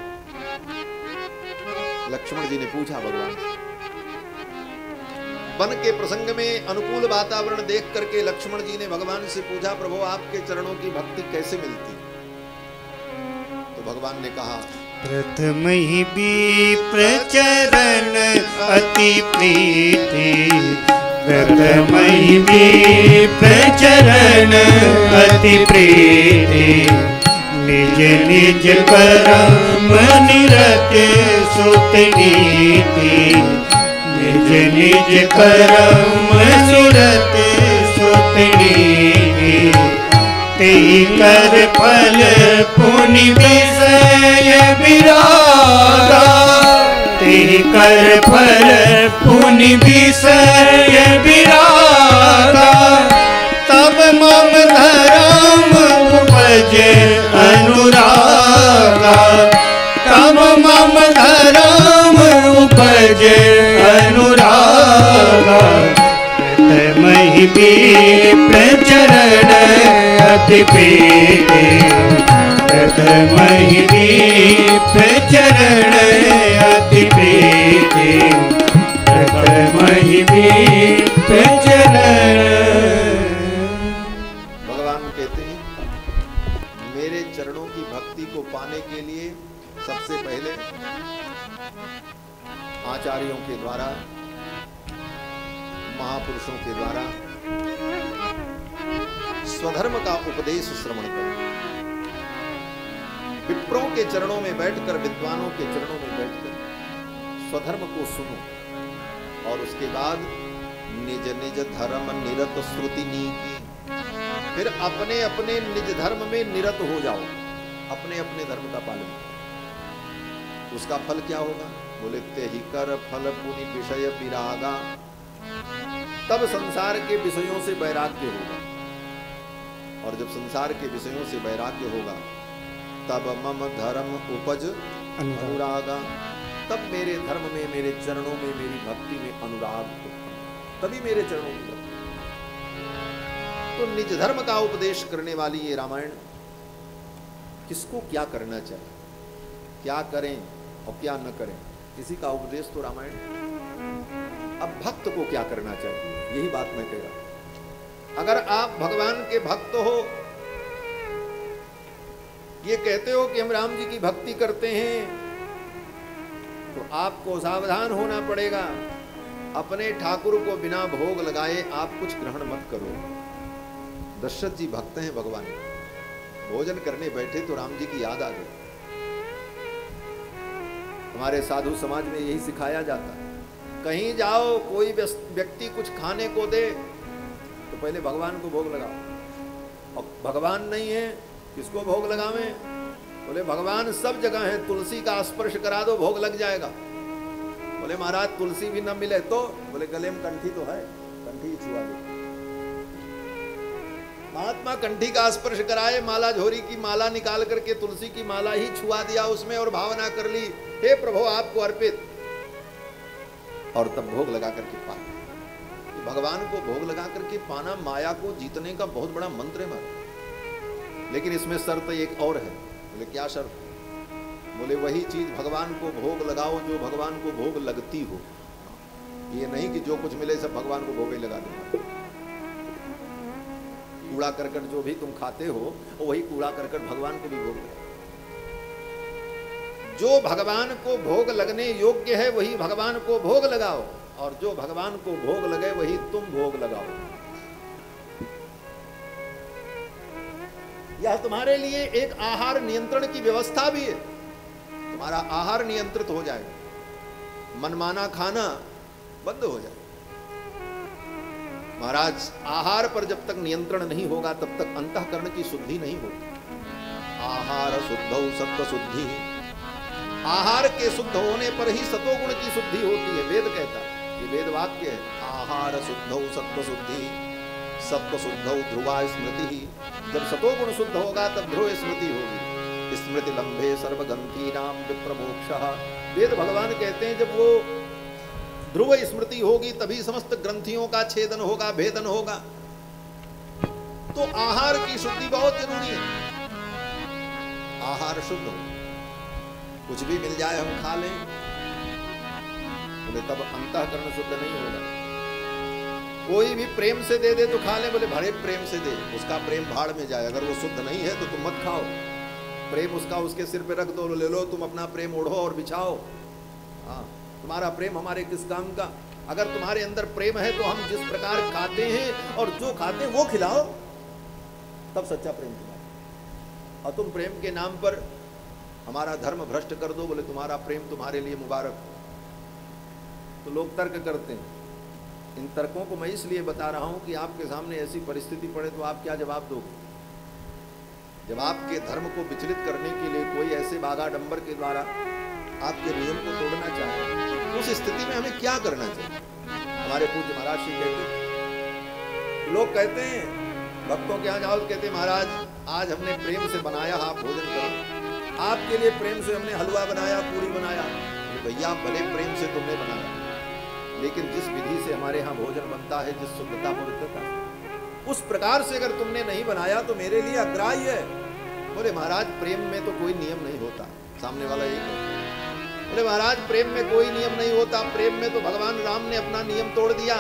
लक्ष्मण जी ने पूछा भगवान से। वन के प्रसंग में अनुकूल वातावरण देख करके लक्ष्मण जी ने भगवान से पूछा, प्रभु आपके चरणों की भक्ति कैसे मिलती? तो भगवान ने कहा, प्रथम ही विप्र चरण अति प्रीति। प्रथम ही विप्र चरण अति प्रीति। निज निज कर्म निरत सुत नीति। निज निज कर्म निरत सुत नीति। तेहि कर फल पुनि विषय विरागा। तेहि कर फल पुनि विषय विरागा। तब मम धर्म उपजे अनुरागा। तब मम धर्म उपजे अनुरागा। प्रथमहि विप्र चरण अति प्रीति। प्रथमहि विप्र चरण अति प्रीति। प्रथमहि विप्र चरण। भगवान कहते हैं, मेरे चरणों की भक्ति को पाने के लिए सबसे पहले आचार्यों के द्वारा, महापुरुषों के द्वारा स्वधर्म का उपदेश श्रवण करो। विप्रों के चरणों में बैठकर, विद्वानों के चरणों में बैठकर स्वधर्म को सुनो और उसके बाद निज निज धर्म निरत श्रुति नीति। फिर अपने अपने निज धर्म में निरत हो जाओ, अपने अपने धर्म का पालन करो। उसका फल क्या होगा? बोले, तेहि कर फल पुनि विषय विरागा। तब संसार के विषयों से वैराग्य होगा, और जब संसार के विषयों से वैराग्य होगा तब मम धर्म उपज अनुरागा। तब मेरे धर्म में, मेरे चरणों में, मेरी भक्ति में अनुराग उत्पन्न, तभी मेरे चरणों की भक्ति। तो निज धर्म का उपदेश करने वाली ये रामायण किसको क्या करना चाहिए, क्या करें और क्या न करें, इसी का उपदेश तो रामायण। अब भक्त को क्या करना चाहिए, यही बात मैं कह रहा हूं। अगर आप भगवान के भक्त हो, ये कहते हो कि हम राम जी की भक्ति करते हैं, तो आपको सावधान होना पड़ेगा। अपने ठाकुर को बिना भोग लगाए आप कुछ ग्रहण मत करो। दशरथ जी भक्त हैं भगवान, भोजन करने बैठे तो राम जी की याद आ गई। हमारे साधु समाज में यही सिखाया जाता है। कहीं जाओ, कोई व्यक्ति कुछ खाने को दे तो पहले भगवान को भोग लगाओ। और भगवान नहीं है, किसको भोग लगावें? बोले भगवान सब जगह है, तुलसी का स्पर्श करा दो भोग लग जाएगा। बोले महाराज तुलसी भी न मिले तो? बोले गले में कंठी तो है, कंठी ही छुआ दो। महात्मा कंठी का स्पर्श कराए, माला झोरी की माला निकाल करके तुलसी की माला ही छुआ दिया उसमें और भावना कर ली, हे प्रभु आपको अर्पित, और तब भोग लगा करके पाना। भगवान को भोग लगा करके पाना माया को जीतने का बहुत बड़ा मंत्र है महाराज। लेकिन इसमें शर्त एक और है। बोले क्या शर्त? बोले वही चीज भगवान को भोग लगाओ जो भगवान को भोग लगती हो। ये नहीं कि जो कुछ मिले सब भगवान को भोग ही लगा दो। कूड़ा करकट जो भी तुम खाते हो वही कूड़ा करकट भगवान को भी भोग लगाओ। जो भगवान को भोग लगने योग्य है वही भगवान को भोग लगाओ, और जो भगवान को भोग लगे वही तुम भोग लगाओ। यह तुम्हारे लिए एक आहार नियंत्रण की व्यवस्था भी है। तुम्हारा आहार नियंत्रित हो जाए, मनमाना खाना बंद हो जाए। महाराज आहार पर जब तक नियंत्रण नहीं होगा तब तक अंतःकरण की शुद्धि नहीं होगी। आहार शुद्धौ सत्व शुद्धि, आहार के शुद्ध होने पर ही सतोगुण की शुद्धि होती है। वेद कहता है, ये वेद वाक्य है, आहार शुद्धौ सत्व शुद्धि सत्व शुद्धौ ध्रुवा स्मृति। जब सतोगुण शुद्ध होगा तब ध्रुव स्मृति होगी। स्मृति लंबे सर्वगंधी नाम विप्रमोक्षः। वेद भगवान कहते हैं जब वो ध्रुव स्मृति होगी तभी समस्त ग्रंथियों का छेदन होगा, भेदन होगा। तो आहार की शुद्धि बहुत जरूरी है। आहार शुद्ध हो, कुछ भी मिल जाए हम खा लें, बोले तब अंतःकरण शुद्ध नहीं होगा। कोई भी प्रेम से दे दे तो खा ले, बोले बड़े प्रेम से दे, उसका प्रेम भाड़ में जाए। अगर वो शुद्ध नहीं है तो तुम मत खाओ। प्रेम उसका उसके सिर पे रख दो, ले लो तुम अपना प्रेम ओढ़ो और बिछाओ। हाँ, तुम्हारा प्रेम हमारे किस काम का? अगर तुम्हारे अंदर प्रेम है तो हम जिस प्रकार खाते हैं और जो खाते हैं वो खिलाओ, तब सच्चा प्रेम तुम्हारा। और तुम प्रेम के नाम पर हमारा धर्म भ्रष्ट कर दो, बोले तुम्हारा प्रेम तुम्हारे लिए मुबारक। तो लोग तर्क करते हैं। इन तर्कों को मैं इसलिए बता रहा हूं कि आपके सामने ऐसी परिस्थिति पड़े तो आप क्या जवाब दोगे? जब आपके धर्म को विचलित करने के लिए कोई ऐसे बागाडंबर के द्वारा आपके नियम को तोड़ना चाहे, उस स्थिति में हमें क्या करना चाहिए? हमारे पूज्य महाराज श्री कहते, लोग कहते हैं भक्तों के यहाँ जाओ तो कहते महाराज आज हमने प्रेम से बनाया, आप भोजन करो। आपके लिए प्रेम से हमने हलवा बनाया, पूरी बनाया। भैया भले प्रेम से तुमने बनाया, लेकिन जिस विधि से हमारे यहाँ भोजन बनता है, जिस शुद्धता पवित्रता, उस प्रकार से अगर तुमने नहीं बनाया तो मेरे लिए अग्राह्य है। बोले महाराज प्रेम में तो कोई नियम नहीं होता। सामने वाला यही कहता, बोले महाराज प्रेम में कोई नियम नहीं होता। प्रेम में तो भगवान राम ने अपना नियम तोड़ दिया,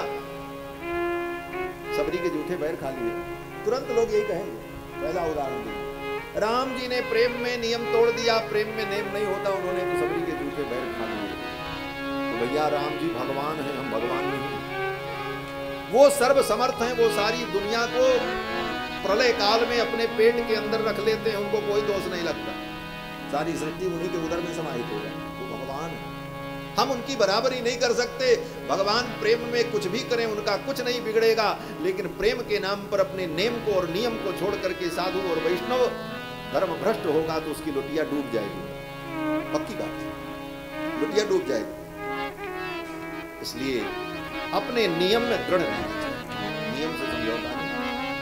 सबरी के जूठे बैर खा लिए। तुरंत लोग यही कहेंगे। पहला उदाहरण दिया, राम जी ने प्रेम में नियम तोड़ दिया, प्रेम में नियम नहीं होता, उन्होंने तो सबरी के जूठे बैर खा लिए। तो भैया राम जी भगवान हैं, हम भगवान नहीं। वो सर्व समर्थ हैं, वो सारी दुनिया को प्रलय काल में अपने पेट के अंदर रख लेते हैं, उनको कोई दोष नहीं लगता। सारी सृष्टि उन्हीं के उदर में समाहित हो जाए, वो भगवान है। हम उनकी बराबरी नहीं कर सकते। भगवान प्रेम में कुछ भी करें उनका कुछ नहीं बिगड़ेगा, लेकिन प्रेम के नाम पर अपने नेम को और नियम को छोड़ करके साधु और वैष्णव धर्म भ्रष्ट होगा तो उसकी लुटिया डूब जाएगी। पक्की बात, लुटिया डूब जाएगी। इसलिए अपने नियम में दृढ़ रहना चाहिए। नियम से समझौता नहीं।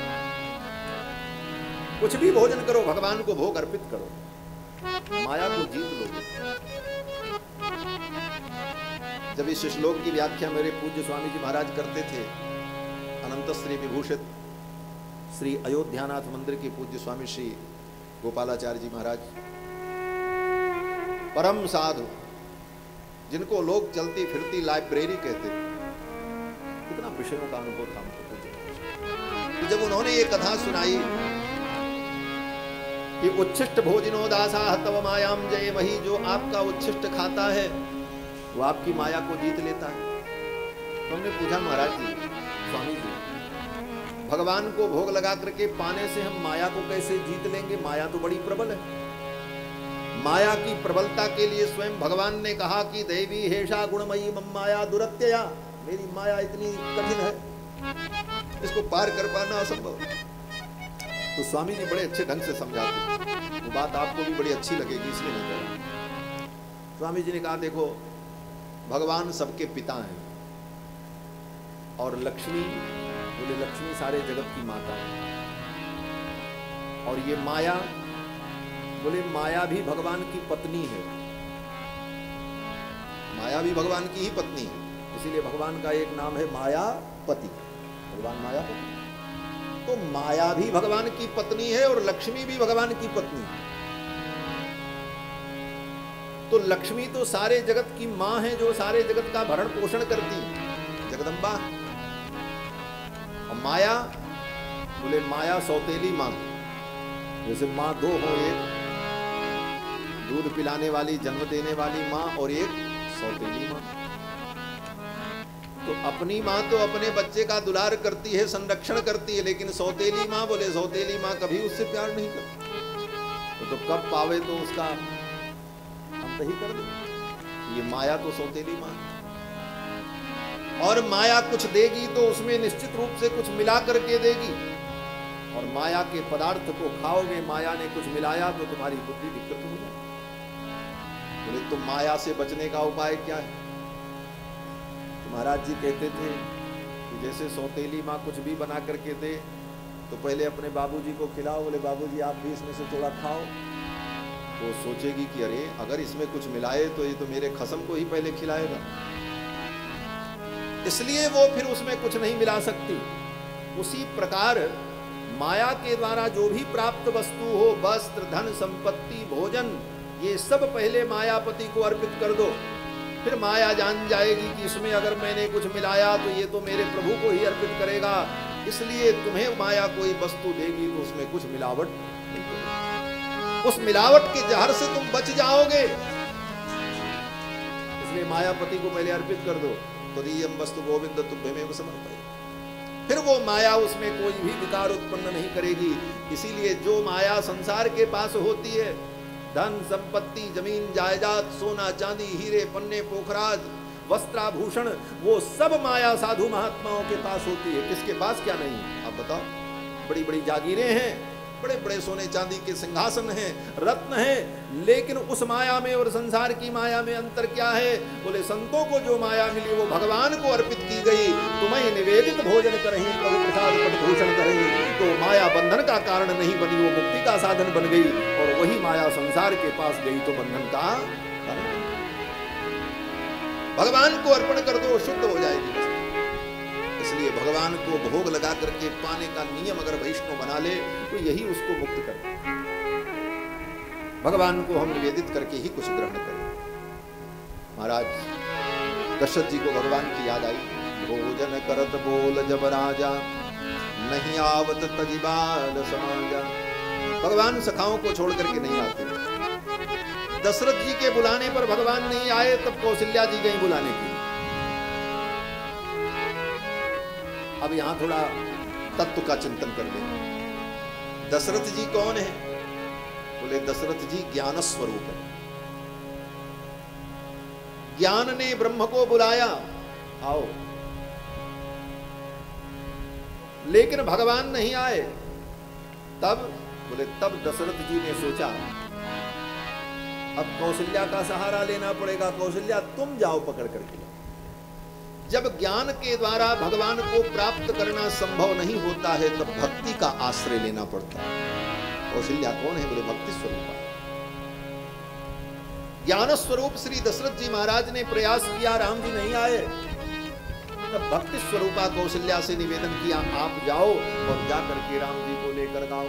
कुछ भी भोजन करो, भगवान को भोग अर्पित करो, माया को जीत लोगे। जब इस श्लोक की व्याख्या मेरे पूज्य स्वामी जी महाराज करते थे, अनंत श्री विभूषित श्री अयोध्यानाथ मंदिर के पूज्य स्वामी श्री गोपालाचार्य जी महाराज, परम साधु, जिनको लोग चलती फिरती लाइब्रेरी कहते थे। कितना विषयों का अनुभव था उनको। जब उन्होंने ये कथा सुनाई कि उच्छिष्ट भोजनो दासा तव मायाम जय वही, जो आपका उच्छिष्ट खाता है वो आपकी माया को जीत लेता है। तो हमने पूछा महाराज जी, स्वामी जी, भगवान को भोग लगा करके पाने से हम माया को कैसे जीत लेंगे? माया तो बड़ी प्रबल है। माया की प्रबलता के लिए स्वयं भगवान ने कहा कि देवी हेषा गुणमयी मम माया दुरत्यया, मेरी माया इतनी कठिन है, इसको पार कर पाना असंभव। तो स्वामी जी बड़े अच्छे ढंग से समझाते, वो बात आपको भी बड़ी अच्छी लगेगी इसलिए नहीं कह रहा। स्वामी जी ने कहा देखो भगवान सबके पिता हैं और लक्ष्मी, बोले लक्ष्मी सारे जगत की माता है, और ये माया, बोले माया भी भगवान की पत्नी है, माया भी भगवान की ही पत्नी है, इसीलिए भगवान का एक नाम है मायापति, भगवान मायापति। तो माया भी भगवान की पत्नी है और लक्ष्मी भी भगवान की पत्नी है। तो लक्ष्मी तो सारे जगत की मां है जो सारे जगत का भरण पोषण करती है, जगदम्बा। और माया, बोले माया सौतेली मां, जैसे मां दो हो, एक दूध पिलाने वाली जन्म देने वाली मां और एक सौतेली मां। तो अपनी मां तो अपने बच्चे का दुलार करती है, संरक्षण करती है, लेकिन सौतेली मां, बोले सौतेली मां कभी उससे प्यार नहीं करती। तो, तो कब पावे तो उसका अंत ही कर दे। ये माया तो सौतेली मां, और माया कुछ देगी तो उसमें निश्चित रूप से कुछ मिला करके देगी, और माया के पदार्थ को खाओगे, माया ने कुछ मिलाया तो तुम्हारी बुद्धि विकृत हो जाए। बोले तो माया से बचने का उपाय क्या है? महाराज जी कहते थे कि जैसे सौतेली माँ कुछ भी बना करके दे तो पहले अपने बाबूजी को खिलाओ, बोले बाबूजी आप भी इसमें से थोड़ा खाओ, तो सोचेगी कि अरे अगर इसमें कुछ मिलाए तो ये तो मेरे खसम को ही पहले खिलाएगा, इसलिए वो फिर उसमें कुछ नहीं मिला सकती। उसी प्रकार माया के द्वारा जो भी प्राप्त वस्तु हो, वस्त्र, धन, संपत्ति, भोजन, ये सब पहले मायापति को अर्पित कर दो, फिर माया जान जाएगी कि इसमें अगर मैंने कुछ मिलाया तो ये तो मेरे प्रभु को ही अर्पित करेगा, इसलिए तुम्हें माया कोई वस्तु देगी तो उसमें कुछ मिलावट नहीं करेगी, उस मिलावट के जहर से तुम बच जाओगे, इसलिए मायापति को पहले अर्पित कर दो। तो दीयम वस्तु गोविंद तुभ्यमेव समर्पय, फिर वो माया उसमें कोई भी विकार उत्पन्न नहीं करेगी। इसीलिए जो माया संसार के पास होती है, धन संपत्ति, जमीन जायदाद, सोना चांदी, हीरे पन्ने पोखराज, वस्त्राभूषण, वो सब माया साधु महात्माओं के पास होती है। किसके पास क्या नहीं है आप बताओ? बड़ी बड़ी जागीरें हैं, बड़े बड़े सोने चांदी के सिंहासन हैं, रत्न हैं, लेकिन उस माया में और संसार की माया में अंतर क्या है? बोले संतों को जो माया मिली वो भगवान को अर्पित की गई। तुम्हें निवेदित भोजन करही प्रभु प्रसाद पट भूषण करही, तो माया बंधन का कारण नहीं बनी, वो मुक्ति का साधन बन गई, और वही माया संसार के पास गई तो बंधन का कारण। भगवान को अर्पण कर दो, शुद्ध हो जाएगी। इसलिए भगवान को भोग लगा करके पाने का नियम अगर वैष्णव बना ले तो यही उसको मुक्त कर। भगवान को हम निवेदित करके ही कुछ ग्रहण करें। महाराज दशरथ जी को भगवान की याद आई, भोजन करत बोल जब राजा, नहीं आवत तजिबाल समाजा। भगवान सखाओं को छोड़ करके नहीं आते। दशरथ जी के बुलाने पर भगवान नहीं आए, तब कौशल्या जी गई बुलाने की। अब यहां थोड़ा तत्व का चिंतन कर ले। दशरथ जी कौन है? बोले दशरथ जी ज्ञान स्वरूप है। ज्ञान ने ब्रह्म को बुलाया, आओ, लेकिन भगवान नहीं आए। तब बोले तब दशरथ जी ने सोचा अब कौशल्या का सहारा लेना पड़ेगा। कौशल्या तुम जाओ पकड़ करके। जब ज्ञान के द्वारा भगवान को प्राप्त करना संभव नहीं होता है तब भक्ति का आश्रय लेना पड़ता है। कौशल्या कौन है? बोले भक्ति स्वरूप। ज्ञान स्वरूप श्री दशरथ जी महाराज ने प्रयास किया, राम जी नहीं आए, तब भक्ति स्वरूपा कौशल्या से निवेदन किया, आप जाओ और जाकर के राम जी को लेकर गाओ।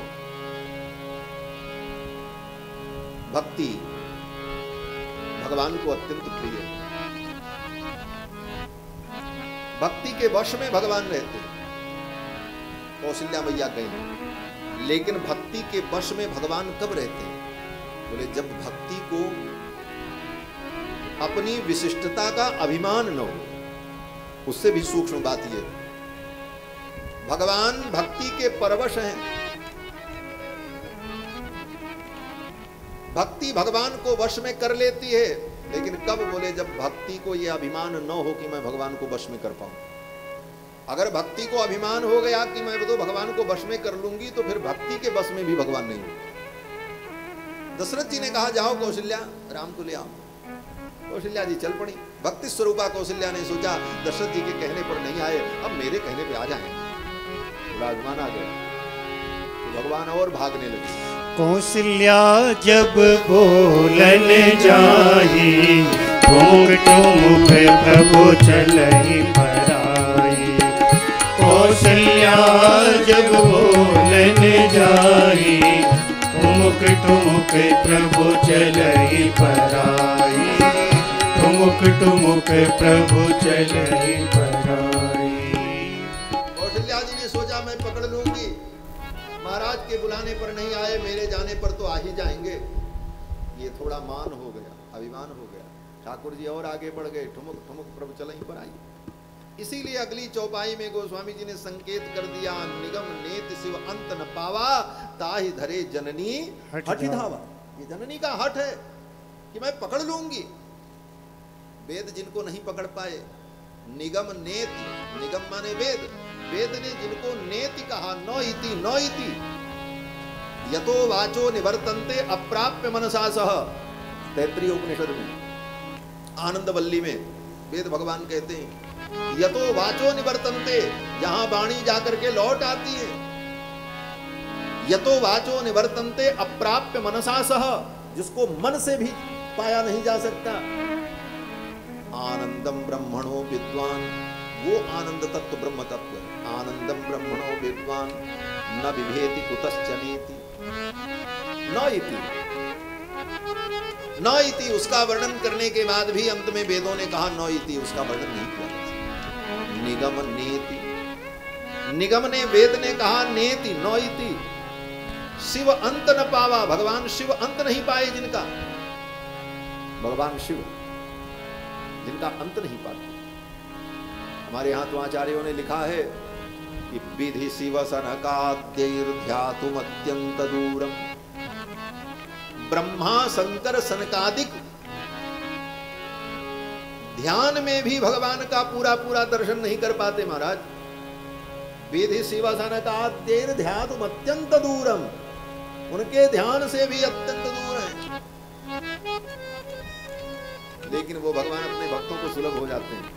भक्ति भगवान को अत्यंत प्रिय है। भक्ति के वश में भगवान रहते हैं। कौशल्या मैया गई, लेकिन भक्ति के वश में भगवान कब रहते हैं? बोले जब भक्ति को अपनी विशिष्टता का अभिमान न हो। उससे भी सूक्ष्म बात यह, भगवान भक्ति के परवश हैं। भक्ति भगवान को वश में कर लेती है, लेकिन कब? बोले जब भक्ति को यह अभिमान न हो कि मैं भगवान को वश में कर पाऊं। अगर भक्ति को अभिमान हो गया कि मैं तो भगवान को वश में कर लूंगी, तो फिर भक्ति के वश में भी भगवान नहीं होगा। दशरथ जी ने कहा जाओ कौशल्या, राम को ले आओ। कौशल्या जी चल पड़ी। भक्ति स्वरूपा कौशल्या ने सोचा दशरथ जी के कहने पर नहीं आए, अब मेरे कहने पे आ जाएंगे। राजमान आ गया तो भगवान और भागने लगे। कौशल्या जब बोलन जाही, ठुमुक ठुमुक प्रभु चलहि पराई। कौशल्या जब बोलन जाही, ठुमुक ठुमुक प्रभु चलहि पराई। ठुमुक ठुमुक प्रभु चलहि पराई। कौशल्या जी ने सोचा मैं पकड़ लूंगी, महाराज के बुलाने पर नहीं आए, मेरे जाने पर तो आ ही जाएंगे। ये थोड़ा मान हो गया, अभिमान हो गया। ठाकुर जी और आगे बढ़ गए, ठुमुक ठुमुक प्रभु चलहि पराई। इसीलिए अगली चौपाई में गोस्वामी जी ने संकेत कर दिया, निगम नेत शिव अंत न पावा, ताहि धरे जननी हठि धावा। ये जननी का हठ है कि मैं पकड़ लूंगी। वेद जिनको नहीं पकड़ पाए, निगम नेति, निगम माने वेद, वेद ने जिनको नेति कहा, नौ इति नौ इति यतो वाचो निवर्तन्ते अप्राप्य मनसा सह। तैत्रीय उपनिषद में आनंद वल्ली में वेद भगवान कहते हैं यतो वाचो निवर्तन्ते, जहां वाणी जाकर के लौट आती है। यतो वाचो निवर्तन्ते अप्राप्य मनसा सह, जिसको मन से भी पाया नहीं जा सकता। आनंदम ब्रह्मणो विद्वान, वो आनंद तत्व ब्रह्म तत्व है। आनंदम ब्रह्मणो विद्वान न विभेति कुतश्चनेति न इति न इति। उसका वर्णन करने के बाद भी अंत में वेदों ने कहा न इति, उसका वर्णन नहीं किया। निगम नेति, निगम ने वेद ने कहा नेति न इति। शिव अंत न पावा, भगवान शिव अंत नहीं पाए जिनका, भगवान शिव जिनका अंत नहीं पाते। हमारे यहाँ तो आचार्यों ने लिखा है कि विधि शिव सनकाद्यैर्ध्यातुम अत्यंत दूरम। ब्रह्मा शंकर सनकादिक ध्यान में भी भगवान का पूरा पूरा दर्शन नहीं कर पाते महाराज। विधि शिव सनकाद्यैर्ध्यातुम अत्यंत दूरम, उनके ध्यान से भी अत्यंत दूर है, लेकिन वो भगवान अपने भक्तों को सुलभ हो जाते हैं।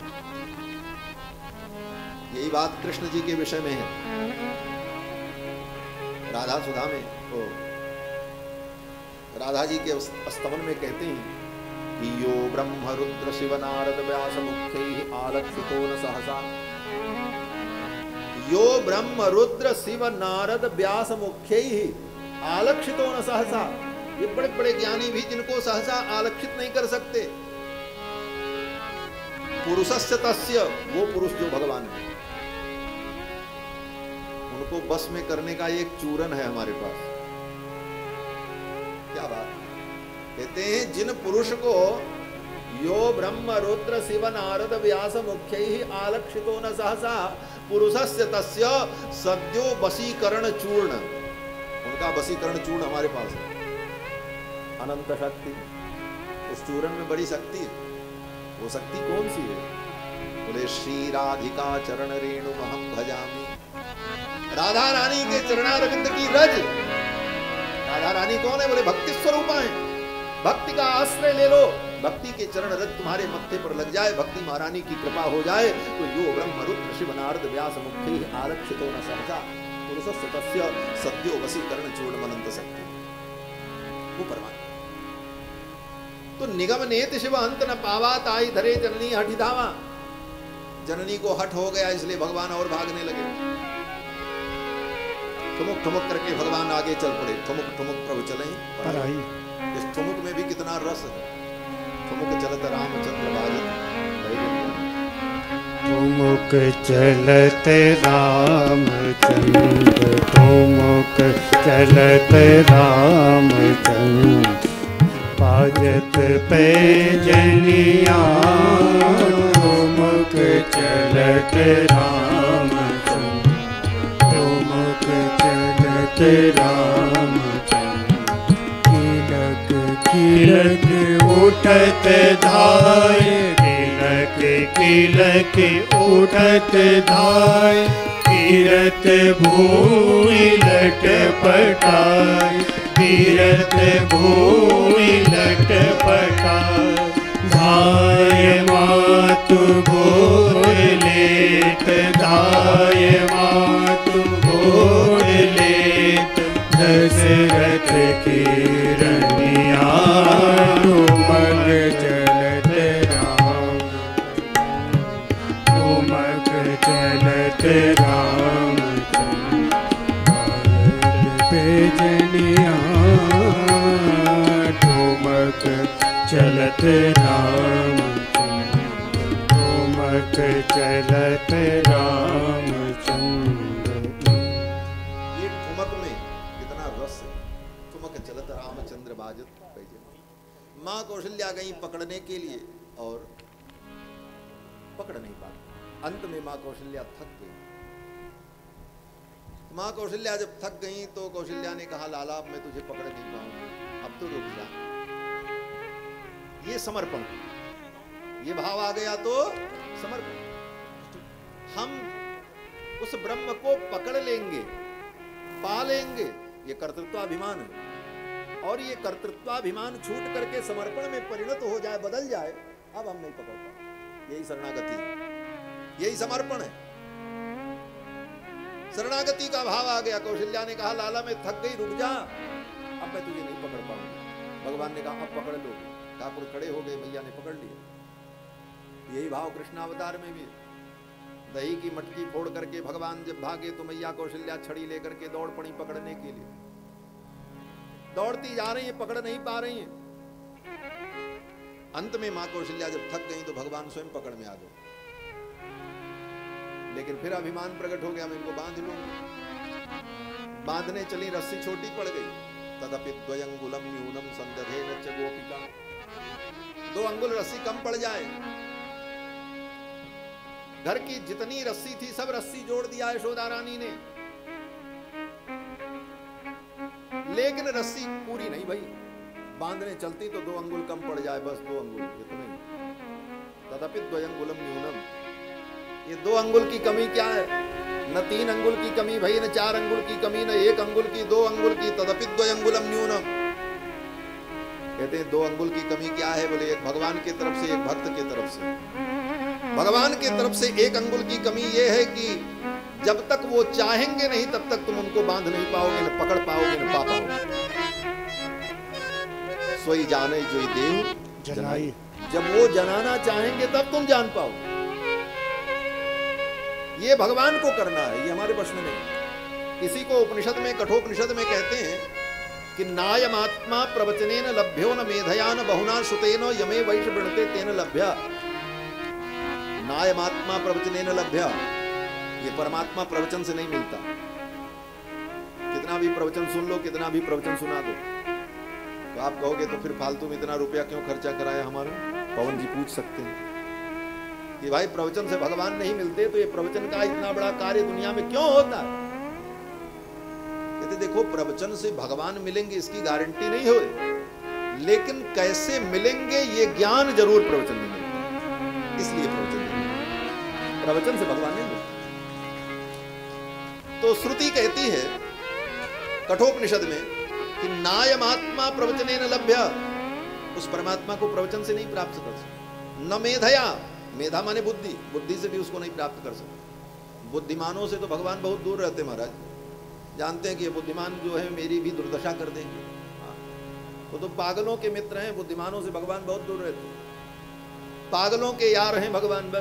यही बात कृष्ण जी के विषय में है। राधा सुधा में तो राधा जी के स्तवन में कहते हैं कि यो ब्रह्म रुद्र शिव नारद व्यास मुख्यैः आलक्षितो न सहसा। यो ब्रह्म रुद्र शिव नारद व्यास मुख्यैः आलक्षितो न सहसा। ये बड़े बड़े ज्ञानी भी जिनको सहसा आलक्षित नहीं कर सकते। पुरुषस्य तस्य, वो पुरुष जो भगवान है, उनको बस में करने का एक चूरन है हमारे पास। क्या बात कहते हैं, जिन पुरुष को यो ब्रह्म रुद्र शिव नारद व्यास मुख्यैः आलक्षितो न सहसा पुरुषस्य तस्य सद्यो वशीकरण चूर्ण, उनका वशीकरण चूर्ण हमारे पास है। अनंत शक्ति, उस चूरन में बड़ी शक्ति है। वो शक्ति कौन सी है? बोले श्री राधिका चरण रेणु अहम भजामी। राधा रानी के चरणारविंद की रज। राधा रानी कौन है? बोले भक्ति स्वरूपा है। भक्ति का आश्रय ले लो, भक्ति के चरण रज तुम्हारे मत्थे पर लग जाए, भक्ति महारानी की कृपा हो जाए, तो यो ब्रह्म रुद्र शिव नारद व्यास मुख्यैः आलक्षितो न सहसा पुरुषस्य तस्य सद्यो वशीकरण चूर्ण अनंत शक्ति। वो परमात्मा। तो निगम नेति शिव अंत न पावा, ताहि धरे जननी हठि धावा। जननी को हठ हो गया, इसलिए भगवान और भागने लगे। ठुमुक ठुमुक करके भगवान आगे चल पड़े। ठुमुक ठुमुक प्रभु चले पराई। इस ठुमुक में भी कितना रस है। ठुमुक चलत रामचंद्र बाजत, ठुमुक चलत रामचंद्र, ठुमुक चलत रामचंद्र, बाजत पैजनिया। ठुमुक चलत रामचंद्र, ठुमुक चलत रामचंद्र, तिलक किलक उठत धाय, किलक किलक उठत धाय, तीरथ भूमि लटपटाय, तीरथ भूमि लटपटाय। धाय मातु गोद लेत, धाय मातु गोद लेत, दशरथ की रनिया ठुमक चलत राम, ठुमक चलत राम पे जनिया ठुमक चलत राम, ठुमक चलत रामचंद्र। ये ठुमक में कितना रस है। ठुमक चलत रामचंद्र बाजत पैजनिया। माँ कौशल्या गई पकड़ने के लिए और पकड़ नहीं पाई। अंत में माँ कौशल्या थक गई। माँ कौशल्या जब थक गई तो कौशल्या ने कहा, लाला अब मैं तुझे पकड़ नहीं पाऊंगी, अब तो रुक जा। ये समर्पण, ये भाव आ गया तो समर्पण। हम उस ब्रह्म को पकड़ लेंगे, पा लेंगे, ये कर्तृत्वाभिमान है। और ये कर्तृत्वाभिमान छूट करके समर्पण में परिणत हो जाए, बदल जाए, अब हम नहीं पकड़ पाए। यही शरणागति, यही समर्पण है। शरणागति का भाव आ गया। कौशल्या ने कहा, लाला मैं थक गई, रुक जा, अब मैं तुझे नहीं पकड़ पाऊंगा। भगवान ने कहा, अब पकड़ लो। ठाकुर खड़े हो गए, मैया ने पकड़ लिया। यही भाव कृष्णावतार में भी। दही की मटकी फोड़ करके भगवान जब भागे तो मैया कौशल्या छड़ी लेकर के दौड़ पड़ी पकड़ने के लिए। दौड़ती जा रही है, पकड़ नहीं पा रही है। अंत में मां कौशल्या जब थक गई तो भगवान स्वयं पकड़ में आ गए। लेकिन फिर अभिमान प्रकट हो गया, मैं इनको बांध लूंगी। बांधने चली, रस्सी छोटी पड़ गई। तदपि द्वयंगुलम न्यूनम संदधेन च गोपिका। दो अंगुल रस्सी कम पड़ जाए। घर की जितनी रस्सी थी सब रस्सी जोड़ दिया यशोदा रानी ने, लेकिन रस्सी पूरी नहीं भई। बांधने चलती तो दो अंगुल कम पड़ जाए, बस दो अंगुल, इतना ही। तदपि द्वयंगुलम न्यूनम। ये दो अंगुल की कमी क्या है? न तीन अंगुल की कमी भई, न चार अंगुल की कमी, न एक अंगुल की, दो अंगुल की। तदपि द्वयंगुलम न्यूनम। कहते हैं दो अंगुल की कमी क्या है? बोले एक भगवान की तरफ से, एक भक्त की तरफ से। भगवान की तरफ से एक अंगुल की कमी यह है कि जब तक वो चाहेंगे नहीं तब तक तुम उनको बांध नहीं पाओगे, न पकड़ पाओगे, न पा पाओगे। सोई जाने जोई देव जनाई। जब वो जनाना चाहेंगे तब तुम जान पाओगे। ये भगवान को करना है, ये हमारे वश में नहीं। इसी को उपनिषद में, कठोपनिषद में कहते हैं कि नायमात्मा प्रवचनेन लभ्यो न मेधया न बहुना श्रुतेन यमे वैष वृणते तेन लभ्या। नायमात्मा प्रवचनेन लभ्या। ये परमात्मा प्रवचन से नहीं मिलता। कितना भी प्रवचन सुन लो, कितना भी प्रवचन सुना दो, तो आप कहोगे तो फिर फालतू में इतना रुपया क्यों खर्चा कराया हमारा? पवन जी पूछ सकते हैं कि भाई प्रवचन से भगवान नहीं मिलते तो ये प्रवचन का इतना बड़ा कार्य दुनिया में क्यों होता है? कहते देखो, प्रवचन से भगवान मिलेंगे इसकी गारंटी नहीं हो, लेकिन कैसे मिलेंगे ये ज्ञान जरूर प्रवचन में मिलेगा। इसलिए प्रवचन नहीं, प्रवचन से भगवान नहीं मिलता। तो श्रुति कहती है कठोपनिषद में कि नायमात्मा प्रवचनेन लभ्य। उस परमात्मा को प्रवचन से नहीं प्राप्त कर सकते। न मेधया, मेधा माने बुद्धि, बुद्धि से भी उसको नहीं प्राप्त कर सकते। बुद्धिमानों से तो भगवान बहुत दूर रहते महाराज। जानते हैं कि ये बुद्धिमान जो है मेरी भी दुर्दशा कर देंगे। वो तो पागलों के मित्र हैं, बुद्धिमानों से भगवान बहुत दूर रहते हैं। पागलों के यार हैं भगवान बस।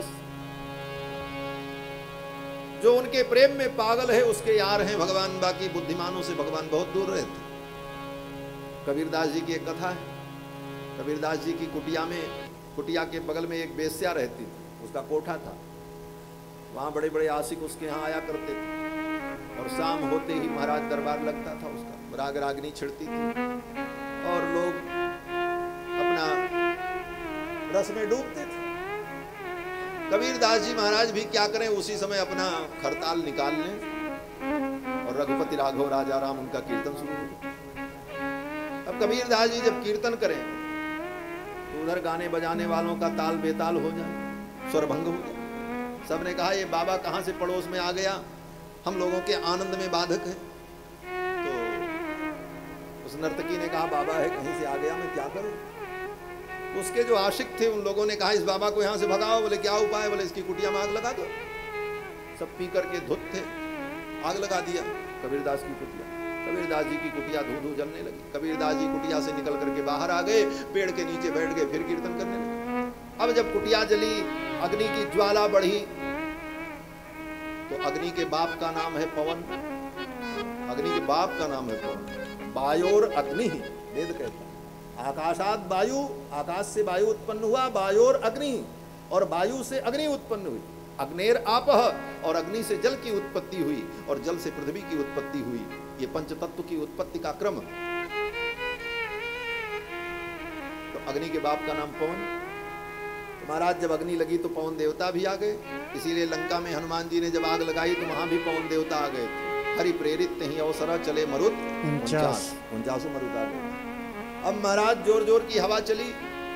जो उनके प्रेम में पागल है उसके यार हैं भगवान, बाकी बुद्धिमानों से भगवान बहुत दूर रहते। कबीरदास जी की एक कथा है। कबीरदास जी की कुटिया में, कुटिया के बगल में एक बेस्या रहती थी, उसका कोठा था। वहाँ बड़े बड़े आशिक उसके यहाँ आया करते थे और शाम होते ही महाराज दरबार लगता था उसका, राग रागनी छिड़ती थी और लोग अपना रस में डूबते थे। कबीरदास जी महाराज भी क्या करें, उसी समय अपना खरताल निकाल लें और रघुपति राघव राजा राम उनका कीर्तन शुरू हो। अब अब कबीरदास जी जब कीर्तन करें तो उधर गाने बजाने वालों का ताल बेताल हो जाए, स्वरभंग हो जाए। सबने कहा ये बाबा कहाँ से पड़ोस में आ गया, हम लोगों के आनंद में बाधक है। तो उस नर्तकी ने कहा बाबा है कहीं से आ गया, मैं क्या करूं। उसके जो आशिक थे उन लोगों ने कहा इस बाबा को यहाँ से भगाओ। बोले क्या उपाय, बोले इसकी कुटिया में आग लगा दो। सब पी करके धुत थे, आग लगा दिया कबीरदास की कुटिया। कबीरदास जी की कुटिया धू धू जलने लगी। कबीरदास जी कुटिया से निकल करके बाहर आ गए, पेड़ के नीचे बैठ गए, फिर कीर्तन करने लगे। अब जब कुटिया जली, अग्नि की ज्वाला बढ़ी, तो अग्नि के बाप का नाम है पवन। अग्नि के बाप का नाम है पवन। वायोर अग्नि, वेद कहता है आकाशात वायु, आकाश से वायु उत्पन्न हुआ, वायोर अग्नि, और वायु से अग्नि उत्पन्न हुई। अग्नेर आपह, और अग्नि से जल की उत्पत्ति हुई, और जल से पृथ्वी की उत्पत्ति हुई। ये पंच तत्व की उत्पत्ति का क्रम। तो अग्नि के बाप का नाम पवन। तो महाराज जब अग्नि लगी तो पवन देवता भी आ गए। इसीलिए लंका में हनुमान जी ने जब आग लगाई तो वहां भी पवन देवता आ गए थे। हरि प्रेरित ही अवसर चले मरुत उनचास, उनचासों मरुत आ गए। अब महाराज जोर जोर की हवा चली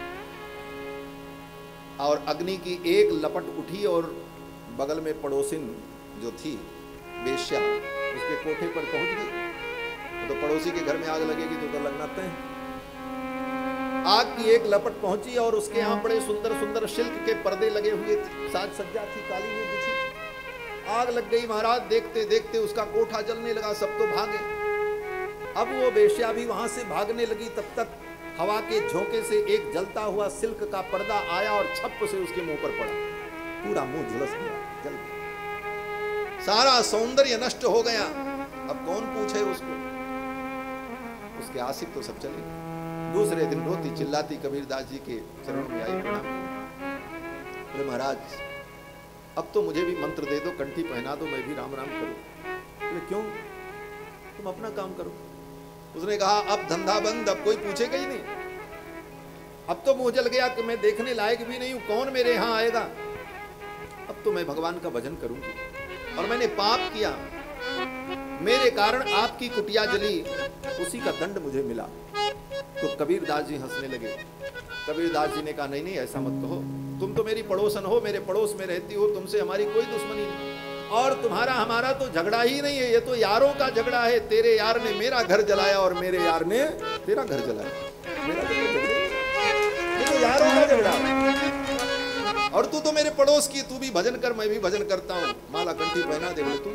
और अग्नि की एक लपट उठी और बगल में पड़ोसिन जो थी वेश्या, उसके कोठे पर पहुंच गई। तो पड़ोसी के घर में आग लगेगी तो तो लगना तय। आग की एक लपट पहुंची और उसके यहाँ बड़े सुंदर सुंदर शिल्क के पर्दे लगे हुए थे, साज सज्जा थी, काली में बिछी। आग लग गई महाराज, देखते देखते उसका कोठा जलने लगा, सब तो भागे। अब वो वेश्या भी वहां से भागने लगी, तब तक हवा के झोंके से एक जलता हुआ सिल्क का पर्दा आया और छप से उसके मुंह पर पड़ा। पूरा मुंह झुलस गया, जल गया, सारा सौंदर्य नष्ट हो गया। अब कौन पूछे उसको, उसके आशिक तो सब चले गए। दूसरे दिन रोती चिल्लाती कबीरदास जी के चरणों में आई, प्रणाम। बोले महाराज अब तो मुझे भी मंत्र दे दो, कंठी पहना दो, मैं भी राम राम करूं। बोले क्यों, तुम अपना काम करो। उसने कहा अब धंधा बंद, अब कोई पूछेगा ही नहीं। अब तो मुंह जल गया कि मैं देखने लायक भी नहीं हूं, कौन मेरे यहां आएगा। अब तो मैं भगवान का भजन करूंगी, और मैंने पाप किया, मेरे कारण आपकी कुटिया जली, उसी का दंड मुझे मिला। तो कबीरदास जी हंसने लगे। कबीरदास जी ने कहा नहीं नहीं ऐसा मत कहो, तुम तो मेरी पड़ोसन हो, मेरे पड़ोस में रहती हो, तुमसे हमारी कोई दुश्मनी नहीं, और तुम्हारा हमारा तो झगड़ा ही नहीं है, ये तो यारों का झगड़ा है। तेरे यार ने मेरा घर जलाया और मेरे यार ने तेरा घर जलाया। मेरा तो झगड़ा, ये तो यारों का झगड़ा। और तू तो मेरे पड़ोस की, तू भी भजन कर, मैं भी भजन करता हूँ, माला कंठी पहना दे, बोले तू।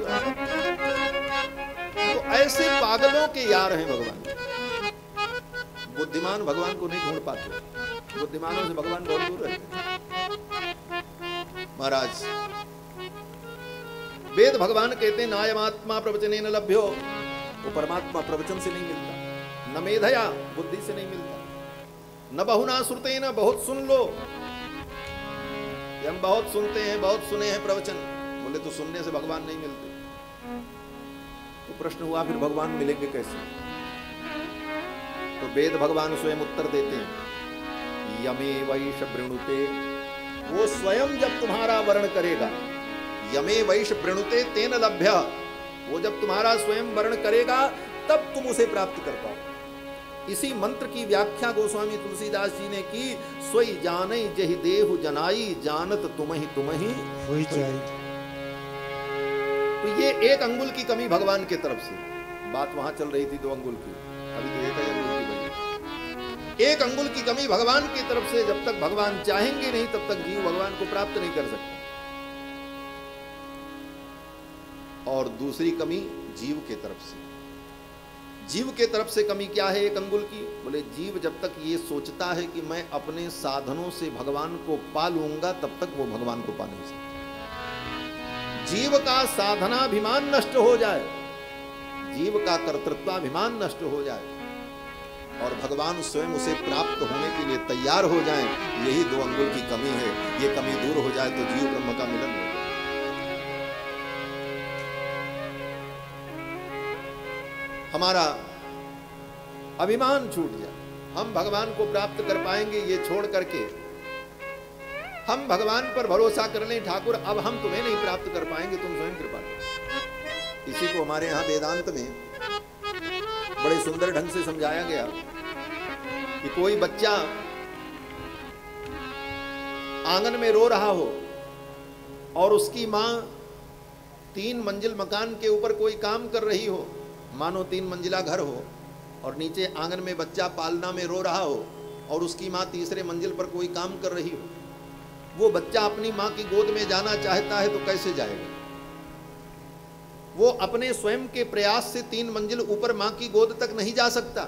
तो ऐसे पागलों के यार हैं भगवान। बुद्धिमान भगवान को नहीं ढूंढ पाते, बुद्धिमानों से भगवान बहुत दूर रहते। महाराज वेद भगवान कहते हैं नायमात्मा प्रवचने न लभ्यो, वो परमात्मा प्रवचन से नहीं मिलता, न मेधया बुद्धि से नहीं मिलता, न बहुना श्रुते न बहुत सुन लो। हम बहुत सुनते हैं, बहुत सुने हैं प्रवचन, बोले तो सुनने से भगवान नहीं मिलते। तो प्रश्न हुआ फिर भगवान मिलेंगे कैसे। तो वेद भगवान स्वयं उत्तर देते हैं, यमे वैश वृणुते, वो स्वयं जब तुम्हारा वर्ण करेगा, यमे वैश वृणुते तेन लभ्य, वो जब तुम्हारा स्वयं वर्ण करेगा तब तुम उसे प्राप्त कर पाओ। इसी मंत्र की व्याख्या गोस्वामी तुलसीदास जी ने की, सोई जाने जहि देहु जनाई, जानत तुमहि तुमहि होई जाई। तो ये एक अंगुल की कमी भगवान के तरफ से, बात वहां चल रही थी दो अंगुल की, अभी तो एक अंगुल की बनी। एक अंगुल की कमी भगवान की तरफ से, जब तक भगवान चाहेंगे नहीं तब तक जीव भगवान को प्राप्त नहीं कर सकता। और दूसरी कमी जीव के तरफ से, जीव के तरफ से कमी क्या है एक अंगुल की, बोले जीव जब तक ये सोचता है कि मैं अपने साधनों से भगवान को पा लूंगा तब तक वो भगवान को पा नहीं सकता। जीव का साधनाभिमान नष्ट हो जाए, जीव का कर्तृत्वाभिमान नष्ट हो जाए और भगवान स्वयं उसे प्राप्त होने के लिए तैयार हो जाएं, यही दो अंगुल की कमी है। ये कमी दूर हो जाए तो जीव ब्रह्म का मिलन हो जाए। हमारा अभिमान छूट जाए, हम भगवान को प्राप्त कर पाएंगे ये छोड़ करके हम भगवान पर भरोसा कर लें, ठाकुर अब हम तुम्हें नहीं प्राप्त कर पाएंगे, तुम स्वयं कृपा करो। इसी को हमारे यहाँ वेदांत में बड़े सुंदर ढंग से समझाया गया। कि कोई बच्चा आंगन में रो रहा हो और उसकी माँ तीन मंजिल मकान के ऊपर कोई काम कर रही हो, मानो तीन मंजिला घर हो और नीचे आंगन में बच्चा पालना में रो रहा हो और उसकी माँ तीसरे मंजिल पर कोई काम कर रही हो, वो बच्चा अपनी माँ की गोद में जाना चाहता है तो कैसे जाएगा? वो अपने स्वयं के प्रयास से तीन मंजिल ऊपर माँ की गोद तक नहीं जा सकता।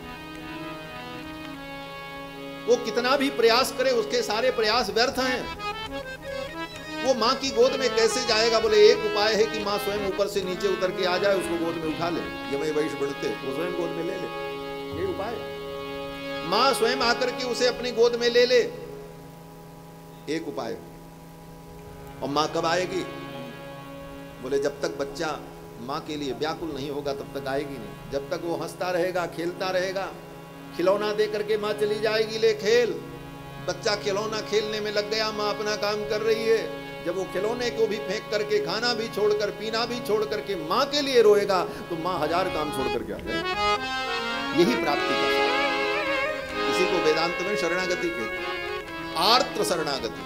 वो कितना भी प्रयास करे उसके सारे प्रयास व्यर्थ हैं। वो माँ की गोद में कैसे जाएगा? बोले एक उपाय है कि माँ स्वयं ऊपर से नीचे उतर के आ जाए, उसको गोद में उठा ले, यमय वैश्य बढ़ते वो स्वयं गोद में ले ले, ये उपाय। माँ स्वयं आकर के उसे अपनी गोद में ले ले, एक उपाय। और माँ कब आएगी? बोले जब तक बच्चा माँ के लिए व्याकुल नहीं होगा तब तक आएगी नहीं। जब तक वो हंसता रहेगा, खेलता रहेगा, खिलौना दे करके माँ चली जाएगी, ले खेल। बच्चा खिलौना खेलने में लग गया, माँ अपना काम कर रही है। जब वो खिलौने को भी फेंक करके, खाना भी छोड़कर, पीना भी छोड़ करके माँ के लिए रोएगा तो माँ हजार काम छोड़ करके आ जाएगी। यही प्राप्ति का सार। इसी को वेदांत में शरणागति कहते हैं, आर्त्र शरणागति।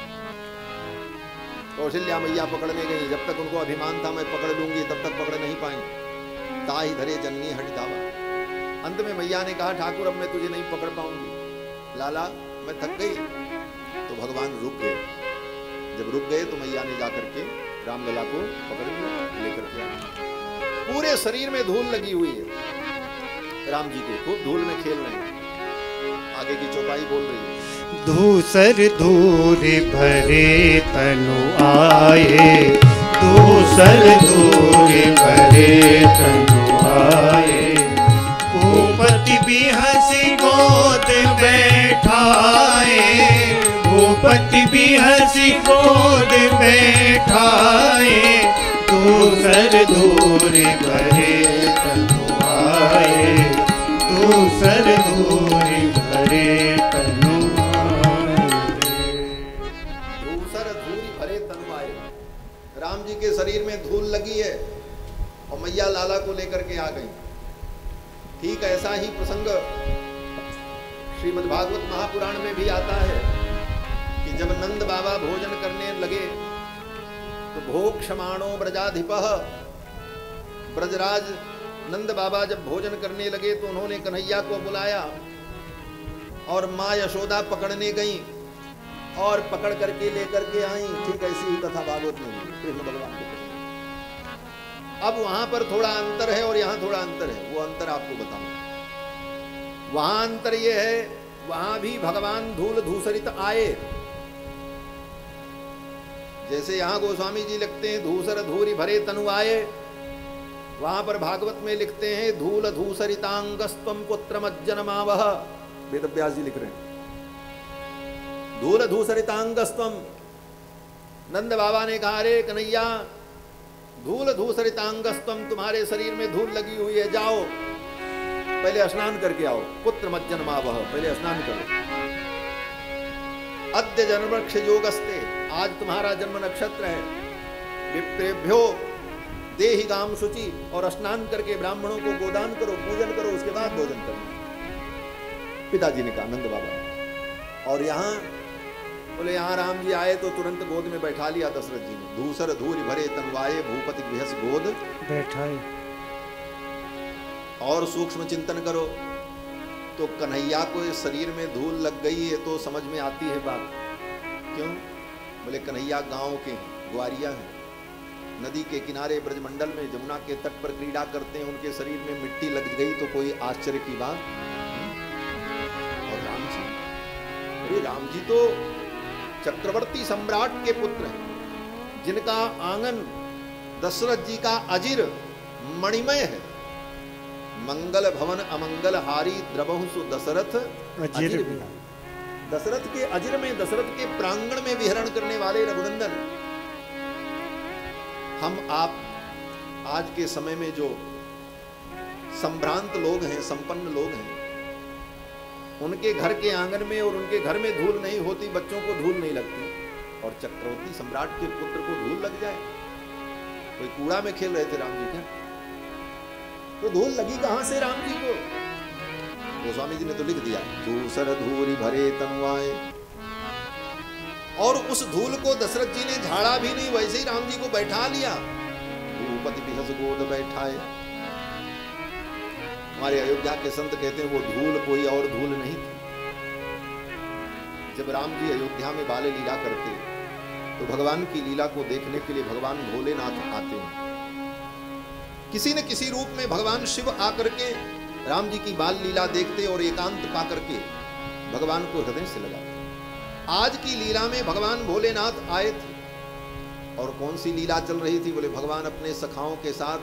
कौशल्या मैया पकड़ने गई, जब तक उनको अभिमान था मैं पकड़ लूंगी तब तक पकड़ नहीं पाई, ताही धरे जननी हट दावा। अंत में मैया ने कहा ठाकुर अब मैं तुझे नहीं पकड़ पाऊंगी, लाला मैं थक गई। तो भगवान रुक गए। जब रुक गए तो मैया ने जाकर के रामलला को पकड़ लिया, लेकर के आए। पूरे शरीर में धूल लगी हुई है राम जी के, खूब धूल में खेल रहे हैं। आगे की चौपाई बोल रही है, धूसर धूल भरे तनु आए, धूसर धूल भरे तनु आए। भूपति भी हंसी गोद बैठाए, भूपति भी हंसी गोद बैठाए। धूसर धूल भरे तनु आए, धूसर धूल भरे तनु राम जी के शरीर में धूल लगी है और मैया लाला को लेकर के आ गई। ठीक ऐसा ही प्रसंग श्रीमद् भागवत महापुराण में भी आता है कि जब नंद बाबा भोजन करने लगे तो भोग क्षमाणो ब्रजाधिपः, ब्रजराज नंद बाबा जब भोजन करने लगे तो उन्होंने कन्हैया को बुलाया और माँ यशोदा पकड़ने गई और पकड़ करके लेकर के आई। ठीक ऐसी ही कथा भागवत में कृष्ण भगवान को। अब वहां पर थोड़ा अंतर है और यहाँ थोड़ा अंतर है, वो अंतर आपको बताऊं। वहां अंतर ये है, वहां भी भगवान धूल धूसरित आए, जैसे यहाँ गोस्वामी जी लिखते हैं धूसर धूरी भरे तनु आए, वहां पर भागवत में लिखते हैं धूल धूसरितांगस्तम पुत्रमज्जनमावह। वेदव्यास जी लिख रहे हैं धूल धूसरितांगस्तम। नंद बाबा ने कहा रे कन्हैया धूल धूसरितांगस्तम, तुम्हारे शरीर में धूल लगी हुई है, जाओ पहले स्नान करके आओ। पुत्र मज्जनमावह, पहले स्नान करो। अद्य जन्मवृक्ष योगस्ते, आज तुम्हारा जन्म नक्षत्र है। विप्रेभ्यो देहि गाम शुचि, और स्नान करके ब्राह्मणों को गोदान करो, पूजन करो, उसके बाद भोजन करो। पिताजी ने कहा नंद बाबा। और यहाँ बोले यहाँ राम जी आए तो तुरंत गोद में बैठा लिया दशरथ जी ने। धूसर धूरि भरे तनुआए, भूपति गृहस गोद बैठाए। और सूक्ष्म चिंतन करो तो कन्हैया को इस शरीर में धूल लग गई है तो समझ में आती है बात। क्यों? बोले कन्हैया गांव के ग्वारिया हैं, नदी के किनारे ब्रजमंडल में जमुना के तट पर क्रीड़ा करते हैं, उनके शरीर में मिट्टी लग गई तो कोई आश्चर्य की बात। और राम जी, अरे राम जी तो चक्रवर्ती सम्राट के पुत्र हैं, जिनका आंगन दशरथ जी का अजिर मणिमय है। मंगल भवन अमंगल हारी द्रवहु सु दशरथ अजिर। दशरथ के अजिर में, दशरथ के प्रांगण में विहरण करने वाले रघुनंदन, हम आप आज के समय में जो संभ्रांत लोग हैं, संपन्न लोग हैं, उनके घर के आंगन में और उनके घर में धूल नहीं होती, बच्चों को धूल नहीं लगती, और चक्रवर्ती सम्राट के पुत्र को धूल लग जाए। कोई कूड़ा में खेल रहे थे राम जी क्या? तो धूल लगी कहां से राम जी को? गोस्वामी जी ने तो लिख दिया, धूसर धूरी भरे तनुआए। और उस धूल को दशरथ जी ने झाड़ा भी नहीं, वैसे ही राम जी को बैठा लिया। भूपति बिहस गोद बैठाए। हमारे अयोध्या के संत कहते हैं वो धूल कोई और धूल नहीं थी। जब राम जी अयोध्या में बाले लीला करते तो भगवान की लीला को देखने के लिए भगवान भोलेनाथ आते हैं। किसी न किसी रूप में भगवान शिव आकर के राम जी की बाल लीला देखते और एकांत पा करके भगवान को हृदय से लगाते। आज की लीला में भगवान भोलेनाथ आए थे और कौन सी लीला चल रही थी? बोले भगवान अपने सखाओं के साथ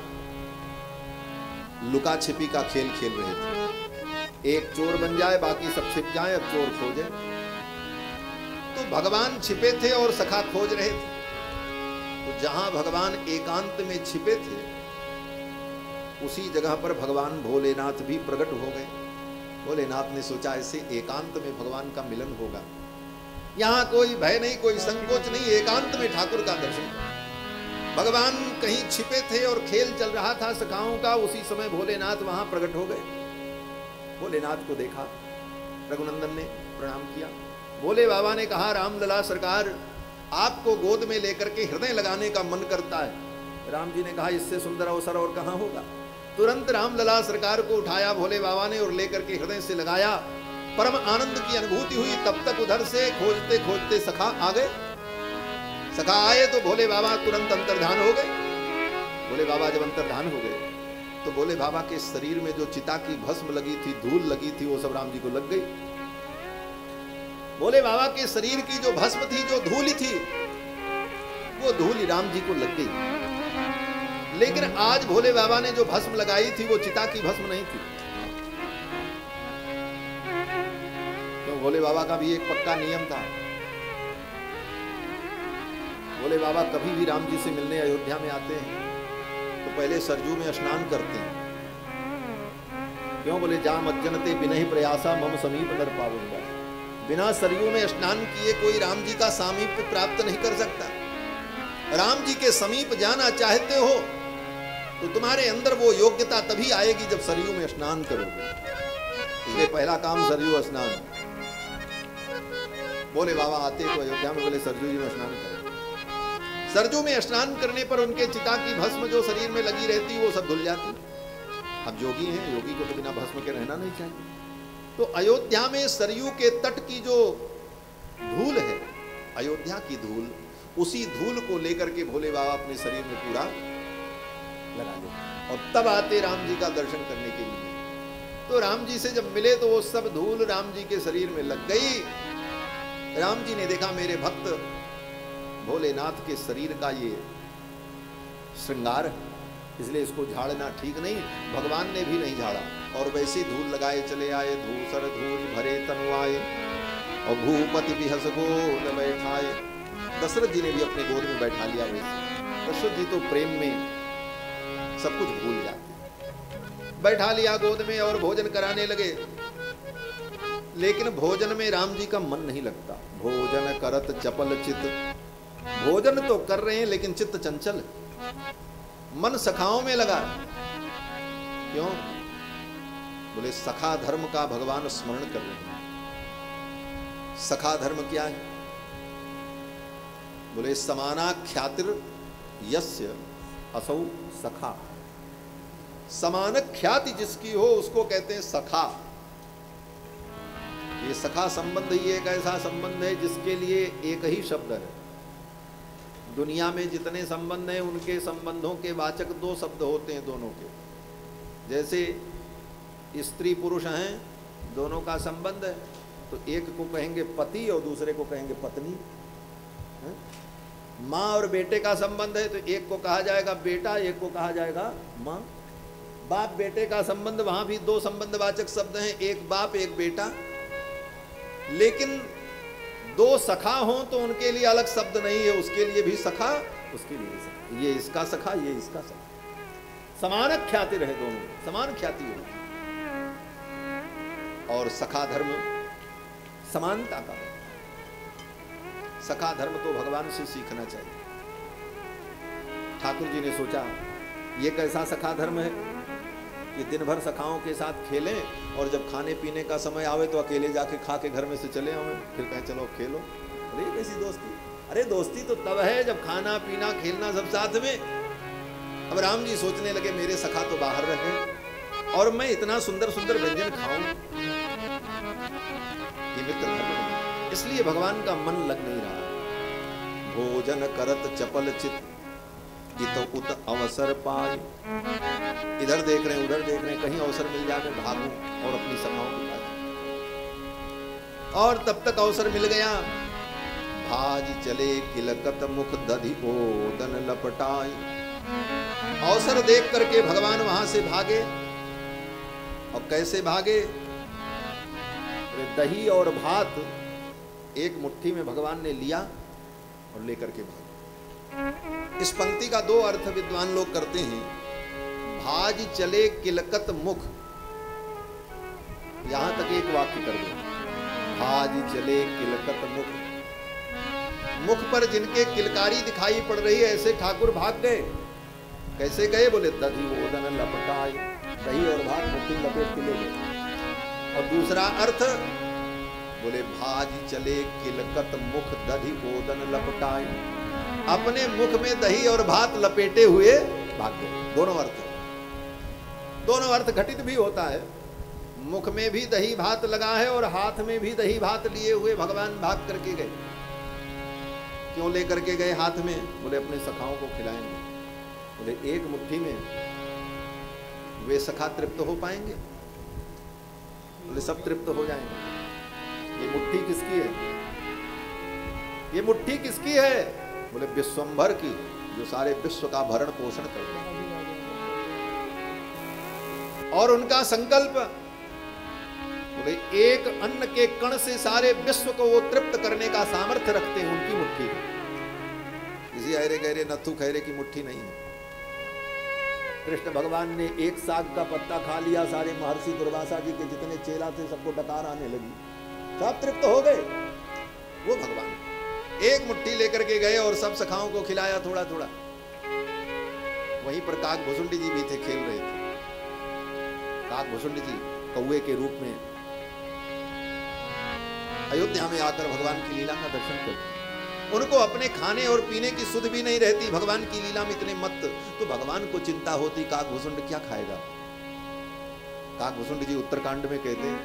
लुका छिपी का खेल खेल रहे थे। एक चोर बन जाए, बाकी सब छिप जाए, अब चोर खोजे। तो भगवान छिपे थे और सखा खोज रहे थे। तो जहां भगवान एकांत में छिपे थे उसी जगह पर भगवान भोलेनाथ भी प्रकट हो गए। भोलेनाथ ने सोचा ऐसे एकांत में भगवान का मिलन होगा, यहां कोई भय नहीं, कोई संकोच नहीं, एकांत में ठाकुर का दर्शन करो। भगवान कहीं छिपे थे और खेल चल रहा था सखाओं का, उसी समय भोलेनाथ वहां प्रकट हो गए। भोलेनाथ को देखा, रघुनंदन ने प्रणाम किया। भोले बाबा ने कहा, रामलला सरकार आपको गोद में लेकर के हृदय लगाने का मन करता है। राम जी ने कहा, इससे सुंदर अवसर और कहां होगा। तुरंत रामलला सरकार को उठाया भोले बाबा ने और लेकर के हृदय से लगाया। परम आनंद की अनुभूति हुई। तब तक उधर से खोजते खोजते सखा आ गए। सखा आए तो भोले बाबा तुरंत अंतर्धान हो गए। भोले बाबा जब अंतर्धान हो गए तो भोले बाबा के शरीर में जो चिता की भस्म लगी थी, धूल लगी थी, वो सब राम जी को लग गई। भोले बाबा के शरीर की जो भस्म थी, जो धूल थी, वो धूल राम जी को लग गई। लेकिन आज भोले बाबा ने जो भस्म लगाई थी वो चिता की भस्म नहीं थी। तो भोले बाबा का भी एक पक्का नियम था। भोले बाबा कभी भी राम जी से मिलने अयोध्या में आते हैं तो पहले सरजू में स्नान करते हैं। क्यों? बोले जा मज्जनते बिना ही प्रयासा मम समीप नर पावूंगा। बिना सरयू में स्नान किए कोई राम जी का सामीप्य प्राप्त नहीं कर सकता। राम जी के समीप जाना चाहते हो तो तुम्हारे अंदर वो योग्यता तभी आएगी जब सरयू में स्नान करोगे। इसलिए पहला काम सरयू स्नान। भोले बाबा आते तो अयोध्या में बोले सरजू जी में स्नान करें। सरजू में स्नान करने पर उनके चिता की भस्म जो शरीर में लगी रहती वो सब धुल जाती। अब योगी हैं, योगी को तो बिना भस्म के रहना नहीं चाहिए। तो अयोध्या में सरयू के तट की जो धूल है, अयोध्या की धूल, उसी धूल को लेकर के भोले बाबा अपने शरीर में पूरा लगा ले और तब आते राम जी का दर्शन करने के लिए। तो राम जी से जब मिले तो वो सब धूल राम जी के शरीर में लग गई। राम जी ने देखा मेरे भक्त भोलेनाथ के शरीर का ये श्रृंगार, इसलिए इसको झाड़ना ठीक नहीं। भगवान ने भी नहीं झाड़ा और वैसे धूल लगाए चले आए। धूसर धूल भरे तनुआए और भूपति बिहस गोद बैठाए। दशरथ जी ने भी अपने गोद में बैठा लिया। वैसे दशरथ जी तो प्रेम में सब कुछ भूल जाते। बैठा लिया गोद में और भोजन कराने लगे। लेकिन भोजन में राम जी का मन नहीं लगता। भोजन करत चपल चित, भोजन तो कर रहे हैं लेकिन चित्त चंचल, मन सखाओं में लगा। क्यों? बोले सखा धर्म का भगवान स्मरण कर रहे हैं। सखा धर्म क्या है? बोले समाना ख्यातिर यस्य असौ सखा। समान ख्याति जिसकी हो उसको कहते हैं सखा। ये सखा संबंध ही एक ऐसा संबंध है जिसके लिए एक ही शब्द है। दुनिया में जितने संबंध हैं उनके संबंधों के वाचक दो शब्द होते हैं दोनों के। जैसे स्त्री पुरुष हैं, दोनों का संबंध है, तो एक को कहेंगे पति और दूसरे को कहेंगे पत्नी। माँ और बेटे का संबंध है तो एक को कहा जाएगा बेटा, एक को कहा जाएगा माँ। बाप बेटे का संबंध, वहां भी दो संबंधवाचक शब्द हैं, एक बाप एक बेटा। लेकिन दो सखा हो तो उनके लिए अलग शब्द नहीं है, उसके लिए भी सखा, उसके लिए भी सखा। ये इसका सखा, ये इसका सखा। समान ख्याति रहे, दोनों समान ख्याति हो। और सखा धर्म समानता का। सखा धर्म तो भगवान से सीखना चाहिए। ठाकुर जी ने सोचा ये कैसा सखा धर्म है? कि दिन भर सखाओं के साथ खेलें और जब खाने पीने का समय आवे तो अकेले जाके खा के घर में से चले आवे, फिर कहें चलो खेलो। अरे कैसी दोस्ती? अरे दोस्ती तो तब है जब खाना पीना खेलना सब साथ में। अब राम जी सोचने लगे मेरे सखा तो बाहर रहे और मैं इतना सुंदर सुंदर व्यंजन खाऊं, ये मित्र धर्म नहीं। इसलिए भगवान का मन लग नहीं रहा। भोजन करत चपल चित इत उत अवसर पाए, इधर देख रहे हैं उधर देख रहे हैं, कहीं अवसर मिल जाए मैं भागूं और अपनी सखाओं के पास। और तब तक अवसर मिल गया। भाज चले किलकत मुख दधि ओदन लपटाई। अवसर देख करके भगवान वहां से भागे। और कैसे भागे? दही और भात एक मुट्ठी में भगवान ने लिया और लेकर के भागे। इस पंक्ति का दो अर्थ विद्वान लोग करते हैं। भाज चले किलकत मुख, यहां तक एक वाक्य कर दो। भाज चले किलकत मुख, मुख पर जिनके किलकारी दिखाई पड़ रही है ऐसे ठाकुर भाग गए। कैसे गए? बोले दधी ओदन लपटाए, दही और भात मुट्ठी लपेट के ले गए। और दूसरा अर्थ बोले भाज चले किलकत मुख दधी ओदन लपटाए, अपने मुख में दही और भात लपेटे हुए भाग गए। दोनों अर्थ, दोनों अर्थ घटित भी होता है। मुख में भी दही भात लगा है और हाथ में भी दही भात लिए हुए भगवान भाग करके गए। क्यों लेकर के गए हाथ में? बोले अपने सखाओं को खिलाएंगे। बोले एक मुट्ठी में वे सखा तृप्त हो पाएंगे? बोले सब तृप्त हो जाएंगे। ये मुट्ठी किसकी है? ये मुट्ठी किसकी है? बोले विश्वंभर की, जो सारे विश्व का भरण पोषण करते हैं। और उनका संकल्प, बोले एक अन्न के कण से सारे विश्व को वो तृप्त करने का सामर्थ्य रखते हैं। उनकी मुट्ठी, किसी अरे गहरे नथु खैरे की मुट्ठी नहीं है। कृष्ण भगवान ने एक साग का पत्ता खा लिया, सारे महर्षि दुर्वासा जी के जितने चेला थे सबको डकार आने लगी, सब तृप्त हो गए। वो भगवान एक मुट्ठी लेकर के गए और सब सखाओं को खिलाया थोड़ा थोड़ा। वहीं पर काक भुसुंडी जी भी थे, खेल रहे थे। काक भुसुंडी जी कौए के रूप में अयोध्या में आकर भगवान की लीला का दर्शन करते। उनको अपने खाने और पीने की सुध भी नहीं रहती, भगवान की लीला में इतने मत। तो भगवान को चिंता होती काक भुसुंड क्या खाएगा। काक भुसुंड जी उत्तरकांड में कहते हैं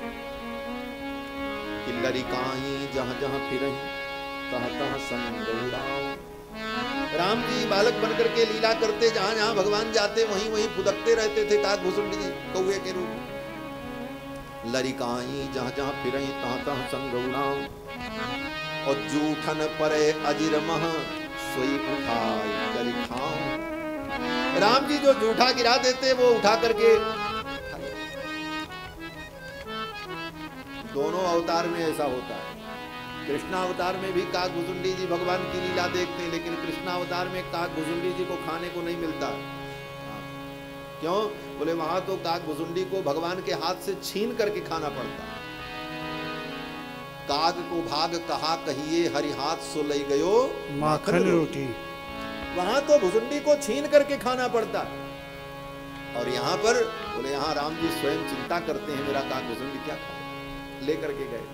कि लरिकाई जहां जहां फिरही तहां तहां संग गौराम। राम जी बालक बनकर के लीला करते, जहां जहां भगवान जाते वहीं वहीं फुदकते रहते थे काक भुसुंड जी कौए के रूप। लरिकाई जहां जहां फिरही तहां तहां संग गौराम। और जूठन परे अजिर मह सोई उठाए करी खाऊं। राम जी जो जूठा गिरा देते वो उठा करके। दोनों अवतार में ऐसा होता है। कृष्णावतार में भी काक भुसुंडी जी भगवान की लीला देखते हैं, लेकिन कृष्णावतार में काक भुसुंडी जी को खाने को नहीं मिलता। क्यों? बोले वहां तो काक भुसुंडी को भगवान के हाथ से छीन करके खाना पड़ता। काग को भाग कहा कहिए हरि हाथ सो लई गयो माखन रोटी। वहां तो भुसुंडी को छीन करके खाना पड़ता। और यहाँ पर बोले यहाँ राम जी स्वयं चिंता करते हैं मेरा काक भुसुंडी क्या खाए। लेकर के गए,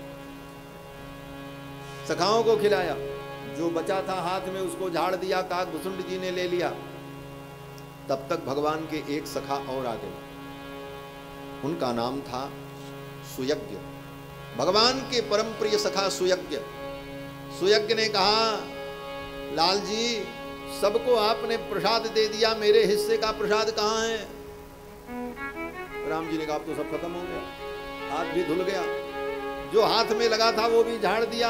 सखाओं को खिलाया। जो बचा था हाथ में उसको झाड़ दिया, काक भुसुंडी जी ने ले लिया। तब तक भगवान के एक सखा और आ गए। उनका नाम था सुयज्ञ। भगवान के परम प्रिय सखा सुयज्ञ। सुयज्ञ ने कहा लाल जी सबको आपने प्रसाद दे दिया, मेरे हिस्से का प्रसाद कहाँ है? राम जी ने कहा अब तो सब खत्म हो गया, हाथ भी धुल गया, जो हाथ में लगा था वो भी झाड़ दिया।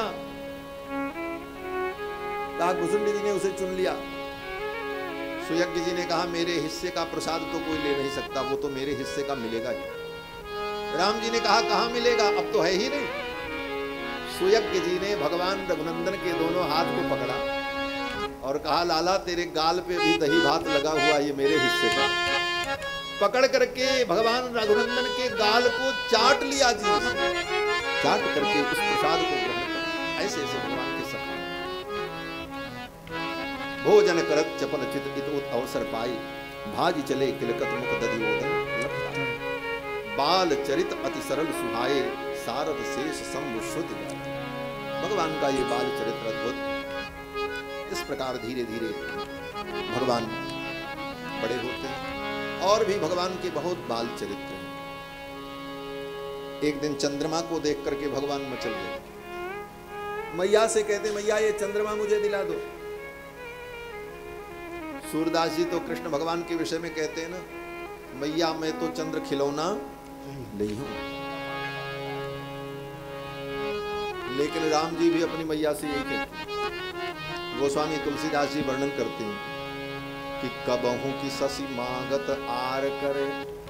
काक भुसुंडी जी ने उसे चुन लिया। सुयज्ञ जी ने कहा मेरे हिस्से का प्रसाद तो कोई ले नहीं सकता, वो तो मेरे हिस्से का मिलेगा ही। राम जी ने कहा कहाँ मिलेगा, अब तो है ही नहीं। सुयज्ञ जी ने भगवान रघुनंदन के दोनों हाथ को पकड़ा और कहा लाला तेरे गाल पे भी दही भात लगा हुआ, ये मेरे हिस्से का। पकड़ करके भगवान रघुनंदन के गाल को चाट लिया जी, चाट करके उस प्रसाद को ग्रहण कर। ऐसे ऐसे भगवान के सखा भोजन करत चपल चित इत अवसर पाई, भाजी चले किलकत मुख दधि ओदन लपटाए। बाल चरित अति सरल सुहाए, सारद शेष शंभु श्रुति गाए। भगवान का ये बाल चरित्र अद्भुत। इस प्रकार धीरे धीरे भगवान बड़े होते हैं और भी भगवान के बहुत बाल चरित्र हैं। एक दिन चंद्रमा को देख करके भगवान मचल गए। मैया से कहते, मैया ये चंद्रमा मुझे दिला दो। सूरदास जी तो कृष्ण भगवान के विषय में कहते हैं ना, मैया मैं तो चंद्र खिलौना नहीं हूं। लेकिन राम जी भी अपनी मैया से यही कहते हैं। गोस्वामी तुलसीदास जी वर्णन करते हैं कि कबहू की ससी मांगत आर करे,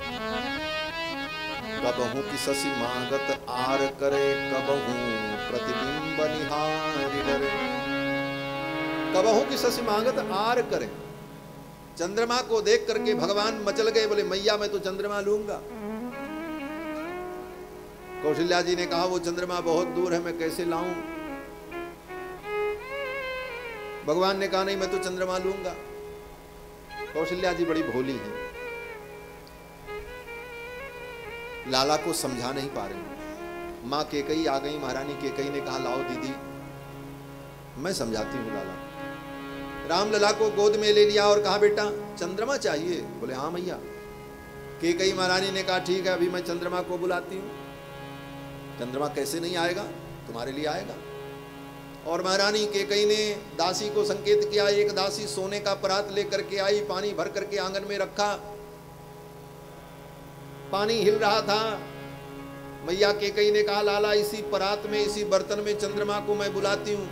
कबहू की ससी मांगत आर करे, कबहू प्रतिबिंब निहारी डरे। कबहू की ससी मांगत आर करे। चंद्रमा को देख करके भगवान मचल गए, बोले मैया मैं तो चंद्रमा लूंगा। कौशल्या जी ने कहा वो चंद्रमा बहुत दूर है, मैं कैसे लाऊं? भगवान ने कहा नहीं मैं तो चंद्रमा लूंगा। कौशल्या जी बड़ी भोली है, लाला को समझा नहीं पा रही। मां केकई आ गई, महारानी केकई ने कहा लाओ दीदी मैं समझाती हूँ लाला। राम लला को गोद में ले लिया और कहा बेटा चंद्रमा चाहिए? बोले हाँ मैया। केकई महारानी ने कहा ठीक है अभी मैं चंद्रमा को बुलाती हूँ। चंद्रमा कैसे नहीं आएगा, तुम्हारे लिए आएगा। और महारानी केकई ने दासी को संकेत किया। एक दासी सोने का परात लेकर के आई, पानी भर करके आंगन में रखा। पानी हिल रहा था। मैया केकई ने कहा लाला इसी परात में, इसी बर्तन में चंद्रमा को मैं बुलाती हूँ।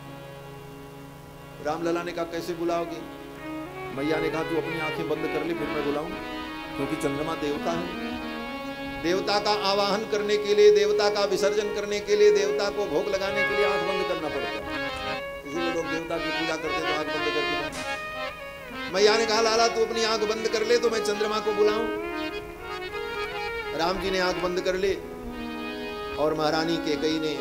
रामलला ने कहा कैसे बुलाओगी? मैया ने कहा तू अपनी आंखें बंद कर ले फिर मैं बुलाऊं, क्योंकि चंद्रमा देवता है। देवता का आवाहन करने के लिए, देवता का विसर्जन करने के लिए, देवता को भोग लगाने के लिए आंख बंद करना पड़ता है। इसीलिए लोग देवता की पूजा करते हैं तो आंख बंद करके। मैया ने कहा लाला तू अपनी आंख बंद कर ले तो मैं चंद्रमा को बुलाऊं। राम जी ने आंख बंद कर ली और महारानी केकई ने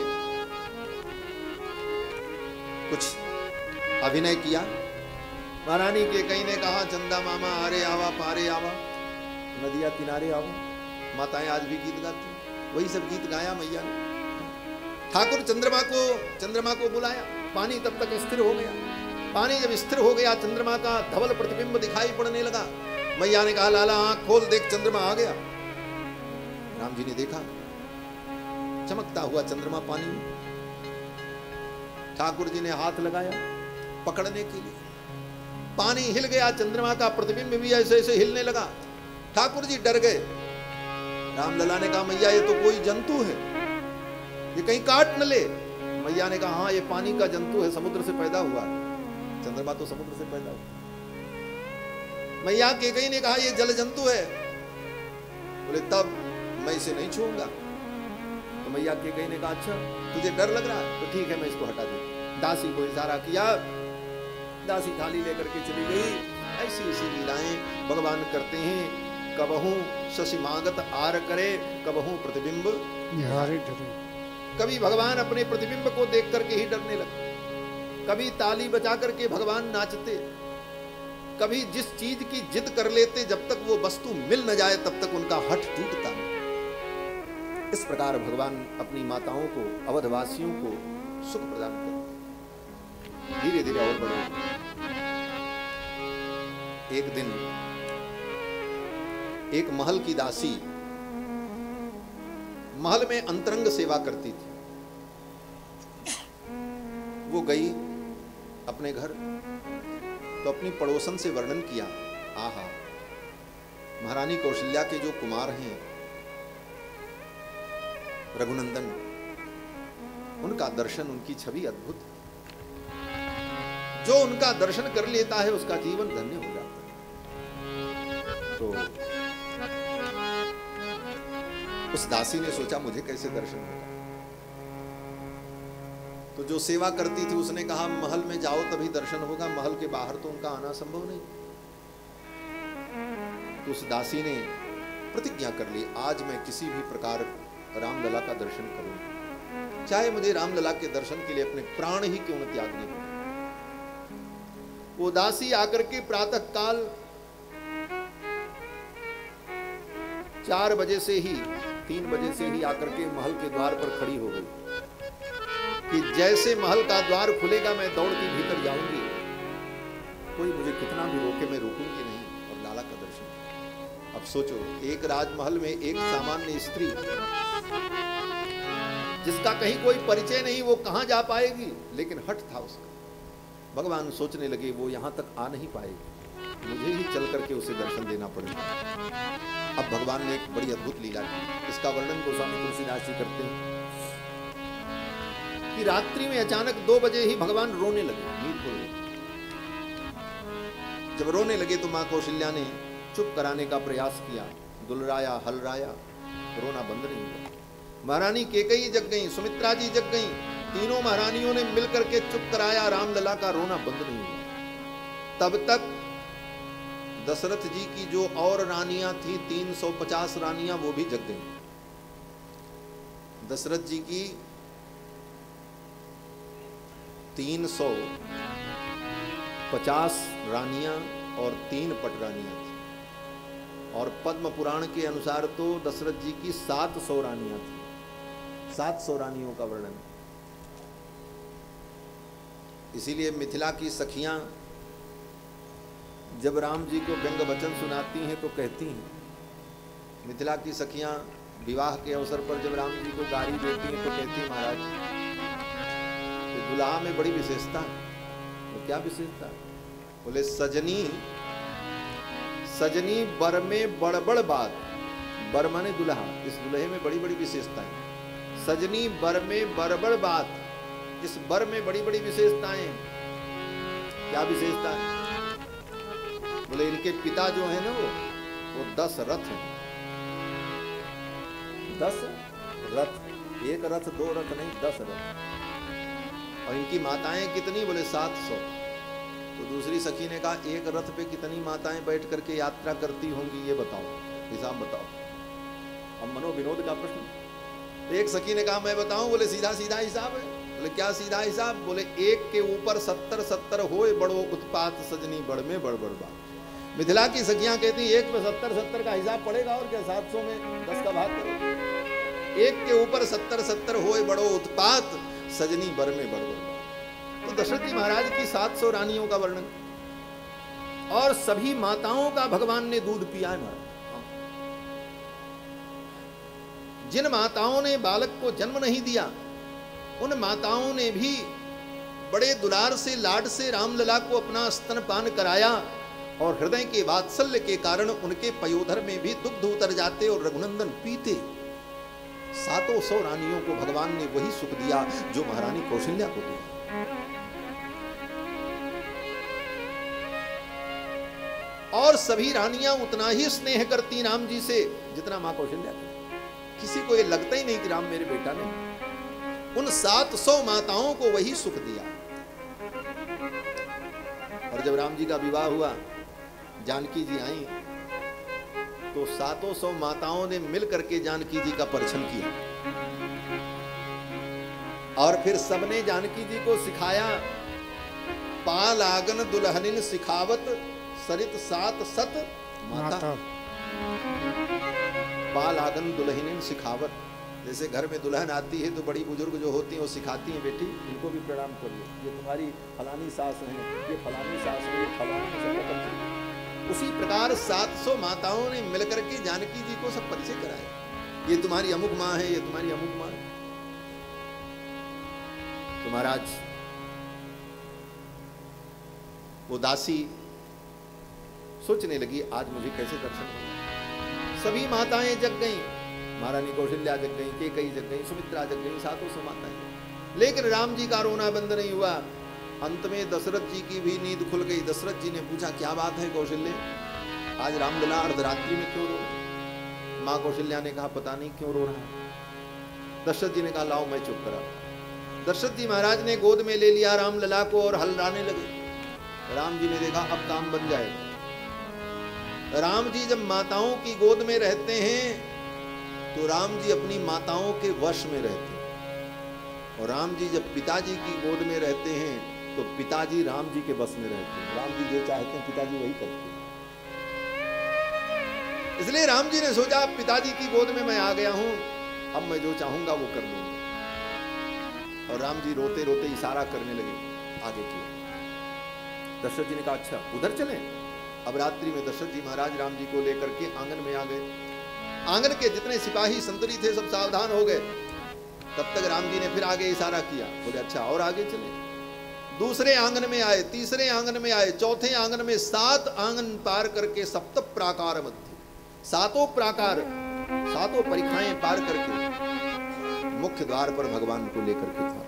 कुछ अभिनय किया। महारानी केकई ने कहा चंदा मामा आरे आवा पारे आवा, नदिया किनारे आवा। माताएं आज भी गीत गाती हैं, वही सब गीत गाया मैया ने। ठाकुर चंद्रमा को चंद्रमा को बुलाया। पानी तब तक स्थिर हो गया। पानी जब स्थिर हो गया चंद्रमा का धवल प्रतिबिंब दिखाई पड़ने लगा। मैया ने कहा लाला आंख खोल देख चंद्रमा आ गया। राम जी ने देखा चमकता हुआ चंद्रमा पानी में। ठाकुर जी ने हाथ लगाया पकड़ने के लिए, पानी हिल गया। चंद्रमा का प्रतिबिंब भी ऐसे ऐसे हिलने लगा। ठाकुर जी डर गए। रामलला ने कहा मैया ये तो कोई जंतु है, ये कहीं काट न ले। मैया ने कहा हाँ ये पानी का जंतु है, समुद्र से पैदा हुआ। चंद्रमा तो समुद्र से पैदा हुआ। मैया केकई ने कहा ये जल जंतु है। बोले तब मैं इसे नहीं छूऊंगा। तो मैया केकई ने कहा अच्छा तुझे डर लग रहा है तो ठीक है मैं इसको हटा दूं। दासी को इशारा किया, दासी थाली लेकर के चली गई। ऐसी ऐसी लीलाएं भगवान करते हैं। कबहू शशि मांगत आर करे, कबहू प्रतिबिंब निहारे डरे। कभी भगवान अपने प्रतिबिंब को देख करके ही डरने लगते, कभी ताली बजा करके भगवान नाचते, कभी जिस चीज की जिद कर लेते जब तक वो वस्तु मिल न जाए तब तक उनका हठ टूटता नहीं। इस प्रकार भगवान अपनी माताओं को, अवधवासियों को सुख प्रदान करते। धीरे धीरे और बढ़ो। एक दिन एक महल की दासी महल में अंतरंग सेवा करती थी। वो गई अपने घर तो अपनी पड़ोसन से वर्णन किया, आहा महारानी कौशल्या के जो कुमार हैं रघुनंदन, उनका दर्शन, उनकी छवि अद्भुत। जो उनका दर्शन कर लेता है उसका जीवन धन्य हो जाता है। तो उस दासी ने सोचा मुझे कैसे दर्शन होगा। तो जो सेवा करती थी उसने कहा महल में जाओ तभी दर्शन होगा, महल के बाहर तो उनका आना संभव नहीं। तो उस दासी ने प्रतिज्ञा कर ली आज मैं किसी भी प्रकार रामलला का दर्शन करूं, चाहे मुझे रामलला के दर्शन के लिए अपने प्राण ही क्यों न त्यागने पड़े। वो दासी आकर के प्रातः काल चार बजे से ही तीन बजे से ही आकर के महल के द्वार पर खड़ी हो गई कि जैसे महल का द्वार खुलेगा मैं दौड़ के भीतर जाऊंगी, कोई मुझे कितना भी रोके मैं रुकूंगी नहीं और लाला का दर्शन। अब सोचो, एक राजमहल में एक सामान्य स्त्री जिसका कहीं कोई परिचय नहीं, वो कहां जा पाएगी? लेकिन हट था उसका। भगवान सोचने लगे वो यहां तक आ नहीं पाएगी, मुझे ही चल करके उसे दर्शन देना पड़ेगा। अब भगवान ने एक बड़ी अद्भुत लीला की, इसका वर्णन गोस्वामी तुलसीदास जी करते हैं कि रात्रि में अचानक दो बजे ही भगवान रोने लगे, नींद खुल गई। जब रोने लगे तो मां कौशल्या ने चुप कराने का प्रयास किया, दुलराया हलराया, रोना बंद नहीं हुआ। महारानी केकई जग गई, सुमित्रा जी जग गई, तीनों महारानियों ने मिलकर के चुप कराया, रामलला का रोना बंद नहीं हुआ। तब तक दशरथ जी की जो और रानियां थी, तीन सौ पचास रानियां, वो भी जग गई। दशरथ जी की तीन सौ पचास रानियां और तीन पटरानियां थी, और पद्म पुराण के अनुसार तो दशरथ जी की सात सौ रानियां थी। सात सौ रानियों का वर्णन। इसीलिए मिथिला की सखियां जब राम जी को व्यंग वचन सुनाती हैं तो कहती हैं, मिथिला की सखियां विवाह के अवसर पर जब राम जी को गाड़ी देती हैं तो कहती हैं, महाराज दुल्हा में बड़ी विशेषता है। तो क्या विशेषता है? बोले सजनी सजनी बर में बड़बड़ बात, बर माने दुल्हा, इस दुल्हे में बड़ी बड़ी विशेषता है। सजनी बर में बड़बड़ बात, इस बर में बड़ी बड़ी विशेषताएं। क्या विशेषता है? बोले इनके पिता जो है ना वो वो दस रथ हैं, दस रथ, एक रथ दो रथ नहीं, दस रथ। और इनकी माताएं कितनी? बोले सात सौ। तो दूसरी सखी ने कहा, एक रथ पे कितनी माताएं बैठ करके यात्रा करती होंगी, ये बताओ, हिसाब बताओ। अब मनोविनोद का प्रश्न। एक सखी ने कहा, मैं बताऊं? बोले सीधा सीधा हिसाब है। बोले क्या सीधा हिसाब? बोले एक के ऊपर सत्तर सत्तर होए बड़ो उत्पात, सजनी बड़ में बड़ बड़ बात। मिथिला की सखियां कहती एक पे सत्तर सत्तर का हिसाब पड़ेगा, और क्या सात सौ में दस का भाग करो। एक के ऊपर सत्तर सत्तर होए बड़ो उत्पात, सजनी बर में बड़ बड़। तो दशरथ जी महाराज की सात सौ रानियों का वर्णन, और सभी माताओं का भगवान ने दूध पिया है महाराज। जिन माताओं ने बालक को जन्म नहीं दिया, उन माताओं ने भी बड़े दुलार से लाड से रामलला को अपना स्तनपान कराया, और हृदय के वात्सल्य के कारण उनके पयोधर में भी दुग्ध उतर जाते और रघुनंदन पीते। सातों सौ रानियों को भगवान ने वही सुख दिया जो महारानी कौशल्या को दिया। और सभी रानियां उतना ही स्नेह करती राम जी से जितना मां कौशल्या की। किसी को ये लगता ही नहीं कि राम मेरे बेटा ने। उन सात सौ माताओं को वही सुख दिया। और जब राम जी का विवाह हुआ, जानकी जी आई, तो सातों सौ माताओं ने मिल करके जानकी जी का परिछन किया, और फिर सबने जानकी जी को सिखाया, पाल आगन दुल्हनिन सिखावत, सरित सात सत माता। पाल आगन दुल्हनिन सिखावत, जैसे घर में दुल्हन आती है तो बड़ी बुजुर्ग जो होती हैं वो सिखाती हैं, बेटी इनको भी प्रणाम करिए, ये तुम्हारी फलानी सास है, ये फलानी सास है, ये फलानी सब। उसी प्रकार सात सौ माताओं ने मिलकर के जानकी जी को सब परिचय कराया, ये तुम्हारी अमुक माँ है, ये तुम्हारी अमुक माँ है। तो महाराज वो दासी सोचने लगी, आज मुझे कैसे दर्शन होगा। सभी माताएं जग गईं, महारानी कौशल्या जग गईं, केकई जग गईं, सुमित्रा जग गईं, सातों सौ माताएं। लेकिन राम जी का रोना बंद नहीं हुआ। अंत में दशरथ जी की भी नींद खुल गई। दशरथ जी ने पूछा, क्या बात है कौशल्य, आज रामलला अर्धरात्रि में क्यों रो रहे? माँ कौशल्या ने कहा, पता नहीं क्यों रो रहा है। दशरथ जी ने कहा, लाओ मैं चुप करा। दशरथ जी महाराज ने गोद में ले लिया रामलला को और हलराने लगे। राम जी ने देखा अब काम बन जाएगा। राम जी जब माताओं की गोद में रहते हैं तो राम जी अपनी माताओं के वश में रहते हैं, और राम जी जब पिताजी की गोद में रहते हैं तो पिताजी राम जी के बस में रहते हैं। राम जी जो चाहते हैं पिताजी वही करते हैं। इसलिए राम जी ने सोचा पिताजी की गोद में मैं आ गया हूं, अब मैं जो चाहूंगा वो कर लूंगा। और राम जी रोते रोते इशारा करने लगे आगे की। दशरथ जी ने कहा अच्छा उधर चलें। अब रात्रि में दशरथ जी महाराज राम जी को लेकर के आंगन में आ गए। आंगन के जितने सिपाही संतरी थे सब सावधान हो गए। तब तक राम जी ने फिर आगे इशारा किया, बोले अच्छा और आगे चले। दूसरे आंगन में आए, तीसरे आंगन में आए, चौथे आंगन में, सात आंगन पार करके सप्त प्राकार मध्य, सातों प्राकार सातों परीक्षाएं पार करके मुख्य द्वार पर भगवान को लेकर के था।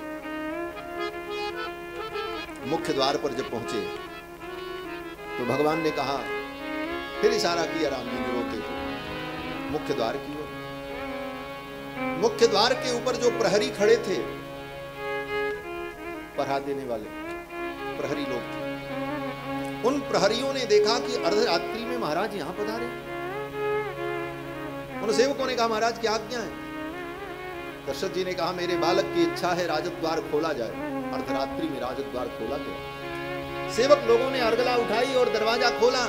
मुख्य द्वार पर जब पहुंचे तो भगवान ने कहा, फिर इशारा किया राम जी ने रोते हुए मुख्य द्वार की ओर। मुख्य द्वार के ऊपर जो प्रहरी खड़े थे, पहरा देने वाले प्रहरी लोग थे, उन प्रहरियों ने देखा कि अर्धरात्रि में महाराज यहां पधारे। उन सेवकों ने कहा महाराज क्या आज्ञा है? दशरथ जी ने कहा मेरे बालक की इच्छा है राजद्वार खोला जाए। अर्धरात्रि में राजद्वार खोला गया। सेवक लोगों ने अर्गला उठाई और दरवाजा खोला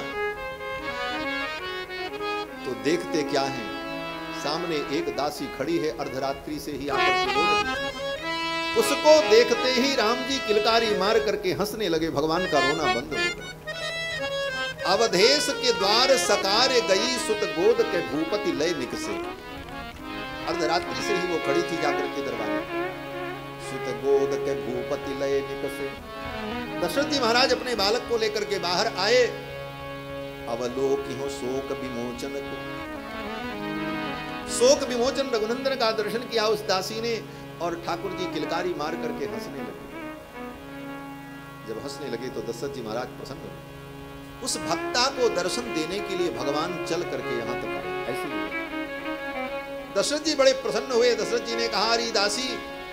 तो देखते क्या है, सामने एक दासी खड़ी है, अर्धरात्रि से ही आकर के बोल रही है। उसको देखते ही राम जी किलकारी मार करके हंसने लगे। भगवान का रोना बंद हो गया। अवधेश के द्वार सकार गई सुत गोद के भूपति लय निकसे। अर्धरात्रि से ही वो खड़ी थी जाकर के दरबार में। सुत गोद के भूपति लय निकसे। दशरथ जी महाराज अपने बालक को लेकर के बाहर आए। अवलोकि हो शोक विमोचन को। शोक विमोचन रघुनंदन का दर्शन किया उस दासी ने और ठाकुर जी किलकारी मार करके हंसने लगे। जब हंसने लगे तो दशरथ जी महाराज प्रसन्न हुए। उस भक्ता को दर्शन देने के लिए भगवान चल करके यहां तक आए। ऐसे दशरथ जी बड़े प्रसन्न हुए। दशरथ जी ने कहा अरे दासी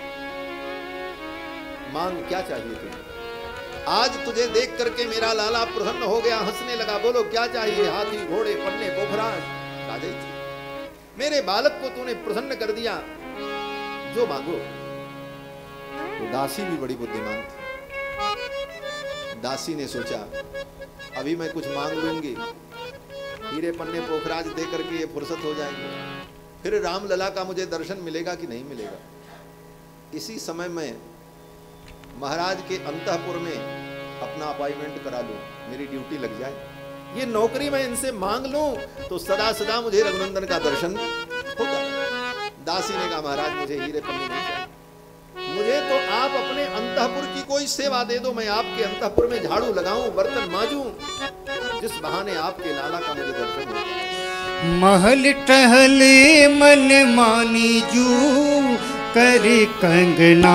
मांग क्या चाहिए तुम्हें? आज तुझे देख करके मेरा लाला प्रसन्न हो गया, हंसने लगा। बोलो क्या चाहिए? हाथी घोड़े पन्ने पोखराज राजे थी। मेरे बालक को तूने प्रसन्न कर दिया, जो मांगो। तो दासी भी बड़ी बुद्धिमान थी। दासी ने सोचा अभी मैं कुछ मांग लूंगी, हीरे पन्ने पोखराज दे करके ये फुर्सत हो जाएंगे, फिर राम लला का मुझे दर्शन मिलेगा कि नहीं मिलेगा। इसी समय में महाराज के अंतःपुर में अपना अपॉइंटमेंट करा लूं, मेरी ड्यूटी लग जाए। ये नौकरी मैं इनसे मांग लूं तो सदा सदा मुझे रघुनंदन का दर्शन होगा। दासी ने कहा महाराज मुझे हीरे पन्ने नहीं चाहिए, मुझे तो आप अपने अंतःपुर की कोई सेवा दे दो। मैं आपके अंतःपुर में झाड़ू लगाऊं, बर्तन मांजूं, जिस बहाने आपके लाला का मुझे दर्शन हो। महल टहले मन मानी जू कर कंगना।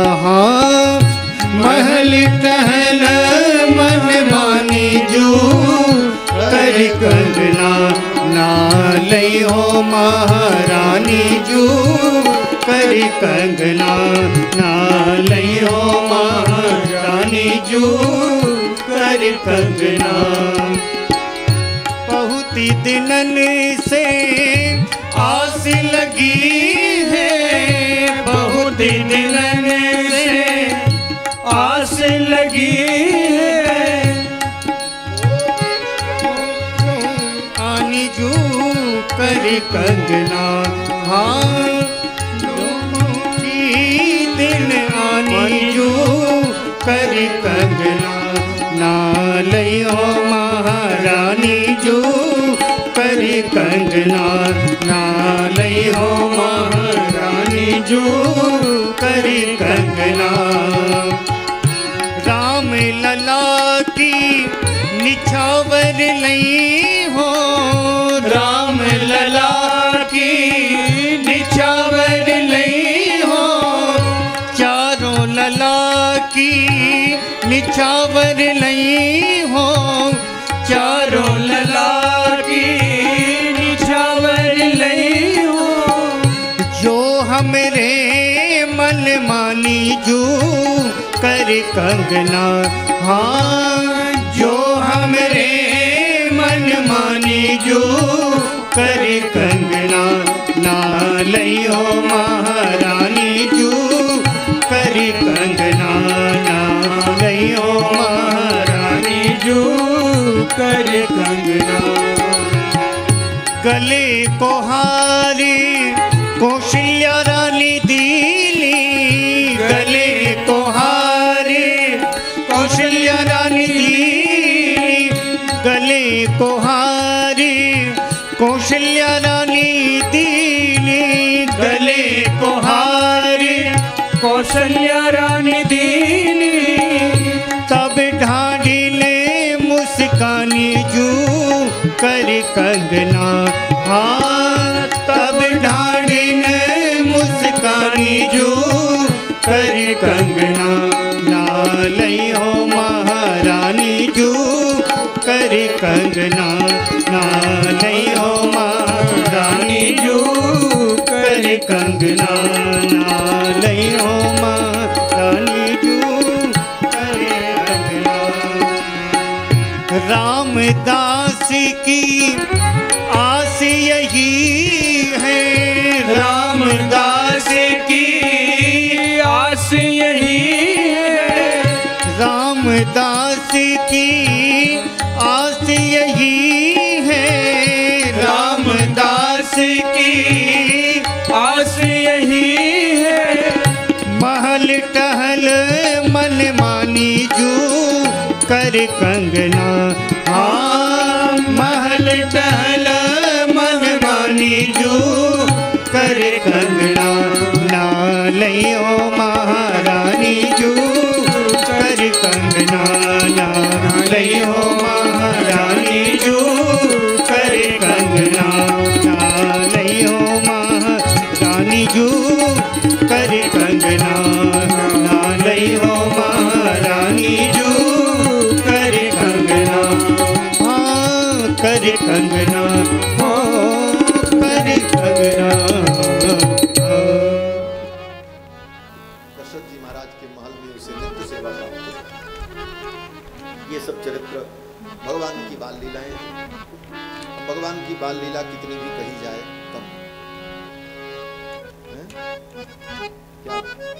महल टहल मन मानी जू कर कंगना। ना लइहो महारानी जू कर कंगना। ना लइहो महारानी जू कर कंगना। बहुत दिनन से आस लगी है, बहुत दिनन से आस लगी है। आनी जू कर कंगना। हाँ दिन आनी जू कर कंगना। ना लइहो महारानी जू कर कंगना। ना लइहो महारानी जू कर कंगना। राम लला की निछावर लई हो। राम लला की निछावर लई हो। चारों लला की निछावर लई हो। चारों लला की निछावर लई हो। जो हमरे मन मानी जू कर कंगना। हाँ जो हमरे मन मानी जू कर कंगना। ना लइहो महारानी जू कर कंगना। ना लइहो महारानी जू कर कंगना। गले को हारी कौशल्या रानी दीनी, गले को हारी कौशल्या रानी दीनी, गले को हारी कौशल्या रानी दीनी, गले को हारी कौशल्या रानी दीनी। तब ढाडी ने मुस्कानी जू कर कंगना, हाँ तब ढाडी ने मुस्कानी जू कर कंगना, नालई हो महारानी जू कर कंगना, नालई हो महारानी जू कर कंगना, नालई हो महारानी जू कर कंगना। रामदास की आस यही है, रामदास की आस यही है, रामदास की आस यही है, रामदास की आस यही है। महल टहल मन मानी जू कर कंगना, हाँ महल टहल मन मानी जू कर कंगना, नालइयो महारानी जू कर कंगना, नालइयो महारानी जू कर कंगना, नालइयो महारानी जू कर कंगना, नालइयो महारानी जू कर कंगना, हाँ कर कंगना, हाँ कर कंगना। दशरथ जी महाराज के महल में उसे नित्य सेवा प्राप्त हुई। ये सब चरित्र भगवान की बाल लीलाएं हैं। भगवान की बाल लीला कितनी भी कही जाए कम है? क्या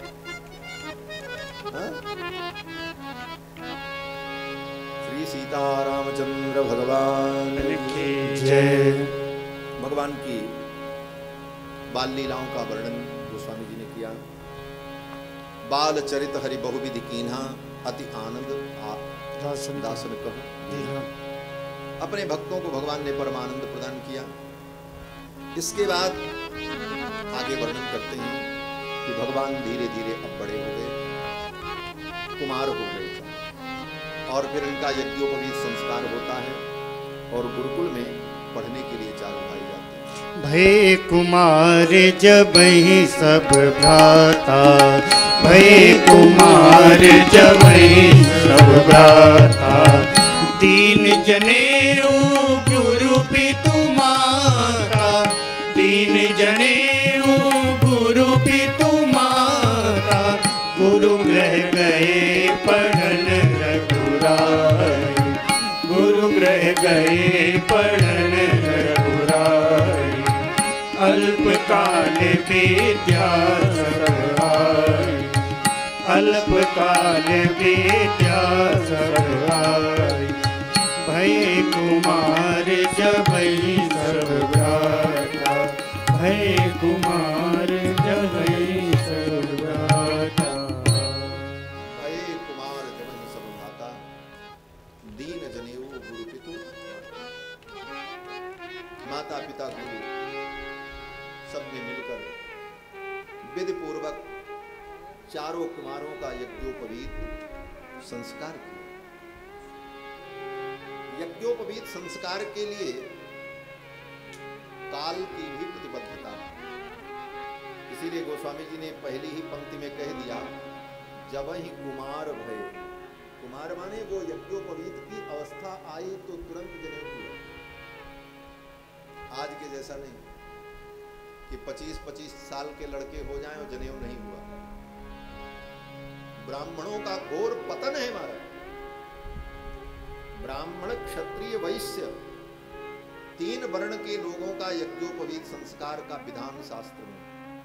हाँ? श्री सीतारामचंद्र भगवान की जय। भगवान की बाल लीलाओं का वर्णन गोस्वामी जी ने किया। बाल चरित हरि बहुविधि कीन्हा, अति आनंद दासन दासन कहो। अपने भक्तों को भगवान ने परमानंद प्रदान किया। इसके बाद आगे वर्णन करते हैं कि भगवान धीरे धीरे अब बड़े हो गए, कुमार हो गए, और फिर इनका यज्ञोपवीत संस्कार होता है और गुरुकुल में पढ़ने के लिए चालू भाई जाते हैं। भय कुमार जब ही सब भ्राता, भय कुमार जब ही सब भ्राता, दीन जनेऊ गुरु पितु माता, दीन जनेऊ गुरु पितु माता, गुरु ग्रह गए पढ़न रघुराई, गुरु ग्रह गए पढ़न रघुराई, अल्पकाल विद्या सब आई, अल्पकाल विद्या सब आई, भय कुमार जब ही सब भ्राता, भय कुमार जब ही सब भ्राता, भय कुमार जब ही सब भ्राता, दीन जनेऊ गुरु पितु, माता पिता गुरु सब ने मिलकर विधि पूर्वक चारों कुमारों का यज्ञोपवीत संस्कार किया। यज्ञोपवीत संस्कार के लिए काल की भी प्रतिबद्धता है। इसीलिए गोस्वामी जी ने पहली ही पंक्ति में कह दिया, जब ही कुमार भय। कुमार माने वो यज्ञोपवीत की अवस्था आई तो तुरंत जनेऊ हुआ। आज के जैसा नहीं कि पच्चीस पच्चीस साल के लड़के हो जाएं और जनेऊ नहीं हुआ। ब्राह्मणों का घोर पतन है हमारा। ब्राह्मण क्षत्रिय वैश्य तीन वर्ण के लोगों का यज्ञोपवीत संस्कार का विधान शास्त्र में।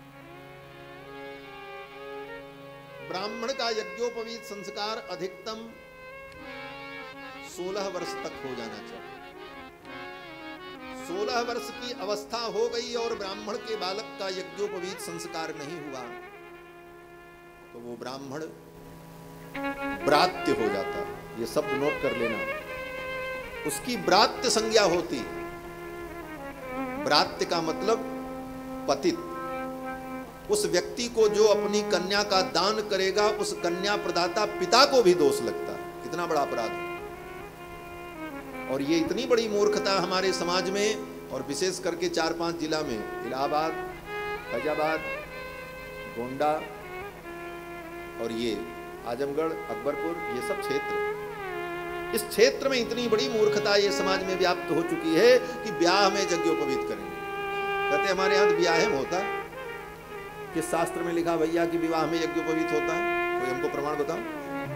ब्राह्मण का यज्ञोपवीत संस्कार अधिकतम सोलह वर्ष तक हो जाना चाहिए। सोलह वर्ष की अवस्था हो गई और ब्राह्मण के बालक का यज्ञोपवीत संस्कार नहीं हुआ तो वो ब्राह्मण ब्रात्य हो जाता। ये शब्द नोट कर लेना, उसकी ब्रात्य संज्ञा होती। ब्रात्य का मतलब पतित। उस व्यक्ति को जो अपनी कन्या का दान करेगा उस कन्या प्रदाता पिता को भी दोष लगता है। कितना बड़ा अपराध है। और ये इतनी बड़ी मूर्खता हमारे समाज में और विशेष करके चार पांच जिला में, इलाहाबाद, फैजाबाद, गोंडा और ये आजमगढ़, अकबरपुर, ये सब क्षेत्र, इस क्षेत्र में इतनी बड़ी मूर्खता ये समाज में व्याप्त हो चुकी है कि ब्याह में यज्ञोपवीत करेंगे। कहते हमारे यहाँ तो ब्याह में होता है। किस शास्त्र में लिखा भैया कि विवाह में यज्ञोपवीत होता है? कोई हमको प्रमाण बताओ।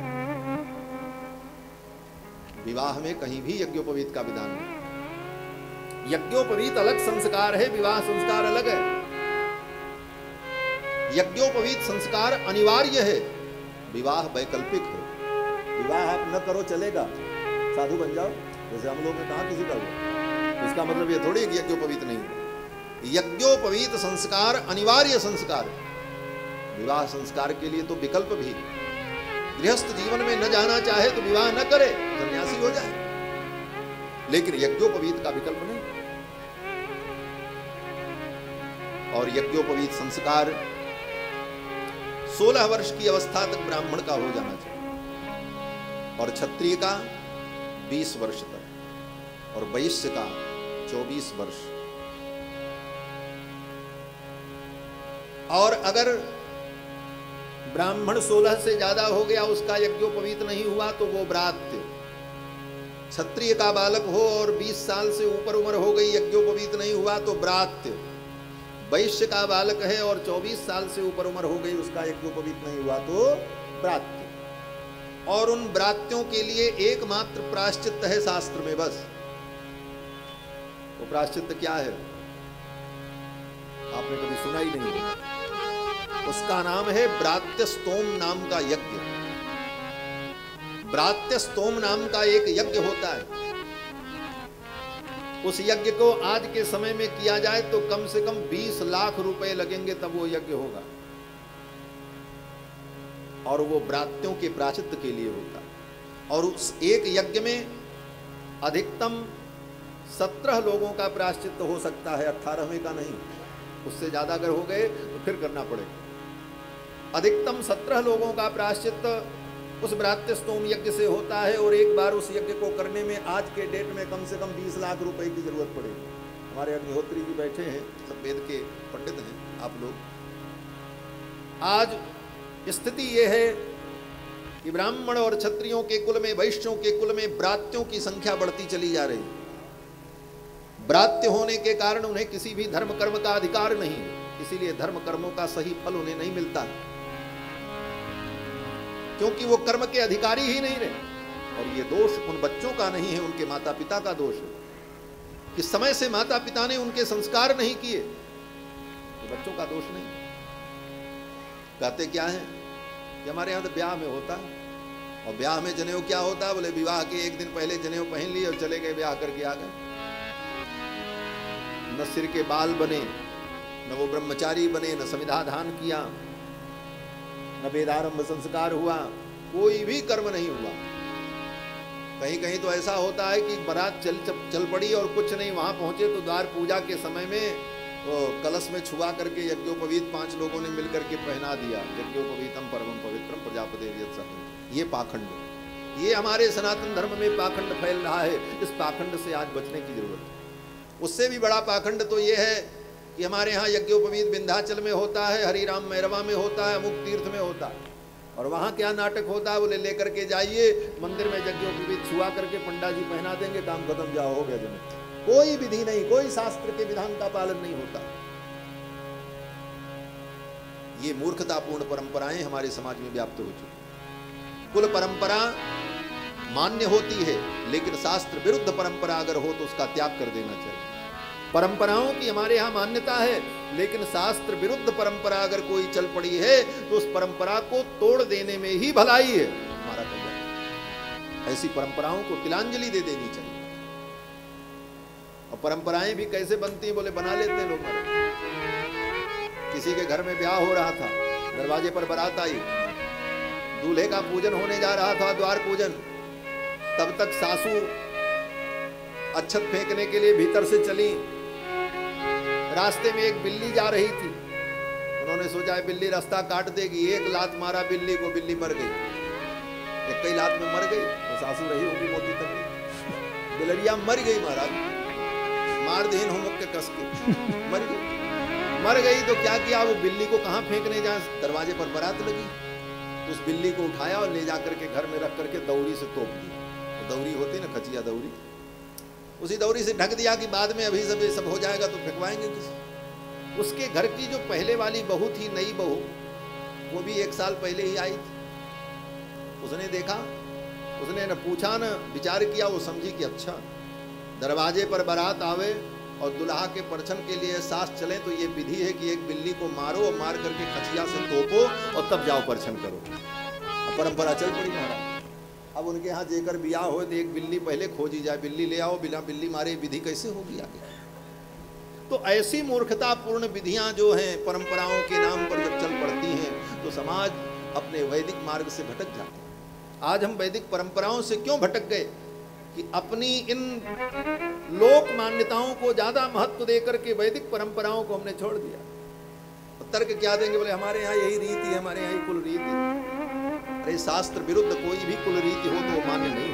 विवाह में कहीं भी यज्ञोपवीत का विधान नहीं। यज्ञोपवीत अलग संस्कार है, विवाह संस्कार अलग है। यज्ञोपवीत संस्कार अनिवार्य है, विवाह वैकल्पिक है। विवाह आप न करो चलेगा, साधु बन जाओ, जैसे हम लोग ने कहा किसी का हुआ, इसका मतलब ये थोड़ी कि यज्ञोपवीत नहीं है। यज्ञोपवीत संस्कार अनिवार्य संस्कार है। विवाह संस्कार के लिए तो विकल्प भी। गृहस्थ जीवन में न जाना चाहे तो विवाह न करे, सन्यासी हो जाए, लेकिन यज्ञोपवीत का विकल्प नहीं। और यज्ञोपवीत संस्कार सोलह वर्ष की अवस्था तक ब्राह्मण का हो जाना चाहिए और क्षत्रिय का बीस वर्ष तक और वैश्य का चौबीस वर्ष। और अगर ब्राह्मण सोलह से ज्यादा हो गया, उसका यज्ञोपवीत नहीं हुआ तो वो ब्रात्य। क्षत्रिय का बालक हो और बीस साल से ऊपर उम्र हो गई, यज्ञोपवीत नहीं हुआ तो ब्रात्य। वैश्य का बालक है और चौबीस साल से ऊपर उम्र हो गई, उसका यज्ञोपवीत नहीं हुआ तो ब्रात्य। और उन ब्रात्यों के लिए एकमात्र प्रायश्चित्त है शास्त्र में, बस। वो प्रायश्चित्त क्या है आपने कभी सुना ही नहीं। उसका नाम है ब्रात्य स्तोम नाम का यज्ञ। ब्रात्य स्तोम नाम का एक यज्ञ होता है। उस यज्ञ को आज के समय में किया जाए तो कम से कम बीस लाख रुपए लगेंगे, तब वो यज्ञ होगा। और वो ब्रात्यों के प्रायश्चित्त के लिए होता है। और उस एक यज्ञ में अधिकतम सत्रह लोगों का प्रायश्चित्त हो सकता है, अठारहवें का नहीं। उससे ज्यादा अगर हो गए तो फिर करना पड़ेगा। अधिकतम सत्रह लोगों का प्रायश्चित्त उस ब्रात्य स्तोम यज्ञ से होता है। और एक बार उस यज्ञ को करने में आज के डेट में कम से कम बीस लाख रुपए की जरूरत पड़ेगी। हमारे अग्निहोत्री जी बैठे हैं, सब वेद के पंडित हैं आप लोग। आज स्थिति यह है कि ब्राह्मण और क्षत्रियों के कुल में, वैश्यों के कुल में ब्रात्यों की संख्या बढ़ती चली जा रही है। ब्रात्य होने के कारण उन्हें किसी भी धर्म कर्म का अधिकार नहीं है, इसीलिए धर्म कर्मों का सही फल उन्हें नहीं मिलता, क्योंकि वो कर्म के अधिकारी ही नहीं रहे। और ये दोष उन बच्चों का नहीं है, उनके माता पिता का दोष है कि समय से माता पिता ने उनके संस्कार नहीं किए। तो बच्चों का दोष नहीं। कहते क्या है कि हमारे यहाँ तो ब्याह में होता है, और ब्याह में जनेऊ क्या होता है? बोले विवाह के एक दिन पहले जनेऊ पहन लिए और चले गए, ब्याह करके आ गए। न सिर के बाल बने, न वो ब्रह्मचारी बने, न संविधाधान किया, न वेदारंभ संस्कार हुआ, कोई भी कर्म नहीं हुआ। कहीं कहीं तो ऐसा होता है कि बारात चल चल पड़ी और कुछ नहीं, वहां पहुंचे तो द्वार पूजा के समय में तो कलश में छुआ करके यज्ञोपवीत पांच लोगों ने मिलकर के पहना दिया। यज्ञोपवीतम परमं पवित्रम प्रजापति। ये पाखंड, ये हमारे सनातन धर्म में पाखंड फैल रहा है। इस पाखंड से आज बचने की जरूरत है। उससे भी बड़ा पाखंड तो ये है कि हमारे यहाँ यज्ञोपवीत विंध्याचल में होता है, हरिराम मैरवा में होता है, अमुक तीर्थ में होता है। और वहाँ क्या नाटक होता है? बोले लेकर के जाइए मंदिर में, यज्ञोपवीत छुआ करके पंडा जी पहना देंगे, काम खत्म, जाओ हो गया जन्म। कोई विधि नहीं, कोई शास्त्र के विधान का पालन नहीं होता। ये मूर्खतापूर्ण परंपराएं हमारे समाज में व्याप्त हो चुकी। कुल परंपरा मान्य होती है, लेकिन शास्त्र विरुद्ध परंपरा अगर हो तो उसका त्याग कर देना चाहिए। परंपराओं की हमारे यहाँ मान्यता है, लेकिन शास्त्र विरुद्ध परंपरा अगर कोई चल पड़ी है तो उस परंपरा को तोड़ देने में ही भलाई है, हमारा कल्याण। ऐसी परंपराओं को तिलांजलि दे देनी चाहिए। अब परंपराएं भी कैसे बनती हैं, बोले बना लेते हैं लोग। किसी के घर में ब्याह हो रहा था, दरवाजे पर बारात आई, दूल्हे का पूजन होने जा रहा था, द्वार पूजन। तब तक सासू अक्षत फेंकने के लिए भीतर से चली। रास्ते में एक बिल्ली जा रही थी, उन्होंने सोचा है बिल्ली रास्ता काट देगी, एक लात मारा बिल्ली को, बिल्ली मर गई। एक कई लात में मर गई तो सासू रही होगी मोती तक, बिलरिया मर गई महाराज, मार दीन होमक के कस के मर गई। मर गई तो क्या किया, वो बिल्ली को कहाँ फेंकने जाए, दरवाजे पर बारात लगी, उस बिल्ली को उठाया और ले जाकर के घर में रख करके दौरी से तोप दी। तो दौरी होती ना, खचिया दौरी, उसी दौरी से ढक दिया कि बाद में अभी सब ये सब हो जाएगा तो फेंकवाएंगे किसी। उसके घर की जो पहले वाली बहू थी, नई बहू, वो भी एक साल पहले ही आई थी। उसने देखा, उसने न पूछा न विचार किया, वो समझी कि अच्छा दरवाजे पर बारात आवे और दुल्हा के परछन के लिए सास चले तो ये विधि है कि एक बिल्ली को मारो और मार करके खचिया से तोपो और तब जाओ परछन करो। परंपरा चल पड़ी महाराज। अब उनके यहाँ जेकर बियाह हो तो एक बिल्ली पहले खोजी जाए, बिल्ली ले आओ, बिना बिल्ली मारे विधि कैसे होगी आगे। तो ऐसी मूर्खतापूर्ण विधियां जो हैं परंपराओं के नाम पर जब चल पड़ती हैं तो समाज अपने वैदिक मार्ग से भटक जाता है। आज हम वैदिक परंपराओं से क्यों भटक गए कि अपनी इन लोक मान्यताओं को ज्यादा महत्व देकर के वैदिक परंपराओं को हमने छोड़ दिया। तो तर्क क्या देंगे, बोले हमारे यहाँ यही रीति है, हमारे यहाँ कुल रीति है। अरे शास्त्र विरुद्ध कोई भी कुल रीति हो तो मान्य नहीं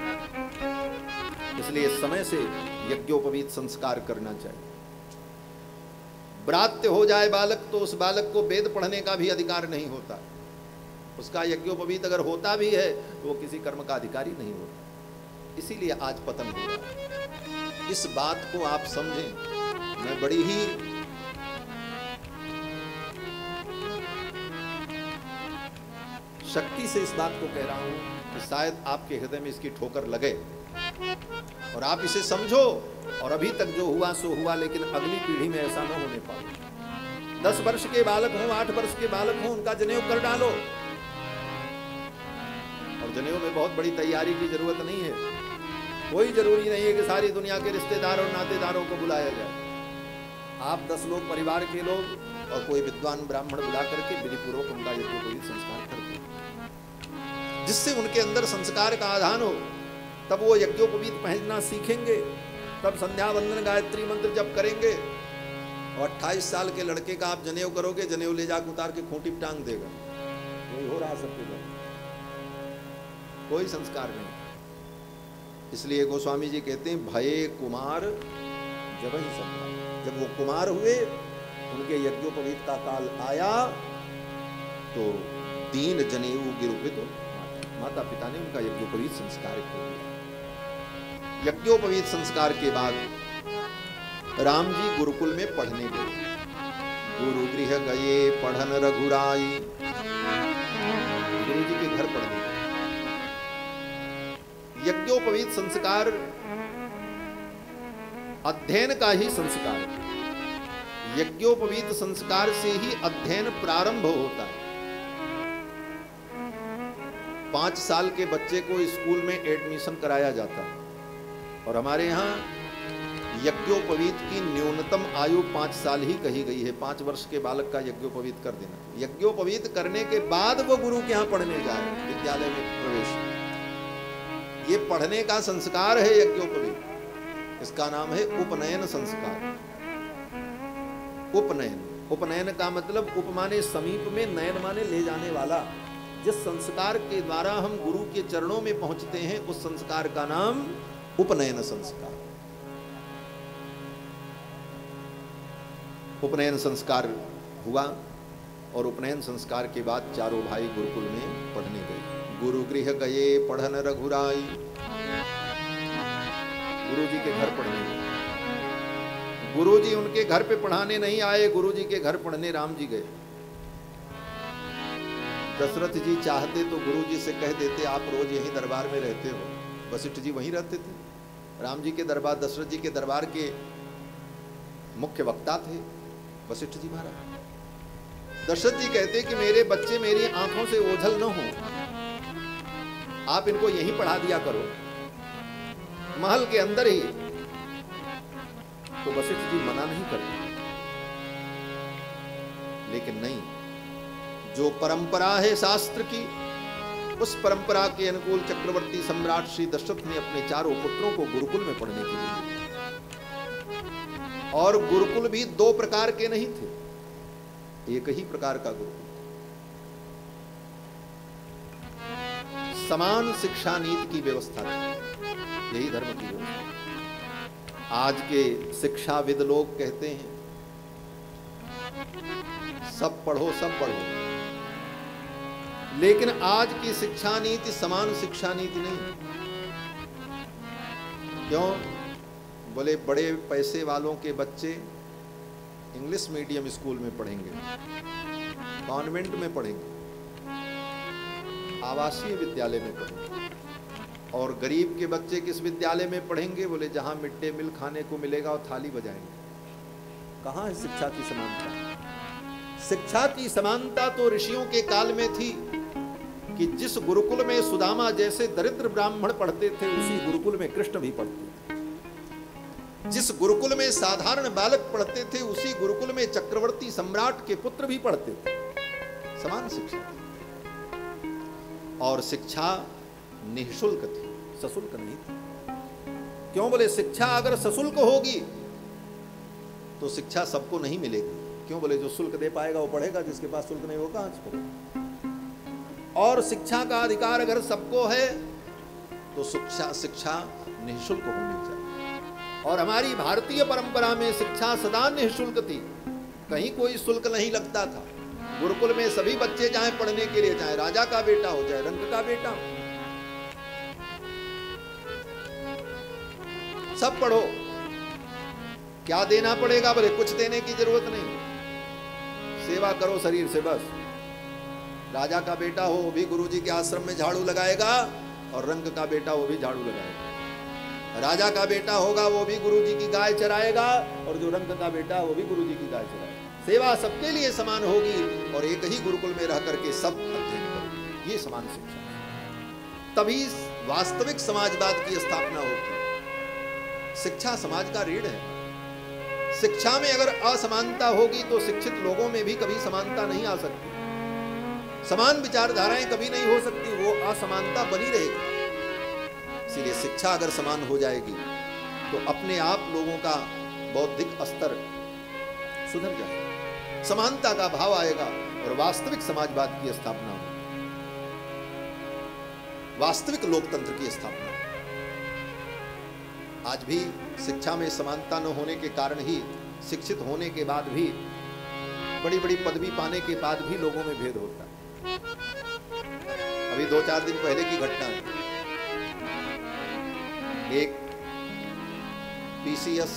होती। इसलिए समय से यज्ञोपवीत संस्कार करना चाहिए। ब्रात्य हो जाए बालक तो उस बालक को वेद पढ़ने का भी अधिकार नहीं होता। उसका यज्ञोपवीत अगर होता भी है तो वो किसी कर्म का अधिकारी नहीं होता। इसीलिए आज पतन हो रहा है। इस बात को आप समझें। मैं बड़ी ही शक्ति से इस बात को कह रहा हूं कि शायद आपके हृदय में इसकी ठोकर लगे और आप इसे समझो। और अभी तक जो हुआ सो हुआ, लेकिन अगली पीढ़ी में ऐसा न होने पाए। दस वर्ष के बालक हों, आठ वर्ष के बालक हों, उनका जनेऊ कर डालो। और जनेऊ में बहुत बड़ी तैयारी की जरूरत नहीं है। कोई जरूरी नहीं है कि सारी दुनिया के रिश्तेदार और नातेदारों को बुलाया जाए। आप दस लोग, परिवार के लोग और कोई विद्वान ब्राह्मण बुला करके विधिपूर्वक उनका यज्ञोपवीत संस्कार कर दें, जिससे उनके अंदर संस्कार का आधान हो। तब वो यज्ञोपवीत पहनना सीखेंगे, तब संध्या वंदन गायत्री मंत्र जप करेंगे। और अट्ठाईस साल के लड़के का आप जनेऊ करोगे, जनेऊ ले जाकर उतार के खूंटी पे टांग देगा। वही हो रहा सबके घर, कोई संस्कार नहीं। इसलिए गोस्वामी जी कहते हैं भये कुमार जब ही संस्कार। जब वो कुमार हुए, उनके यज्ञोपवीत का काल आया तो दीन जनेऊ गिरुपित तो माता पिता ने उनका यज्ञोपवीत संस्कार कर दिया। यज्ञोपवीत संस्कार के बाद राम जी गुरुकुल में पढ़ने गए। गुरु गृह गए पढ़न रघुराई। गुरु जी के घर पढ़ने गए। यज्ञोपवीत संस्कार अध्ययन का ही संस्कार है। यज्ञोपवीत संस्कार से ही अध्ययन प्रारंभ होता है। पांच साल के बच्चे को स्कूल में एडमिशन कराया जाता है और हमारे यहाँ यज्ञोपवीत की न्यूनतम आयु पांच साल ही कही गई है। पांच वर्ष के बालक का यज्ञोपवीत कर देना। यज्ञोपवीत करने के बाद वो गुरु के यहाँ पढ़ने जाए, विद्यालय में प्रवेश। ये पढ़ने का संस्कार है यज्ञोपवीत। इसका नाम है उपनयन संस्कार। उपनयन, उपनयन का मतलब उप माने समीप में, नयन माने ले जाने वाला। जिस संस्कार के द्वारा हम गुरु के चरणों में पहुंचते हैं, उस संस्कार का नाम उपनयन संस्कार। उपनयन संस्कार हुआ और उपनयन संस्कार के बाद चारों भाई गुरुकुल में पढ़ने गए। गुरु गृह गए पढ़न रघुराई। गुरु जी के घर पढ़ने गए। गुरु जी उनके घर पे पढ़ाने नहीं आए, गुरु जी के घर पढ़ने राम जी गए। दशरथ जी चाहते तो गुरु जी से कह देते आप रोज यहीं दरबार में रहते हो। वशिष्ठ जी वहीं रहते थे। राम जी के दरबार, दशरथ जी के दरबार के मुख्य वक्ता थे वशिष्ठ जी महाराज। दशरथ जी कहते कि मेरे बच्चे मेरी आंखों से ओझल न हो, आप इनको यहीं पढ़ा दिया करो, महल के अंदर ही। तो वशिष्ठ जी मना नहीं करते, लेकिन नहीं, जो परंपरा है शास्त्र की, उस परंपरा के अनुकूल चक्रवर्ती सम्राट श्री दशरथ ने अपने चारों पुत्रों को गुरुकुल में पढ़ने के लिए, और गुरुकुल भी दो प्रकार के नहीं थे, एक ही प्रकार का गुरुकुल, समान शिक्षा नीति की व्यवस्था थी, यही धर्म की व्यवस्था। आज के शिक्षाविद लोग कहते हैं सब पढ़ो सब पढ़ो, लेकिन आज की शिक्षा नीति समान शिक्षा नीति नहीं। क्यों? बोले बड़े पैसे वालों के बच्चे इंग्लिश मीडियम स्कूल में पढ़ेंगे, कॉन्वेंट में पढ़ेंगे, आवासीय विद्यालय में पढ़ेंगे, और गरीब के बच्चे किस विद्यालय में पढ़ेंगे? बोले जहां मिड डे मील खाने को मिलेगा और थाली बजाएंगे। कहां है शिक्षा की समानता? शिक्षा की समानता तो ऋषियों के काल में थी कि जिस गुरुकुल में सुदामा जैसे दरिद्र ब्राह्मण पढ़ते थे, उसी गुरुकुल में कृष्ण भी पढ़ते थे। जिस गुरुकुल में साधारण बालक पढ़ते थे, उसी गुरुकुल में चक्रवर्ती सम्राट के पुत्र भी पढ़ते थे। समान शिक्षा, और शिक्षा निःशुल्क थी, सशुल्क नहीं थी। क्यों? बोले शिक्षा अगर सशुल्क होगी तो शिक्षा सबको नहीं मिलेगी। क्यों? बोले जो शुल्क दे पाएगा वो पढ़ेगा, जिसके पास शुल्क नहीं होगा आज पढ़ेगा। और शिक्षा का अधिकार अगर सबको है तो शिक्षा शिक्षा निःशुल्क होनी चाहिए। और हमारी भारतीय परंपरा में शिक्षा सदा निःशुल्क थी, कहीं कोई शुल्क नहीं लगता था। गुरुकुल में सभी बच्चे जाएं पढ़ने के लिए, चाहे राजा का बेटा हो चाहे रंक का बेटा हो, सब पढ़ो। क्या देना पड़ेगा? बोले कुछ देने की जरूरत नहीं, सेवा करो शरीर से बस। राजा का बेटा हो वो भी गुरुजी के आश्रम में झाड़ू लगाएगा, और रंक का बेटा वो भी झाड़ू लगाएगा। राजा का बेटा होगा वो भी गुरुजी की गाय चराएगा, और जो रंक का बेटा वो भी गुरुजी की गाय चराएगा। सेवा सबके लिए समान होगी, और एक ही गुरुकुल में रह करके सब अध्ययन करेंगे। ये समान शिक्षा है, तभी वास्तविक समाजवाद की स्थापना होती है। शिक्षा समाज का रीढ़ है। शिक्षा में अगर असमानता होगी तो शिक्षित लोगों में भी कभी समानता नहीं आ सकती, समान विचारधाराएं कभी नहीं हो सकती, वो असमानता बनी रहेगी। इसीलिए शिक्षा अगर समान हो जाएगी तो अपने आप लोगों का बौद्धिक स्तर सुधर जाएगा, समानता का भाव आएगा, और वास्तविक समाजवाद की स्थापना होगी, वास्तविक लोकतंत्र की स्थापना। आज भी शिक्षा में समानता न होने के कारण ही शिक्षित होने के बाद भी, बड़ी बड़ी पदवी पाने के बाद भी लोगों में भेद होता है। अभी दो चार दिन पहले की घटना है, एक पीसीएस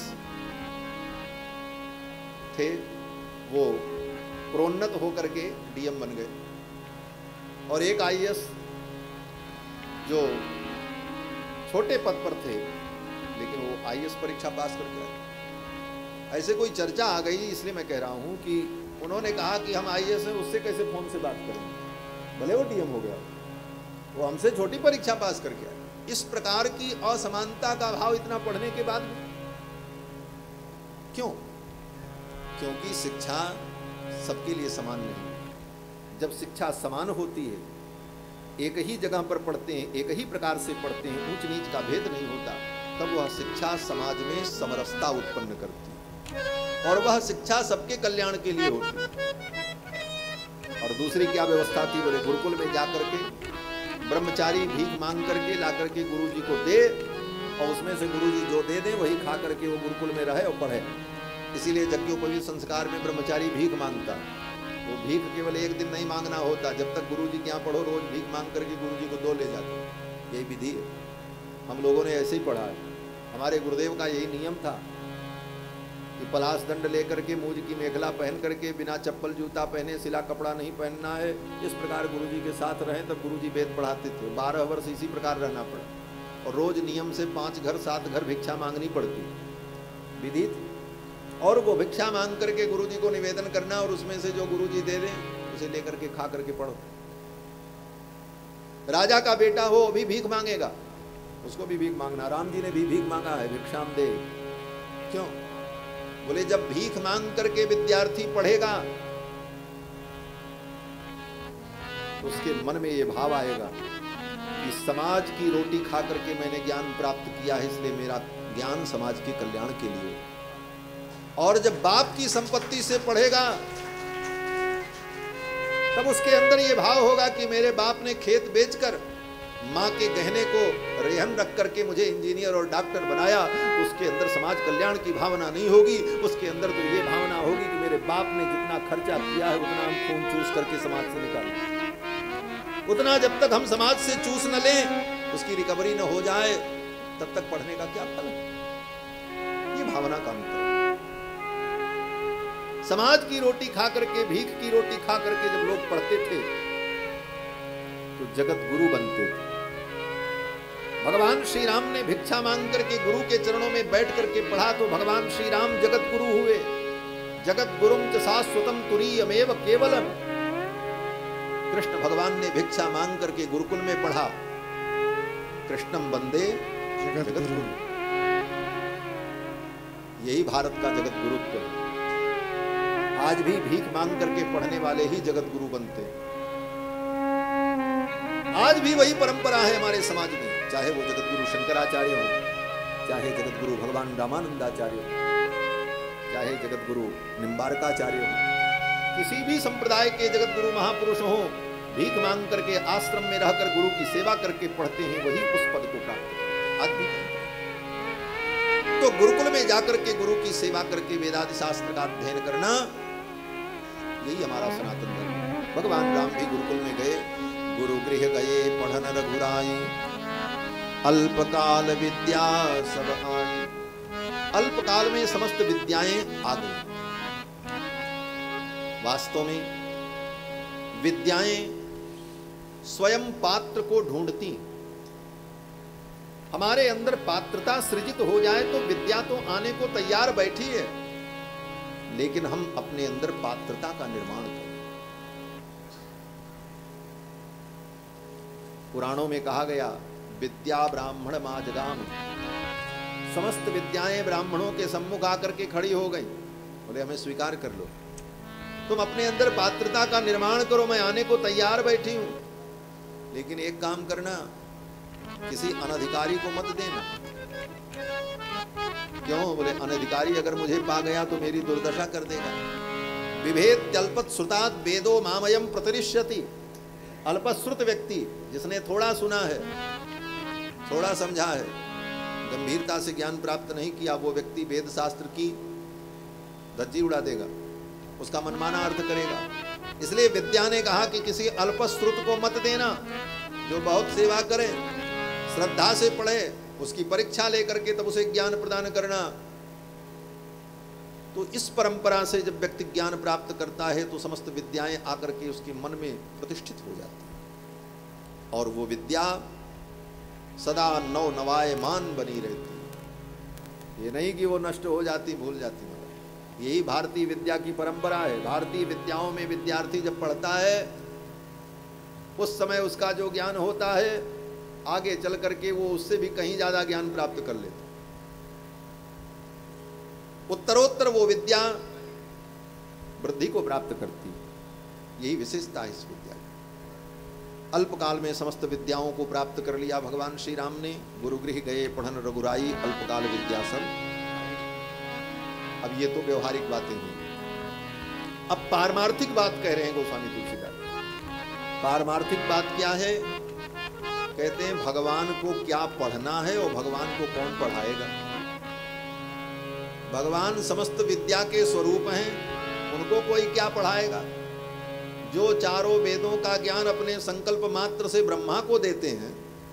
थे, वो प्रोन्नत होकर के डीएम बन गए, और एक आईएएस जो छोटे पद पर थे लेकिन वो आईएएस परीक्षा पास करके आए। ऐसे कोई चर्चा आ गई, इसलिए मैं कह रहा हूं कि उन्होंने कहा कि हम आईएएस हैं, उससे कैसे फोन से बात करेंगे, भले वो डीएम हो गया, वो हमसे छोटी परीक्षा पास करके आए। इस प्रकार की असमानता का भाव इतना पढ़ने के बाद भी क्यों? क्योंकि शिक्षा सबके लिए समान नहीं। जब शिक्षा समान होती है, एक ही जगह पर पढ़ते हैं, एक ही प्रकार से पढ़ते हैं, ऊंच नीच का भेद नहीं होता, तब वह शिक्षा समाज में समरसता उत्पन्न करती है, और वह शिक्षा सबके कल्याण के लिए होती है। और दूसरी क्या व्यवस्था थी? बोले गुरुकुल में जाकर के ब्रह्मचारी भीख मांग करके ला करके गुरुजी को दे, और उसमें से गुरुजी जो दे दे वही खा करके वो गुरुकुल में रहे और पढ़े। इसीलिए यज्ञोपवीत संस्कार में ब्रह्मचारी भीख मांगता। वो भीख केवल एक दिन नहीं मांगना होता, जब तक गुरुजी के यहाँ पढ़ो रोज भीख मांग करके गुरुजी को दो ले जाते। यही विधि है, हम लोगों ने ऐसे ही पढ़ा है। हमारे गुरुदेव का यही नियम था कि पलाश दंड लेकर के, मूज की मेखला पहन करके, बिना चप्पल जूता पहने सिला कपड़ा नहीं पहनना है। इस प्रकार गुरुजी के साथ रहें तब गुरुजी वेद पढ़ाते थे। बारह वर्ष इसी प्रकार रहना पड़ा, और रोज नियम से पांच घर सात घर भिक्षा मांगनी पड़ती, विधि थी। और वो भिक्षा मांग करके गुरुजी को निवेदन करना, और उसमें से जो गुरुजी दे दें उसे लेकर के खा करके पढ़ो। राजा का बेटा हो भी भीख मांगेगा, उसको भी भीख मांगना। राम जी ने भी भीख मांगा है, भिक्षाम दे। क्यों? बोले जब भीख मांग करके विद्यार्थी पढ़ेगा तो उसके मन में ये भाव आएगा कि समाज की रोटी खा करके मैंने ज्ञान प्राप्त किया है, इसलिए मेरा ज्ञान समाज के कल्याण के लिए। और जब बाप की संपत्ति से पढ़ेगा तब उसके अंदर ये भाव होगा कि मेरे बाप ने खेत बेचकर माँ के गहने को रेहन रख करके मुझे इंजीनियर और डॉक्टर बनाया, तो उसके अंदर समाज कल्याण की भावना नहीं होगी। उसके अंदर तो ये भावना होगी कि मेरे बाप ने जितना खर्चा किया है उतना हम खून चूस करके समाज से निकालें, उतना जब तक हम समाज से चूस न लें, उसकी रिकवरी न हो जाए, तब तक पढ़ने का क्या फल है। ये भावना काम करे। समाज की रोटी खा करके, भीख की रोटी खा करके जब लोग पढ़ते थे तो जगत गुरु बनते थे। भगवान श्री राम ने भिक्षा मांग करके गुरु के चरणों में बैठ करके पढ़ा तो भगवान श्री राम जगत गुरु हुए। जगत गुरुम च शाश्वतम तुरीयमेव केवलम। कृष्ण भगवान ने भिक्षा मांग करके गुरुकुल में पढ़ा। कृष्णम वंदे जगत गुरु। यही भारत का जगत गुरुत्व है। आज भी भीख मांग करके पढ़ने वाले ही जगत गुरु बनते हैं। आज भी वही परंपरा है हमारे समाज में, चाहे वो जगत गुरु शंकराचार्य हो, चाहे जगत गुरु भगवान रामानंदाचार्य हो, चाहे जगत गुरु निम्बारकाचार्य हो, किसी भी संप्रदाय के जगत गुरु महापुरुष हो, भीख मांग करके आश्रम में रहकर गुरु की सेवा करके पढ़ते हैं, वही उस पद को प्राप्त करते हैं। आज भी तो गुरुकुल में जाकर के गुरु की सेवा करके वेदादि शास्त्र का अध्ययन करना, यही हमारा सनातन धर्म है। भगवान राम भी गुरुकुल में गए, गुरु गृह गए पढ़न रघुराई, अल्पकाल विद्या सब आई। अल्पकाल में समस्त विद्याएं आ गई। वास्तव में विद्याएं स्वयं पात्र को ढूंढती। हमारे अंदर पात्रता सृजित हो जाए तो विद्या तो आने को तैयार बैठी है, लेकिन हम अपने अंदर पात्रता का निर्माण करें। पुराणों में कहा गया विद्या ब्राह्मण माजगाम। समस्त विद्याएं ब्राह्मणों के सम्मुख आकर के खड़ी हो गई। बोले हमें स्वीकार कर लो, तुम अपने अंदर पात्रता का निर्माण करो, मैं आने को तैयार बैठी हूं, लेकिन एक काम करना, किसी अनधिकारी को मत देना। क्यों? बोले अनधिकारी अगर मुझे पा गया तो मेरी दुर्दशा कर देगा। विभेद त्यल्पत श्रुतात् वेदो मामयम प्रतिरिष्यति। अल्पश्रुत व्यक्ति जिसने थोड़ा सुना है, थोड़ा समझा है, गंभीरता से ज्ञान प्राप्त नहीं किया, वो व्यक्ति वेद शास्त्र की धज्जी उड़ा देगा, उसका मनमाना अर्थ करेगा। इसलिए विद्या ने कहा कि किसी अल्पश्रुत को मत देना। जो बहुत सेवा करे, श्रद्धा से पढ़े, उसकी परीक्षा लेकर के तब उसे ज्ञान प्रदान करना। तो इस परंपरा से जब व्यक्ति ज्ञान प्राप्त करता है तो समस्त विद्याएं आकर के उसके मन में प्रतिष्ठित हो जाती है और वो विद्या सदा नव नवायमान बनी रहती है। ये नहीं कि वो नष्ट हो जाती, भूल जाती। मतलब यही भारतीय विद्या की परंपरा है। भारतीय विद्याओं में विद्यार्थी जब पढ़ता है उस समय उसका जो ज्ञान होता है, आगे चल करके वो उससे भी कहीं ज्यादा ज्ञान प्राप्त कर लेता। उत्तरोत्तर वो विद्या वृद्धि को प्राप्त करती है। यही विशेषता है इस विद्या की। अल्पकाल में समस्त विद्याओं को प्राप्त कर लिया भगवान श्री राम ने। गुरुगृह गए पढ़न रघुराई, अल्पकाल विद्या सब। अब ये तो व्यवहारिक बातें हैं। अब पारमार्थिक बात कह रहे हैं गोस्वामी तुलसीदास। पारमार्थिक बात क्या है? कहते हैं भगवान को क्या पढ़ना है और भगवान को कौन पढ़ाएगा। भगवान समस्त विद्या के स्वरूप हैं, उनको कोई क्या पढ़ाएगा। जो चारों वेदों का ज्ञान अपने संकल्प मात्र से ब्रह्मा को देते हैं।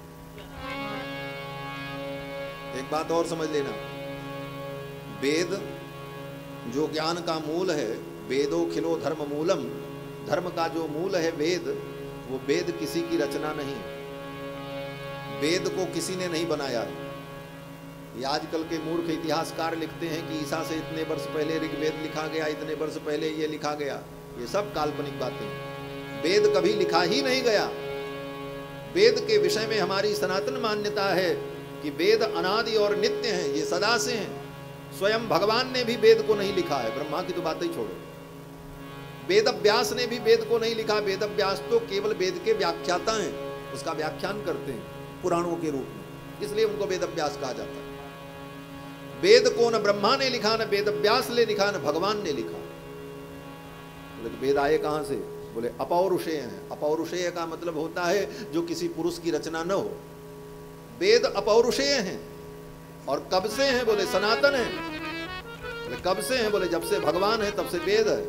एक बात और समझ लेना, वेद जो ज्ञान का मूल है, वेदो खिलो धर्म मूलम, धर्म का जो मूल है वेद, वो वेद किसी की रचना नहीं। वेद को किसी ने नहीं बनाया। ये आजकल के मूर्ख इतिहासकार लिखते हैं कि ईसा से इतने वर्ष पहले ऋग्वेद लिखा गया, इतने वर्ष पहले ये लिखा गया। ये सब काल्पनिक बातें हैं। वेद कभी लिखा ही नहीं गया। वेद के विषय में हमारी सनातन मान्यता है कि वेद अनादि और नित्य हैं, ये सदा से हैं। स्वयं भगवान ने भी वेद को नहीं लिखा है, ब्रह्मा की तो बात ही छोड़ो। वेद व्यास ने भी वेद को नहीं लिखा, वेद व्यास तो केवल वेद के व्याख्याता हैं, उसका व्याख्यान करते हैं पुराणों के रूप में, इसलिए उनको वेद व्यास कहा जाता है। वेद को न ब्रह्मा ने लिखा, न वेद व्यास ने लिखा, न भगवान ने लिखा। बोले तो वेद आए कहां से? बोले अपौरुषेय हैं। अपौरुषेय का मतलब होता है जो किसी पुरुष की रचना न हो। वेद अपौरुषेय हैं। और कब से हैं? बोले सनातन है। बोले कब से हैं? बोले जब से भगवान है तब से वेद है।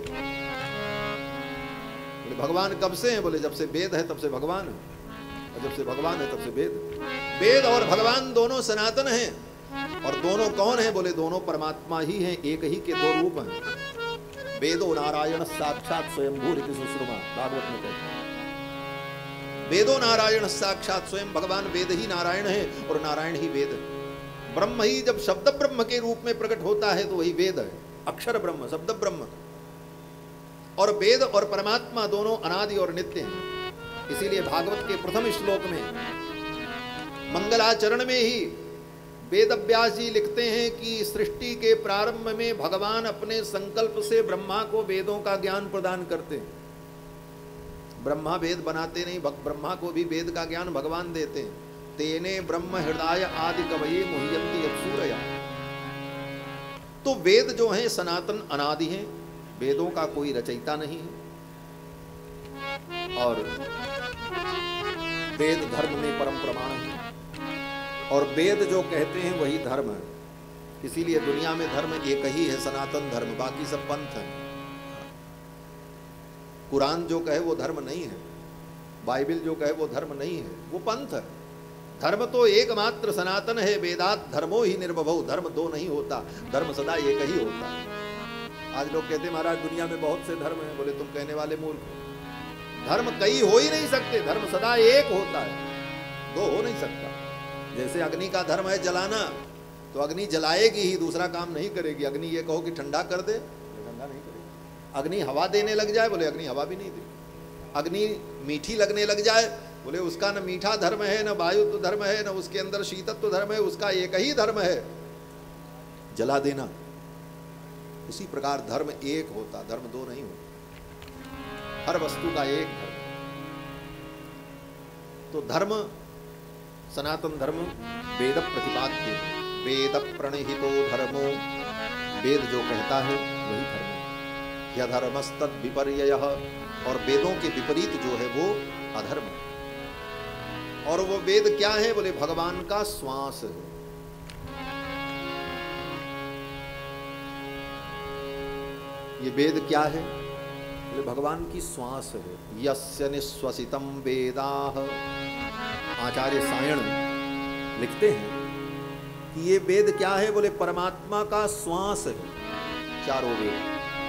बोले भगवान कब से हैं? बोले जब से वेद है तब से भगवान है, और जब से भगवान है तब से वेद। वेद और भगवान दोनों सनातन हैं। और दोनों कौन हैं? बोले दोनों परमात्मा ही हैं, एक ही के दो रूप हैं। वेदो नारायण साक्षात स्वयंभू ऋतु सुश्रुमा, भागवत में कहते हैं वेदो नारायण साक्षात स्वयं भगवान वेद ही नारायण है और नारायण ही वेद है। ब्रह्म ही जब शब्द ब्रह्म के रूप में प्रकट होता है तो वही वेद है, अक्षर ब्रह्म, शब्द ब्रह्म। और वेद और परमात्मा दोनों अनादि और नित्य हैं। इसीलिए भागवत के प्रथम श्लोक में मंगलाचरण में ही वेद व्यास जी लिखते हैं कि सृष्टि के प्रारंभ में भगवान अपने संकल्प से ब्रह्मा को वेदों का ज्ञान प्रदान करते हैं। ब्रह्मा वेद बनाते नहीं, ब्रह्मा को भी वेद का ज्ञान भगवान देते हैं। तेने ब्रह्म हृदय आदि कवये मुह्यन्ति यत्सूरया। तो वेद जो हैं सनातन अनादि हैं, वेदों का कोई रचयिता नहीं है। और वेद धर्म में परम प्रमाण है, और वेद जो कहते हैं वही धर्म है। इसीलिए दुनिया में धर्म एक ही है, सनातन धर्म, बाकी सब पंथ है। कुरान जो कहे वो धर्म नहीं है, बाइबल जो कहे वो धर्म नहीं है, वो पंथ है। धर्म तो एकमात्र सनातन है। वेदात धर्मो ही निर्भवो, धर्म दो नहीं होता, धर्म सदा एक ही होता है। आज लोग कहते हैं महाराज दुनिया में बहुत से धर्म हैं। बोले तुम कहने वाले मूर्ख हो, धर्म कई हो ही नहीं सकते, धर्म सदा एक होता है, दो हो नहीं सकता। जैसे अग्नि का धर्म है जलाना, तो अग्नि जलाएगी ही, दूसरा काम नहीं करेगी। अग्नि ये कहो कि ठंडा कर दे, ठंडा नहीं करेगी। अग्नि हवा देने लग जाए, बोले अग्नि हवा भी नहीं देगी। अग्नि मीठी लगने लग जाए, बोले उसका न मीठा धर्म है, न वायुत्व धर्म है, न उसके अंदर शीतत्व धर्म है, उसका एक ही धर्म है, जला देना। उसी प्रकार धर्म एक होता, धर्म दो नहीं होता, हर वस्तु का एक धर्म। तो धर्म सनातन धर्म वेद प्रतिपाद्य, वेद प्रणहितो धर्मो, वेद जो कहता है वही धर्म है। यह धर्मस्तद विपर्ययः, और वेदों के विपरीत जो है वो अधर्म है। और वो वेद क्या है? बोले भगवान का श्वास है। ये वेद क्या है? बोले भगवान की श्वास है। यस्य निश्वसितम वेदाः, आचार्य सायण लिखते हैं कि ये वेद क्या है? बोले परमात्मा का श्वास है, चारों वेद।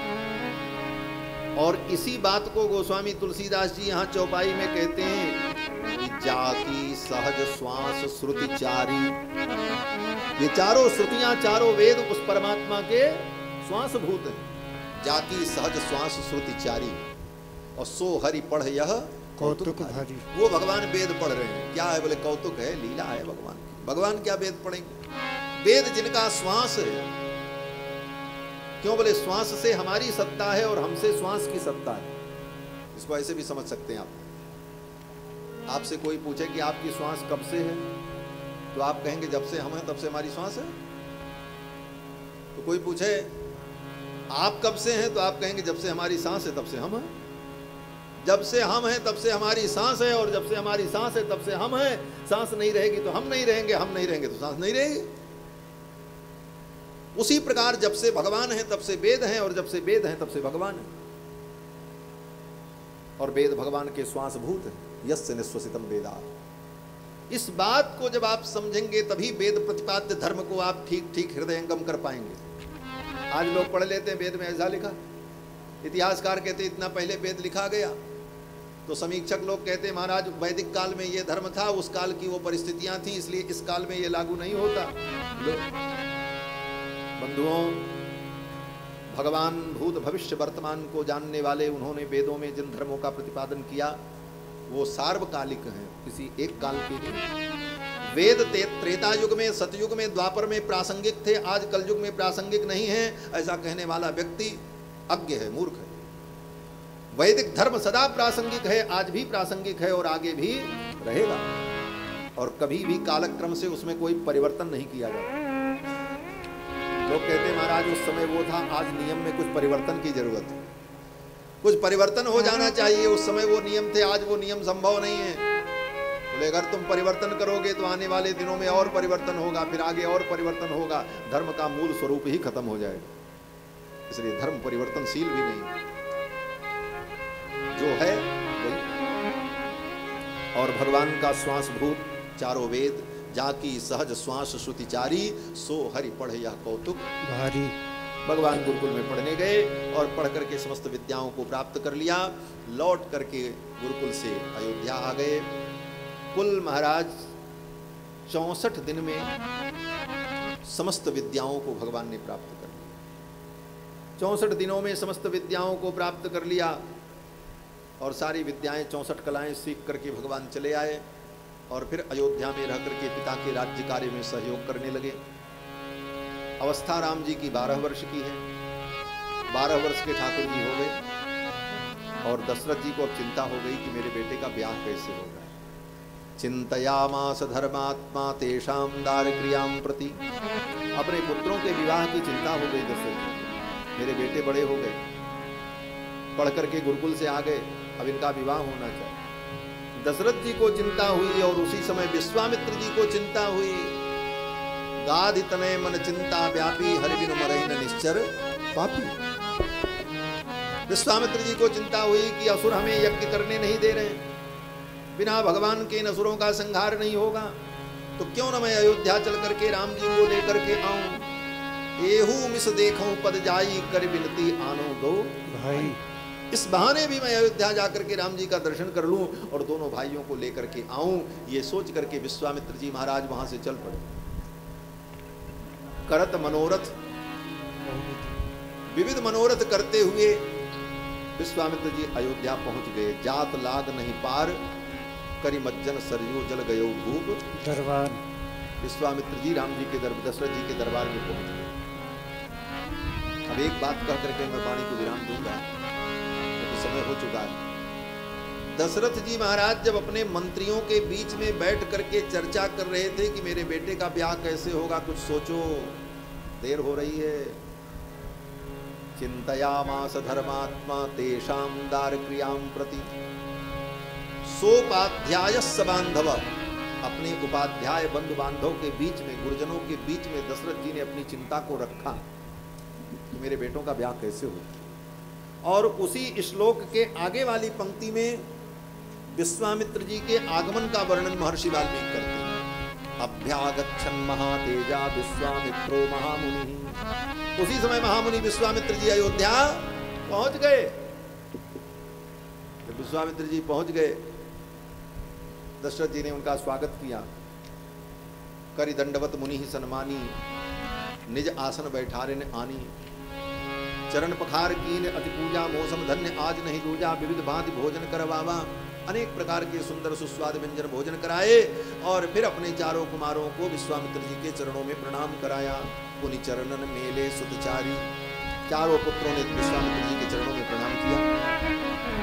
और इसी बात को गोस्वामी तुलसीदास जी यहाँ चौपाई में कहते हैं कि जाति सहज श्वास श्रुति चारी। ये चारों श्रुतियां, चारों वेद उस परमात्मा के श्वास भूत हैं। जाति सहज श्वास श्रुति चारी, और सो हरि पढ़ यह कौतुक भारी। वो भगवान वेद पढ़ रहे हैं, क्या है? बोले कौतुक है, लीला है भगवान की। भगवान क्या वेद पढ़ेंगे? वेद जिनका श्वास है। क्यों? बोले श्वास से हमारी सत्ता है और हमसे श्वास की सत्ता है। इसको ऐसे भी समझ सकते हैं आप। आपसे कोई पूछे कि आपकी श्वास कब से है, तो आप कहेंगे जब से हम हैं तब से हमारी श्वास है। तो कोई पूछे आप कब से हैं, तो आप कहेंगे जब से हमारी सांस है तब से हम हैं। जब से हम हैं तब से हमारी सांस है, और जब से हमारी सांस है तब से हम हैं। सांस नहीं रहेगी तो हम नहीं रहेंगे, हम नहीं रहेंगे तो सांस नहीं रहेगी। उसी प्रकार जब से भगवान है तब से वेद हैं, और जब से वेद हैं तब से भगवान है। और वेद भगवान के श्वास भूत है। यस्य निश्वसितम वेदाः। इस बात को जब आप समझेंगे तभी वेद प्रतिपाद्य धर्म को आप ठीक ठीक हृदयंगम कर पाएंगे। आज लोग पढ़ लेते हैं वेद में ऐसा लिखा, इतिहासकार कहते इतना पहले वेद लिखा गया, तो समीक्षक लोग कहते हैं महाराज वैदिक काल में ये धर्म था, उस काल की वो परिस्थितियां थी, इसलिए इस काल में ये लागू नहीं होता। बंधुओं, भगवान भूत भविष्य वर्तमान को जानने वाले उन्होंने वेदों में जिन धर्मों का प्रतिपादन किया वो सार्वकालिक हैं, किसी एक काल के नहीं। वेद ते त्रेता युग में, सतयुग में, द्वापर में प्रासंगिक थे, आज कलयुग में प्रासंगिक नहीं है, ऐसा कहने वाला व्यक्ति अज्ञ है, मूर्ख है। वैदिक धर्म सदा प्रासंगिक है, आज भी प्रासंगिक है और आगे भी रहेगा, और कभी भी कालक्रम से उसमें कोई परिवर्तन नहीं किया जाता। लोग कहते हैं महाराज उस समय वो था, आज नियम में कुछ परिवर्तन की जरूरत है, कुछ परिवर्तन हो जाना चाहिए। उस समय वो नियम थे, आज वो नियम संभव नहीं है। बोले अगर तुम परिवर्तन करोगे तो आने वाले दिनों में और परिवर्तन होगा, फिर आगे और परिवर्तन होगा, धर्म का मूल स्वरूप ही खत्म हो जाएगा। इसलिए धर्म परिवर्तनशील भी नहीं, जो है वही। और भगवान का श्वास भूत चारों वेद, जाकी सहज श्वास श्रुतिचारी, सो हरि पढ़े यह कौतुक भारी। भगवान गुरुकुल में पढ़ने गए और पढ़ करके समस्त विद्याओं को प्राप्त कर लिया। लौट करके गुरुकुल से अयोध्या आ गए। कुल महाराज चौसठ दिन में समस्त विद्याओं को भगवान ने प्राप्त कर लिया। चौसठ दिनों में समस्त विद्याओं को प्राप्त कर लिया और सारी विद्याएं, चौसठ कलाएं सीख करके भगवान चले आए और फिर अयोध्या में रह करके पिता के राज्य कार्य में सहयोग करने लगे। अवस्था राम जी की बारह वर्ष की है, बारह वर्ष के ठाकुर जी हो गए और दशरथ जी को अब चिंता हो गई कि मेरे बेटे का ब्याह कैसे होगा। चिंतयामास धर्मात्मा तेषाम दारक्रियाम प्रति, अपने पुत्रों के विवाह की चिंता हो गई दशरथ जी। मेरे बेटे बड़े हो गए, पढ़ करके गुरुकुल से आ गए, अब इनका विवाह होना चाहिए। दशरथ जी को चिंता हुई और उसी समय विश्वामित्र जी को चिंता हुई। गाधितनय मन चिंता व्यापी, हरि बिनु मरहि न निश्चर पापी। विश्वामित्र जी को चिंता हुई कि असुर हमें यज्ञ करने नहीं दे रहे, बिना भगवान के इन असुरों का संहार नहीं होगा, तो क्यों न मैं अयोध्या चल करके राम जी को लेकर के आऊं। एहू मिस देखूं पद जाई, कर बिनती आनो दो भाई। इस बहाने भी मैं अयोध्या जाकर के राम जी का दर्शन कर लूं और दोनों भाइयों को लेकर के आऊं, ये सोच करके विश्वामित्र जी महाराज वहां से चल पड़े। करत मनोरथ, विविध मनोरथ करते हुए विश्वामित्र जी अयोध्या पहुंच गए। जात लाग नहीं पार, करी मज्जन सरयू जल गयो भूप दरबार। विश्वामित्र जी राम जी के दरबार, दशरथ जी के दरबार में पहुंच गए। अब एक बात कह करके मैं वाणी को विराम दूंगा, तो समय हो चुका है। दशरथ जी महाराज जब अपने मंत्रियों के बीच में बैठ करके चर्चा कर रहे थे कि मेरे बेटे का ब्याह कैसे होगा, कुछ सोचो, देर हो रही है। चिंतयामास धर्मात्मा तेषाम दारक्रियाम प्रति, सोपाध्याय बांधव, अपने उपाध्याय बंधु बांधव के बीच में, गुरुजनों के बीच में दशरथ जी ने अपनी चिंता को रखा कि मेरे बेटों का ब्याह कैसे हो। और उसी श्लोक के आगे वाली पंक्ति में विश्वामित्र जी के आगमन का वर्णन महर्षि वाल्मीकि करते हैं। अभ्यागच्छन् महातेजा विश्वामित्रो महामुनि, उसी समय महामुनि विश्वामित्र जी अयोध्या पहुंच गए। जब विश्वामित्र जी पहुंच गए, दशरथ जी ने उनका स्वागत किया। करि दंडवत मुनि ही सन्मानी, निज आसन बैठारे ने आनी। चरण पखार कीन अति पूजा, मौसम धन्य आज नहीं दूजा। विविध भांति भोजन करवावा, अनेक प्रकार के सुंदर सुस्वाद व्यंजन भोजन कराए और फिर अपने चारों कुमारों को विश्वामित्र जी के चरणों में प्रणाम कराया। पुनि चरणन मेले सुतचारी, चारों पुत्रों ने विश्वामित्र जी के चरणों में प्रणाम किया।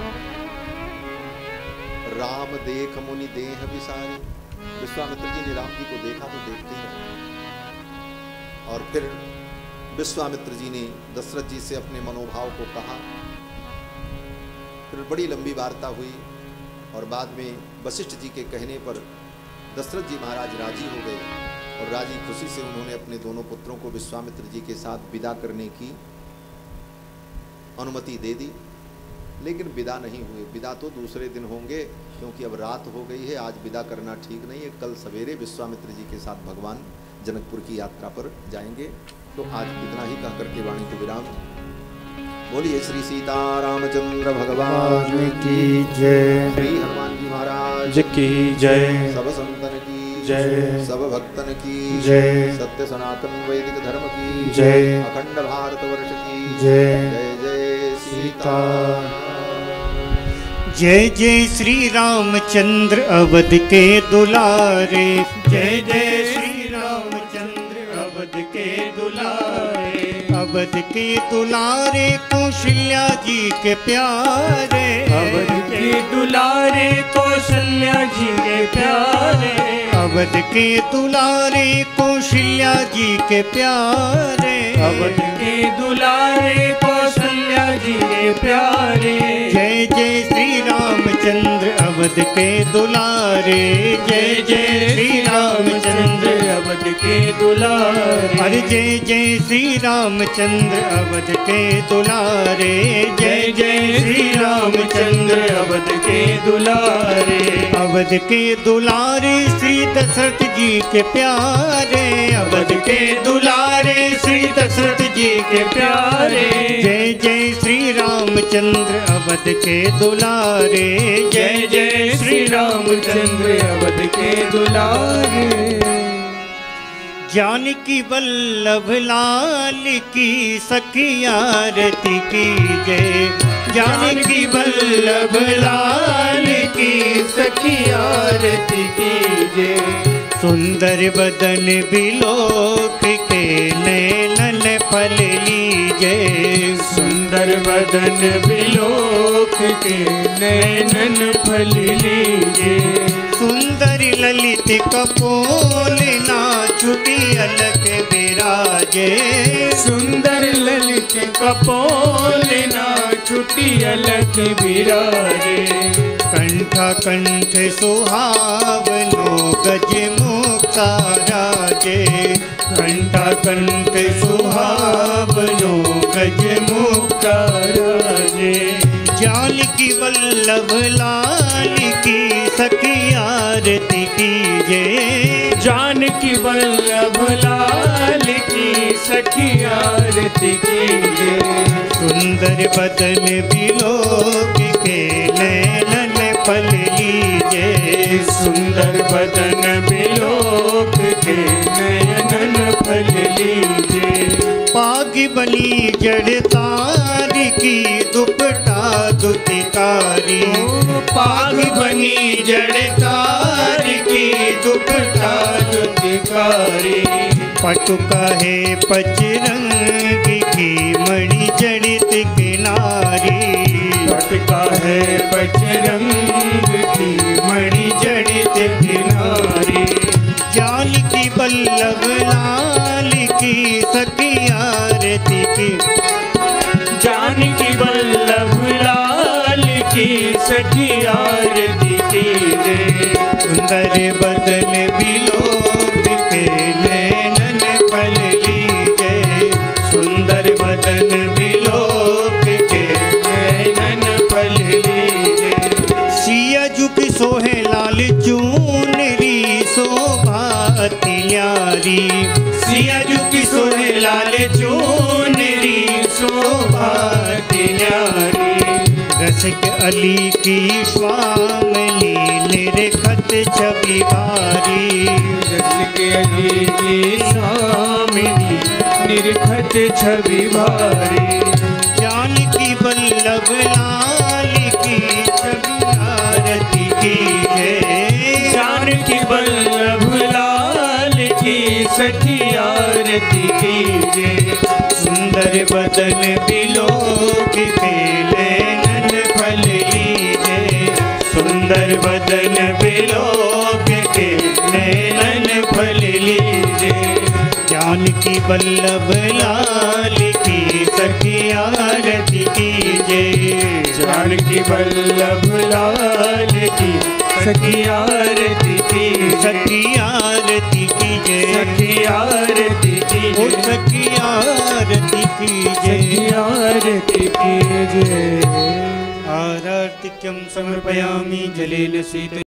राम देख मुनि देह विसारी, विश्वामित्र जी ने राम जी को देखा तो देखते ही रहे। और फिर विश्वामित्र जी ने दशरथ जी से अपने मनोभाव को कहा। फिर बड़ी लंबी वार्ता हुई और बाद में वशिष्ठ जी के कहने पर दशरथ जी महाराज राजी हो गए और राजी खुशी से उन्होंने अपने दोनों पुत्रों को विश्वामित्र जी के साथ विदा करने की अनुमति दे दी। लेकिन विदा नहीं हुए, विदा तो दूसरे दिन होंगे, क्योंकि अब रात हो गई है, आज विदा करना ठीक नहीं है। कल सवेरे विश्वामित्र जी के साथ भगवान जनकपुर की यात्रा पर जाएंगे। तो आज इतना ही कह करके वाणी को विराम। बोलिए श्री सीता रामचंद्र भगवान की जय, श्री हनुमान जी महाराज की जय, सब संतन की जय, सब भक्तन की जय, सत्य सनातन वैदिक धर्म की जय, अखंड भारतवर्ष की जय। जय जय सीता, जय जय श्री रामचंद्र अवध के दुलारे। जय जय श्री रामचंद्र अवध के दुलारे, अवध के दुलारे कौशल्या जी के प्यारे, अवध के दुलारे कौशल्या जी के प्यारे, अवध के दुलारे कौशल्या जी के प्यारे, अवध के दुलारे कौशल्या जी के प्यारे। जय जय श्री रामचंद्र अवध के दुलारे, जय जय श्री रामचंद्र अवध के दुलारे, अरे जय जय श्री रामचंद्र अवध के दुलारे, जय जय श्री रामचंद्र अवध के दुलारे, अवध के दुलारे श्री दशरथ जी के प्यारे, अवध के दुलारे श्री दशरथ जी के प्यारे। जय जय श्री रामचंद्र अवध के दुलारे, जय जय श्री रामचंद्र अवध के दुलारे। जानकी वल्लभ लाल की सखी आरती की जय, जानकी वल्लभ लाल की सखी आरती की जय। सुंदर बदन बिलोक के नैनन फल लीजे, सुंदर बदन बिलोक के नैनन फल लीजे, सुंदर ललित कपोल नाचुटी अलग विराजे, सुंदर ललित कपोल नाचुटी अलग विराजे। कंठा कंठ सुहावनो गज मुक्ता राजे, कंठा कंठ सुहावनो गज मुक्ता राजे। जानकी वल्लभ लाल की सखी आरती कीजे, जानकी वल्लभ लाल की सखी आरती कीजे। सुंदर बदन बिलोक के नैनन फल लीजे, सुंदर बदन बिलोक के नयनन फल लीजे। पाग बनी जड़तार की दुपटा दुतिकारी, पाग बनी जड़तार की दुपटा दुतिकारी। पटुका है पचरंग की मणि जड़ित किनारी, पटका है बजरंग की मणि जड़ित किनारी। जानकी वल्लभ लाल की सखी आरती की, जानकी वल्लभ लाल की सखी आरती कीजे। सुंदर बदन बिलोक के नैनन फल लीजे, सुंदर बदन बिलोक के नैनन फल लीजे। सिया झुक सोहे लाल चूनरी शोभा अति न्यारी, सिया झुकी सोहे लाल चूनरी शोभा अति न्यारी। रसिक अली की स्वामली निरखत छवि बारी, रसिक अली की स्वामिनी निरखत छवि भारी। जानकी वल्लभ लाल की छवि आरती की जय, जानकी वल्लभ लाल की सखी आरती कीजे। सुंदर बदन बिलोक के नैनन फल लीजे, सुंदर बदन बिलोक के नैनन फल लीजे। जानकी वल्लभ लाल की सखी आरती कीजे, जानकी वल्लभ लाल की सखी आरती कीजे। सखी आरती कीजे, सखी आरती ओ कीजे। सखी आरती कीजे। सखी आरती कीजे। आरतिक्यं समर्पयामि जलेन शीत